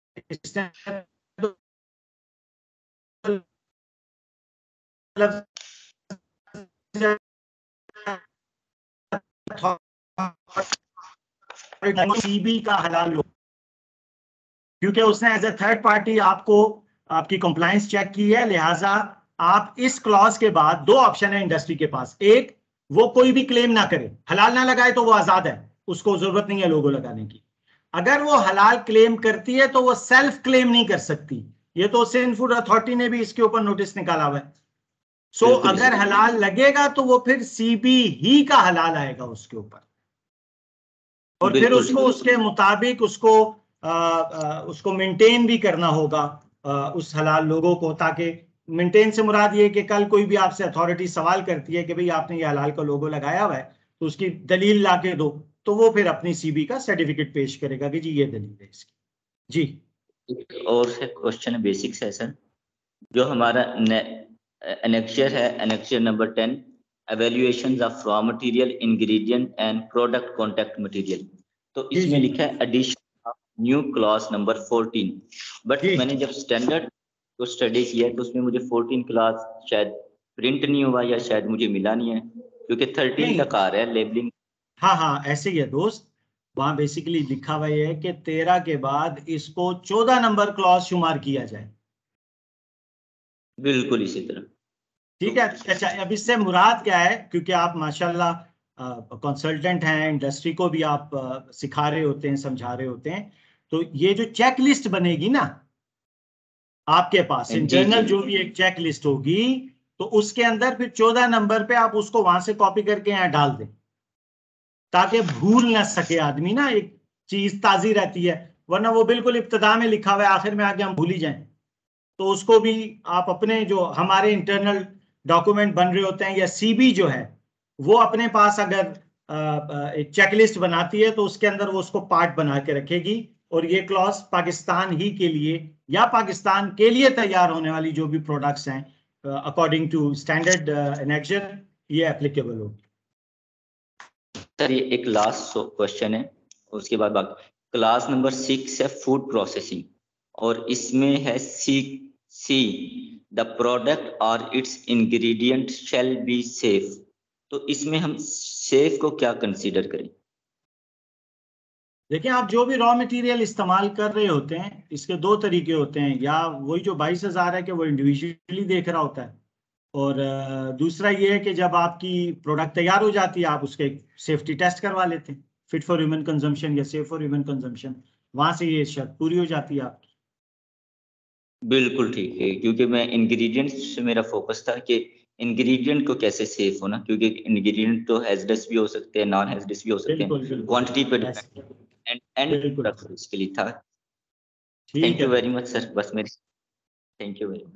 Speaker 1: सीबी का हलाल लो, क्योंकि उसने एज ए थर्ड पार्टी आपको आपकी कंप्लायंस चेक की है, लिहाजा आप इस क्लॉज के बाद दो ऑप्शन है इंडस्ट्री के पास। एक, वो कोई भी क्लेम ना करे, हलाल ना लगाए तो वो आजाद है, उसको जरूरत नहीं है लोगो लगाने की। अगर वो हलाल क्लेम करती है तो वो सेल्फ क्लेम नहीं कर सकती। ये तो सिंध फूड अथॉरिटी ने भी इसके ऊपर नोटिस निकाला हुआ है। सो so, अगर हलाल लगेगा तो वो फिर सीबी ही का हलाल आएगा उसके ऊपर, और फिर उसको उसके मुताबिक उसको आ, आ, उसको मेंटेन भी करना होगा आ, उस हलाल लोगों को, ताकि मेंटेन से मुराद ये कि कल कोई भी आपसे अथॉरिटी सवाल करती है कि भाई आपने ये हलाल का लोगो लगाया हुआ है तो उसकी दलील ला के दो, तो वो फिर अपनी सीबी का सर्टिफिकेट पेश करेगा कि जी ये दलील है इसकी। जी,
Speaker 4: और से क्वेश्चन है बेसिक सेशन, जो हमारा एनेक्चर है, annexure number ten, evaluation of raw material, ingredient and product contact material. तो इसमें लिखा है addition of new clause number fourteen, but मैंने जब स्टैंडर्ड को स्टडी किया तो उसमें मुझे फोर्टीन क्लास शायद प्रिंट नहीं हुआ या शायद मुझे मिला नहीं है, क्योंकि थर्टीन तक आ रहा है लेबलिंग।
Speaker 1: हाँ हाँ ऐसे ही है दोस्त, वहां बेसिकली लिखा हुआ है कि तेरह के बाद इसको चौदह नंबर क्लॉज शुमार किया जाए।
Speaker 4: बिल्कुल इसी तरह,
Speaker 1: ठीक है। अच्छा, अब इससे मुराद क्या है, क्योंकि आप माशाल्लाह कंसल्टेंट हैं, इंडस्ट्री को भी आप आ, सिखा रहे होते हैं, समझा रहे होते हैं, तो ये जो चेक लिस्ट बनेगी ना आपके पास, इंटरनल जो भी एक चेक लिस्ट होगी, तो उसके अंदर फिर चौदह नंबर पे आप उसको वहां से कॉपी करके यहाँ डाल दें, ताकि भूल ना सके आदमी ना, एक चीज ताजी रहती है, वरना वो बिल्कुल इब्तदा में लिखा हुआ है, आखिर में आके हम भूल ही जाएं। तो उसको भी आप अपने जो हमारे इंटरनल डॉक्यूमेंट बन रहे होते हैं या सीबी जो है वो अपने पास अगर एक चेकलिस्ट बनाती है तो उसके अंदर वो उसको पार्ट बना के रखेगी, और ये क्लॉज पाकिस्तान ही के लिए या पाकिस्तान के लिए तैयार होने वाली जो भी प्रोडक्ट्स हैं अकॉर्डिंग टू स्टैंडर्ड एनेक्चर ये एप्लीकेबल होगी।
Speaker 4: सर ये एक लास्ट क्वेश्चन है, उसके बाद बाकी क्लास नंबर सिक्स है फूड प्रोसेसिंग, और इसमें है सी सी द प्रोडक्ट और its ingredient shall be safe. तो इसमें हम सेफ को क्या कंसीडर करें?
Speaker 1: देखिए, आप जो भी रॉ मटेरियल इस्तेमाल कर रहे होते हैं इसके दो तरीके होते हैं, या वही जो बाईस हजार है कि वो इंडिविजुअली देख रहा होता है, और दूसरा ये है कि जब आपकी प्रोडक्ट तैयार हो जाती है आप उसके सेफ्टी टेस्ट करवा लेते हैं, फिट फॉर ह्यूमन कंजम्पशन या सेफ फॉर ह्यूमन कंजम्पशन, वहां से ये शर्त पूरी हो जाती है आपकी।
Speaker 4: बिल्कुल ठीक है, क्योंकि मैं इंग्रेडिएंट्स से मेरा फोकस था कि इंग्रेडिएंट को कैसे सेफ होना, क्योंकि इंग्रेडिएंट तो हैजरस भी हो सकते हैं, नॉन हैजरस भी हो सकते हैं, क्वांटिटी पे डिपेंड एंड एंड प्रोडक्ट इसके लिए था। Thank you very much sir, बस मेरी thank you very much.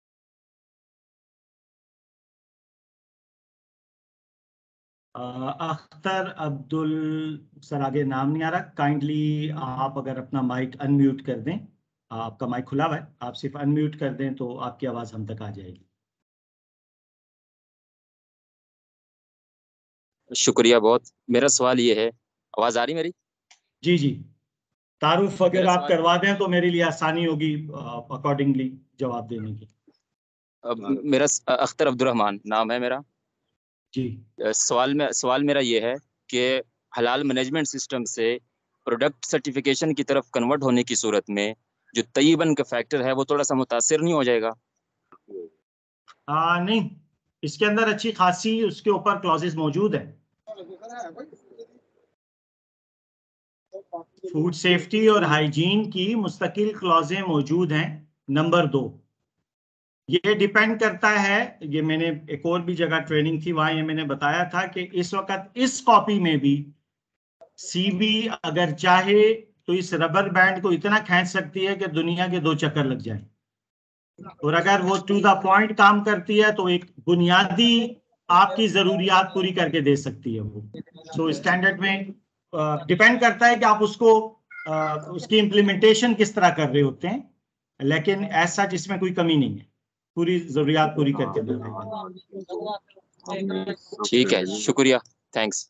Speaker 1: Akhtar Abdul sir, आगे नाम नहीं आ रहा, काइंडली आप अगर अपना माइक अनम्यूट कर दें, आपका माइक खुला हुआ है, आप सिर्फ अनम्यूट कर दें तो आपकी आवाज हम तक आ जाएगी।
Speaker 5: शुक्रिया बहुत। मेरा सवाल ये है, आवाज आ रही मेरी?
Speaker 1: जी जी, तारुफ अगर आप करवा दें तो मेरे लिए आसानी होगी अकॉर्डिंगली जवाब देने की।
Speaker 5: मेरा अख्तर अब्दुल रहमान नाम है मेरा
Speaker 1: जी।
Speaker 5: सवाल में सवाल मेरा ये है कि हलाल मैनेजमेंट सिस्टम से प्रोडक्ट सर्टिफिकेशन की तरफ कन्वर्ट होने की सूरत में जो तय्यबन का फैक्टर है वो थोड़ा सा मुतासिर नहीं हो जाएगा?
Speaker 1: आ, नहीं, इसके अंदर अच्छी खासी उसके ऊपर क्लॉजेस मौजूद है। फूड सेफ्टी और हाइजीन की मुस्तकिल क्लॉजें मौजूद हैं। नंबर दो, ये डिपेंड करता है, ये मैंने एक और भी जगह ट्रेनिंग थी वहां ये मैंने बताया था कि इस वक्त इस कॉपी में भी सीबी अगर चाहे तो इस रबर बैंड को इतना खींच सकती है कि दुनिया के दो चक्कर लग जाएं, और अगर वो टू द पॉइंट काम करती है तो एक बुनियादी आपकी जरूरियात पूरी करके दे सकती है वो। सो स्टैंडर्ड में डिपेंड करता है कि आप उसको uh, उसकी इम्प्लीमेंटेशन किस तरह कर रहे होते हैं, लेकिन ऐसा जिसमें कोई कमी नहीं है, पूरी जरूरियात पूरी करके देगा।
Speaker 5: ठीक है, शुक्रिया, थैंक्स।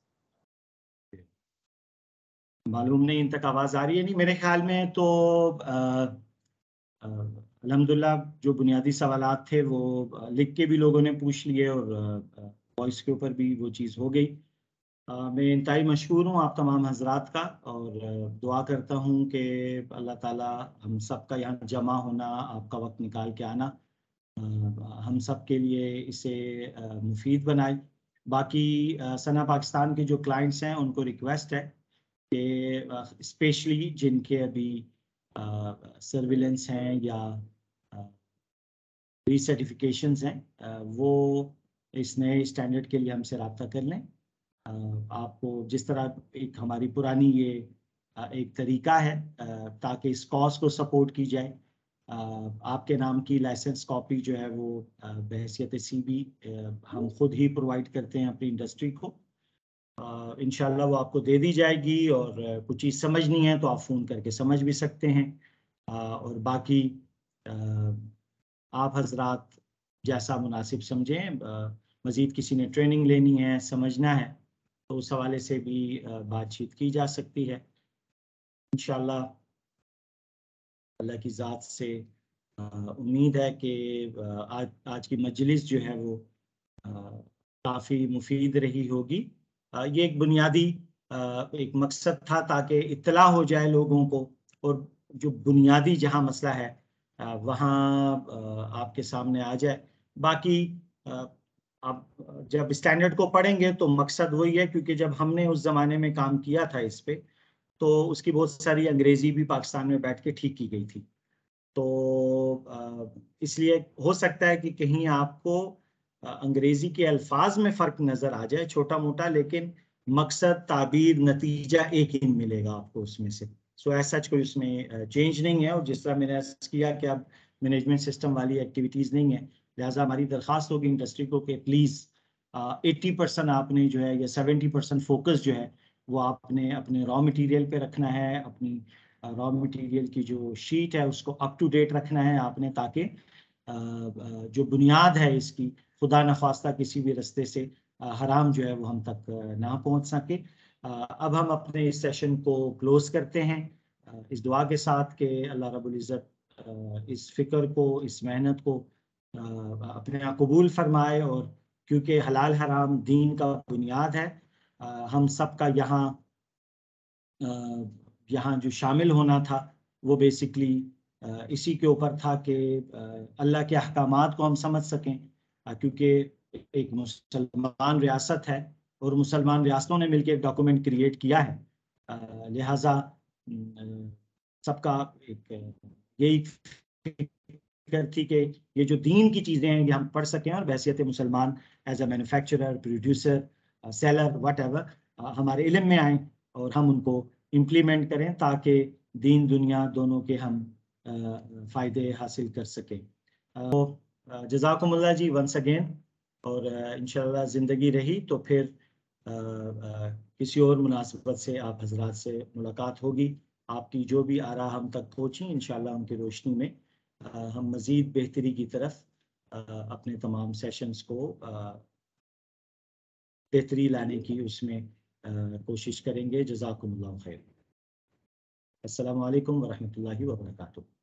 Speaker 1: मालूम नहीं इन तक आवाज आ रही है नहीं, मेरे ख्याल में तो अल्हम्दुलिल्लाह जो बुनियादी सवालात थे वो आ, लिख के भी लोगों ने पूछ लिए और वॉइस के ऊपर भी वो चीज़ हो गई। आ, मैं इंतहाई मशकूर हूँ आप तमाम हजरात का, और आ, दुआ करता हूँ कि अल्लाह ताला हम सब का यहाँ जमा होना, आपका वक्त निकाल के आना आ, हम सब के लिए इसे आ, मुफीद बनाए। बाकी आ, सना पाकिस्तान के जो क्लाइंट्स हैं उनको रिक्वेस्ट है कि स्पेशली जिनके अभी सर्विलेंस हैं या रीसर्टिफिकेशंस हैं, आ, वो इस नए स्टैंडर्ड के लिए हमसे रब्ता कर लें। आ, आपको जिस तरह एक हमारी पुरानी ये आ, एक तरीका है आ, ताकि इस कॉज को सपोर्ट की जाए, आ, आपके नाम की लाइसेंस कॉपी जो है वो बहैसियत सीबी हम खुद ही प्रोवाइड करते हैं अपनी इंडस्ट्री को। इंशाल्लाह वो आपको दे दी जाएगी, और कुछ चीज़ समझनी है तो आप फ़ोन करके समझ भी सकते हैं। और बाकी आप हजरात जैसा मुनासिब समझें, मज़ीद किसी ने ट्रेनिंग लेनी है, समझना है, तो उस हवाले से भी बातचीत की जा सकती है। इंशाल्लाह अल्लाह की ज़ात से उम्मीद है कि आज आज की मजलिस जो है वो काफ़ी मुफीद रही होगी। ये एक बुनियादी एक मकसद था ताकि इत्तला हो जाए लोगों को, और जो बुनियादी जहां मसला है वहां आपके सामने आ जाए। बाकी आप जब स्टैंडर्ड को पढ़ेंगे तो मकसद वही है, क्योंकि जब हमने उस ज़माने में काम किया था इस पे, तो उसकी बहुत सारी अंग्रेज़ी भी पाकिस्तान में बैठ के ठीक की गई थी। तो इसलिए हो सकता है कि कहीं आपको अंग्रेजी के अल्फाज में फ़र्क नज़र आ जाए छोटा मोटा, लेकिन मकसद, ताबीर, नतीजा एक ही मिलेगा आपको उसमें से। सो ऐसा कोई उसमें चेंज नहीं है। और जिस तरह मैंने किया कि अब मैनेजमेंट सिस्टम वाली एक्टिविटीज़ नहीं है, लिहाजा हमारी दरख्वास्त होगी इंडस्ट्री को कि प्लीज़ एट्टी परसेंट आपने जो है या सेवेंटी परसेंट फोकस जो है वो आपने अपने रॉ मटेरियल पे रखना है, अपनी रॉ मटेरियल की जो शीट है उसको अप टू डेट रखना है आपने, ताकि जो बुनियाद है इसकी खुदा न खास्ता किसी भी रास्ते से हराम जो है वो हम तक ना पहुंच सके। अब हम अपने इस सेशन को क्लोज करते हैं इस दुआ के साथ कि अल्लाह रब्बुल इज़्ज़त इस फिक्र को, इस मेहनत को अपने यहाँ कबूल फरमाए, और क्योंकि हलाल हराम दीन का बुनियाद है, हम सब का यहाँ यहाँ जो शामिल होना था वो बेसिकली इसी के ऊपर था कि अल्लाह के अहकामात को हम समझ सकें, क्योंकि एक मुसलमान रियासत है और मुसलमान रियासतों ने मिलकर एक डॉक्यूमेंट क्रिएट किया है। लिहाजा सबका एक यही फिक्र थी कि ये जो दीन की चीज़ें हैं ये हम पढ़ सकें, और बहैसियत मुसलमान as a manufacturer, producer, seller, whatever हमारे इल्म में आए और हम उनको इम्प्लीमेंट करें ताकि दीन दुनिया दोनों के हम फ़ायदे हासिल कर सकें। तो जज़ाकुमुल्लाह जी वंस अगेन, और इंशाल्लाह ज़िंदगी रही तो फिर आ, आ, किसी और मुनासिबत से आप हजरात से मुलाकात होगी। आपकी जो भी आरा हम तक पहुँची, इंशाल्लाह उनकी रोशनी में आ, हम मज़ीद बेहतरी की तरफ आ, अपने तमाम सेशंस को बेहतरी लाने की उसमें कोशिश करेंगे। जज़ाकुमुल्लाह खैर। अस्सलामु अलैकुम व रहमतुल्लाहि व बरकातुहू।